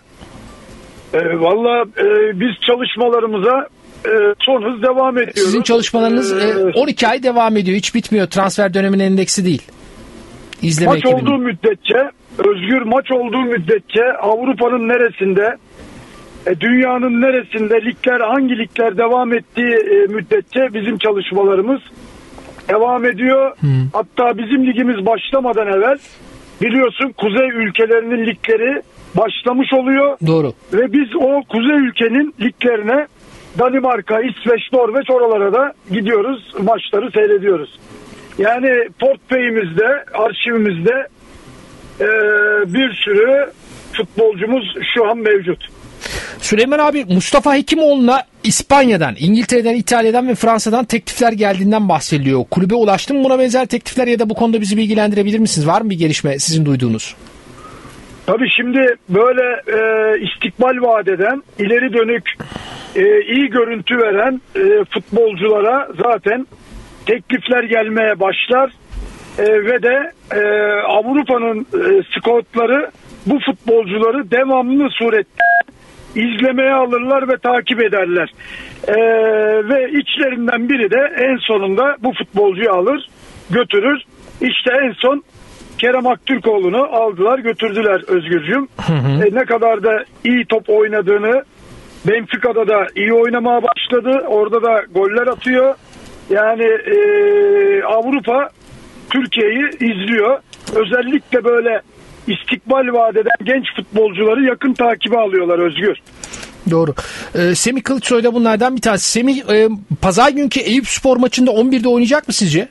E, Valla e, biz çalışmalarımıza e, son hız devam ediyoruz. Sizin çalışmalarınız e, on iki ay devam ediyor. Hiç bitmiyor. Transfer döneminin endeksi değil. İzleme maç ekibinin. olduğu müddetçe, Özgür, maç olduğu müddetçe Avrupa'nın neresinde, E, dünyanın neresinde, ligler, hangi ligler devam ettiği e, müddetçe bizim çalışmalarımız devam ediyor. Hmm. Hatta bizim ligimiz başlamadan evvel biliyorsun kuzey ülkelerinin ligleri başlamış oluyor. Doğru. Ve biz o kuzey ülkenin liglerine, Danimarka, İsveç, Norveç, oralara da gidiyoruz, maçları seyrediyoruz. Yani portföyümüzde, arşivimizde e, bir sürü futbolcumuz şu an mevcut. Süleyman abi, Mustafa Hekimoğlu'na İspanya'dan, İngiltere'den, İtalya'dan ve Fransa'dan teklifler geldiğinden bahsediliyor. Kulübe ulaştı mı buna benzer teklifler ya da bu konuda bizi bilgilendirebilir misiniz? Var mı bir gelişme sizin duyduğunuz? Tabii şimdi böyle e, istikbal vaat eden, ileri dönük, e, iyi görüntü veren e, futbolculara zaten teklifler gelmeye başlar. e, ve de e, Avrupa'nın e, scoutları bu futbolcuları devamlı surette izlemeye alırlar ve takip ederler. E, ve içlerinden biri de en sonunda bu futbolcuyu alır, götürür. İşte en son Kerem Aktürkoğlu'nu aldılar, götürdüler Özgürcüğüm. Hı hı. E, ne kadar da iyi top oynadığını, Benfica'da da iyi oynamaya başladı. Orada da goller atıyor. Yani e, Avrupa Türkiye'yi izliyor. Özellikle böyle istikbal vaat eden genç futbolcuları yakın takibe alıyorlar Özgür. Doğru. Ee, Semih Kılıçsoy da bunlardan bir tanesi. Semih e, pazar günkü Eyüpspor maçında on birde oynayacak mı sizce?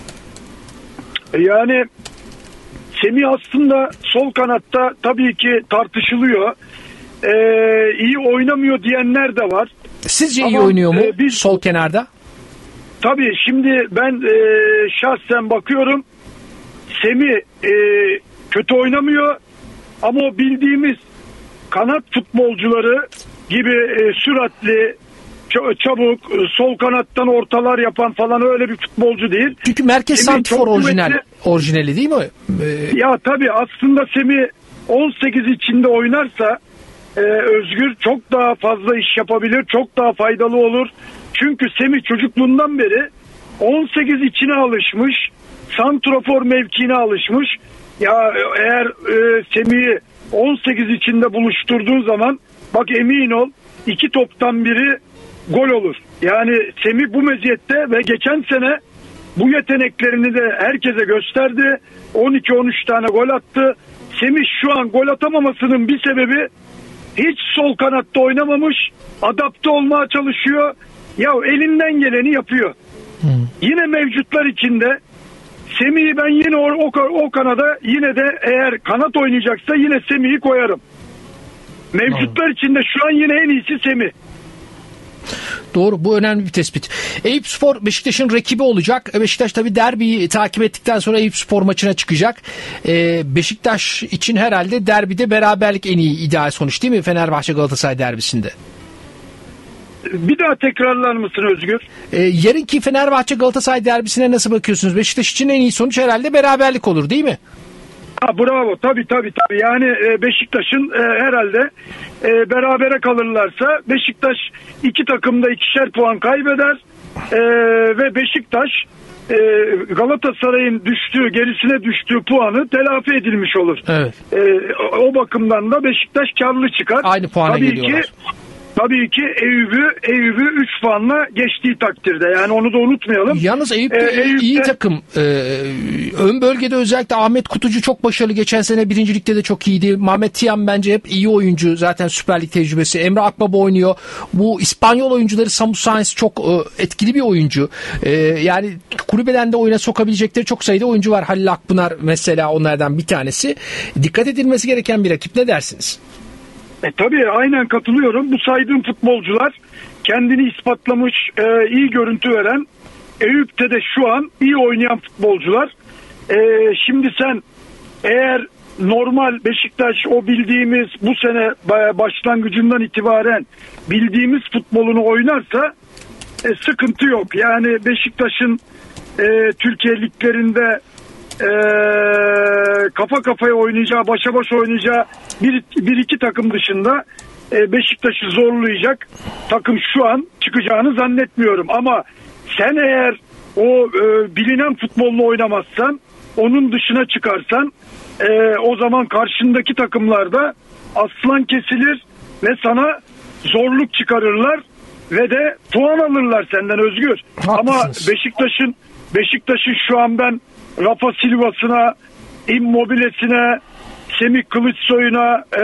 Yani Semih aslında sol kanatta tabii ki tartışılıyor. Ee, iyi oynamıyor diyenler de var. Sizce Ama, iyi oynuyor mu e, biz, sol kenarda? Tabii şimdi ben e, şahsen bakıyorum. Semih e, kötü oynamıyor ama o bildiğimiz kanat futbolcuları gibi e, süratli, çabuk, sol kanattan ortalar yapan falan öyle bir futbolcu değil. Çünkü merkez santrfor orijinal, orijinali değil mi? Ee... Ya tabii aslında Semih on sekiz içinde oynarsa e, Özgür çok daha fazla iş yapabilir, çok daha faydalı olur. Çünkü Semih çocukluğundan beri on sekiz içine alışmış, santrafor mevkiine alışmış. Ya eğer e, Semih'i on sekiz içinde buluşturduğun zaman bak emin ol iki toptan biri gol olur. Yani Semih bu meziyette ve geçen sene bu yeteneklerini de herkese gösterdi. on iki on üç tane gol attı. Semih şu an gol atamamasının bir sebebi hiç sol kanatta oynamamış. Adapte olmaya çalışıyor. Ya elinden geleni yapıyor. Hmm. Yine mevcutlar içinde Semih'i ben yine o, o, o kanada yine de eğer kanat oynayacaksa yine Semih'i koyarım. Mevcutlar hmm. içinde şu an yine en iyisi Semih. Doğru, bu önemli bir tespit. Eyüpspor Beşiktaş'ın rakibi olacak. Beşiktaş tabii derbiyi takip ettikten sonra Eyüpspor maçına çıkacak. Ee, Beşiktaş için herhalde derbide beraberlik en iyi ideal sonuç değil mi? Fenerbahçe Galatasaray derbisinde. Bir daha tekrarlar mısın Özgür? Ee, yarınki Fenerbahçe Galatasaray derbisine nasıl bakıyorsunuz? Beşiktaş için en iyi sonuç herhalde beraberlik olur değil mi? Ha, bravo tabii tabii tabii yani e, Beşiktaş'ın e, herhalde e, berabere kalırlarsa Beşiktaş iki takımda ikişer puan kaybeder e, ve Beşiktaş e, Galatasaray'ın düştüğü gerisine düştüğü puanı telafi edilmiş olur. Evet. E, o bakımdan da Beşiktaş karlı çıkar. Aynı puana tabii geliyorlar. Ki, tabii ki Eyüp'ü Eyüp'ü üç puanla geçtiği takdirde yani onu da unutmayalım. Yalnız Eyüp de ee, Eyüp'te... iyi takım. Ee, ön bölgede özellikle Ahmet Kutucu çok başarılı. Geçen sene birincilikte de çok iyiydi. Mehmet Tiam bence hep iyi oyuncu. Zaten Süper Lig tecrübesi. Emre Akbaba oynuyor. Bu İspanyol oyuncuları Samu Sainz çok e, etkili bir oyuncu. E, yani kulübeden de oyuna sokabilecekleri çok sayıda oyuncu var. Halil Akpınar mesela onlardan bir tanesi. Dikkat edilmesi gereken bir rakip. Ne dersiniz? E tabii aynen katılıyorum. Bu saydığım futbolcular kendini ispatlamış, e, iyi görüntü veren, Eyüp'te de şu an iyi oynayan futbolcular. E, şimdi sen eğer normal Beşiktaş o bildiğimiz bu sene başlangıcından itibaren bildiğimiz futbolunu oynarsa e, sıkıntı yok. Yani Beşiktaş'ın e, Türkiye liglerinde Ee, kafa kafaya oynayacağı, başa başa oynayacağı bir, bir iki takım dışında e, Beşiktaş'ı zorlayacak takım şu an çıkacağını zannetmiyorum. Ama sen eğer o e, bilinen futbolunu oynamazsan, onun dışına çıkarsan e, o zaman karşındaki takımlarda aslan kesilir ve sana zorluk çıkarırlar ve de puan alırlar senden Özgür. Haklısınız. Ama Beşiktaş'ın Beşiktaş'ın şu an ben Rafa Silva'sına, Immobile'sine, Semih Kılıçsoy'una, e,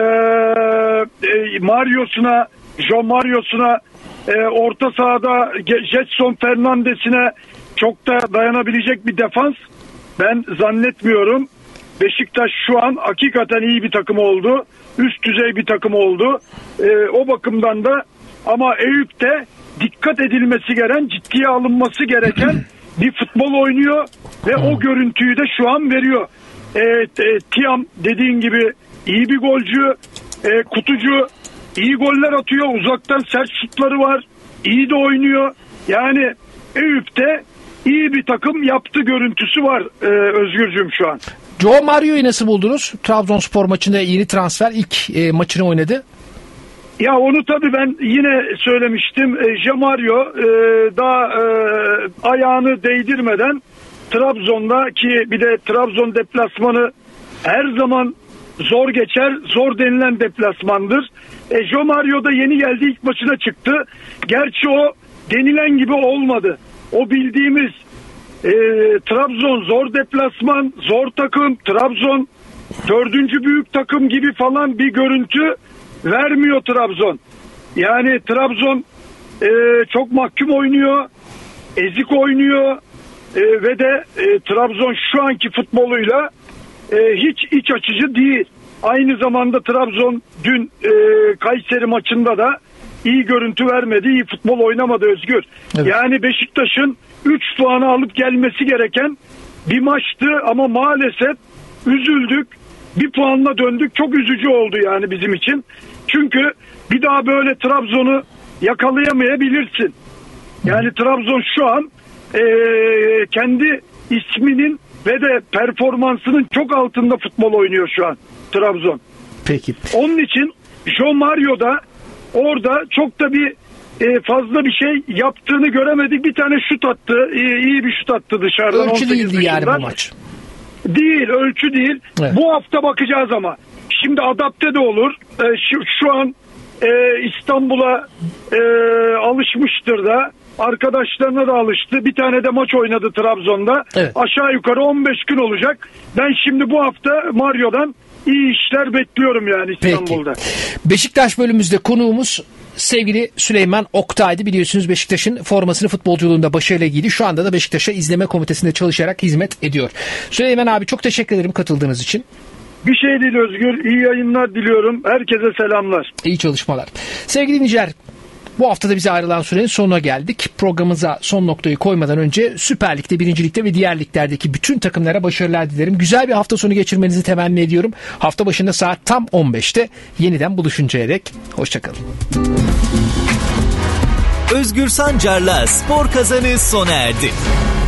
e, Mario'suna, Joe Mario'suna, e, orta sahada Jetson Fernandes'ine çok da dayanabilecek bir defans ben zannetmiyorum. Beşiktaş şu an hakikaten iyi bir takım oldu. Üst düzey bir takım oldu. E, o bakımdan da ama Eyüp'te dikkat edilmesi gereken, ciddiye alınması gereken bir futbol oynuyor ve o görüntüyü de şu an veriyor. E, e, Tiam dediğin gibi iyi bir golcü, e, Kutucu iyi goller atıyor, uzaktan sert şutları var, iyi de oynuyor. Yani Eyüp'te iyi bir takım yaptı görüntüsü var e, Özgürcüğüm şu an. João Mario'yu nasıl buldunuz? Trabzonspor maçında yeni transfer, ilk e, maçını oynadı. Ya onu tabii ben yine söylemiştim. E, João Mario e, daha e, ayağını değdirmeden Trabzon'da, ki bir de Trabzon deplasmanı her zaman zor geçer, zor denilen deplasmandır. E, João Mario da yeni geldi, ilk maçına çıktı. Gerçi o denilen gibi olmadı. O bildiğimiz e, Trabzon zor deplasman, zor takım, Trabzon dördüncü büyük takım gibi falan bir görüntü vermiyor Trabzon. Yani Trabzon e, çok mahkum oynuyor, ezik oynuyor e, ve de e, Trabzon şu anki futboluyla e, hiç iç açıcı değil. Aynı zamanda Trabzon dün e, Kayseri maçında da iyi görüntü vermedi, iyi futbol oynamadı Özgür. Evet. Yani Beşiktaş'ın üç puanı alıp gelmesi gereken bir maçtı ama maalesef üzüldük. Bir puanla döndük. Çok üzücü oldu yani bizim için. Çünkü bir daha böyle Trabzon'u yakalayamayabilirsin. Yani Trabzon şu an e, kendi isminin ve de performansının çok altında futbol oynuyor şu an Trabzon. Peki. Onun için João Mario da orada çok da bir e, fazla bir şey yaptığını göremedik. Bir tane şut attı. İyi, iyi bir şut attı dışarıdan. Ölçü değildi yani bu maç. Değil, ölçü değil. Evet. Bu hafta bakacağız ama. Şimdi adapte de olur. E, şu, şu an e, İstanbul'a e, alışmıştır da. Arkadaşlarına da alıştı. Bir tane de maç oynadı Trabzon'da. Evet. Aşağı yukarı on beş gün olacak. Ben şimdi bu hafta Mario'dan iyi işler bekliyorum yani İstanbul'da. Peki. Beşiktaş bölümümüzde konuğumuz sevgili Süleyman Oktay'dı. Biliyorsunuz Beşiktaş'ın formasını futbolculuğunda başarıyla giydi. Şu anda da Beşiktaş'a izleme komitesinde çalışarak hizmet ediyor. Süleyman abi çok teşekkür ederim katıldığınız için. Bir şey değil Özgür. İyi yayınlar diliyorum. Herkese selamlar. İyi çalışmalar. Sevgili dinleyiciler, bu hafta da bize ayrılan sürenin sonuna geldik. Programımıza son noktayı koymadan önce Süper Lig'de, Birinci Lig'de ve diğer liglerdeki bütün takımlara başarılar dilerim. Güzel bir hafta sonu geçirmenizi temenni ediyorum. Hafta başında saat tam on beşte yeniden buluşuncaya dek hoşçakalın. Özgür Sancar'la Spor Kazanı sona erdi.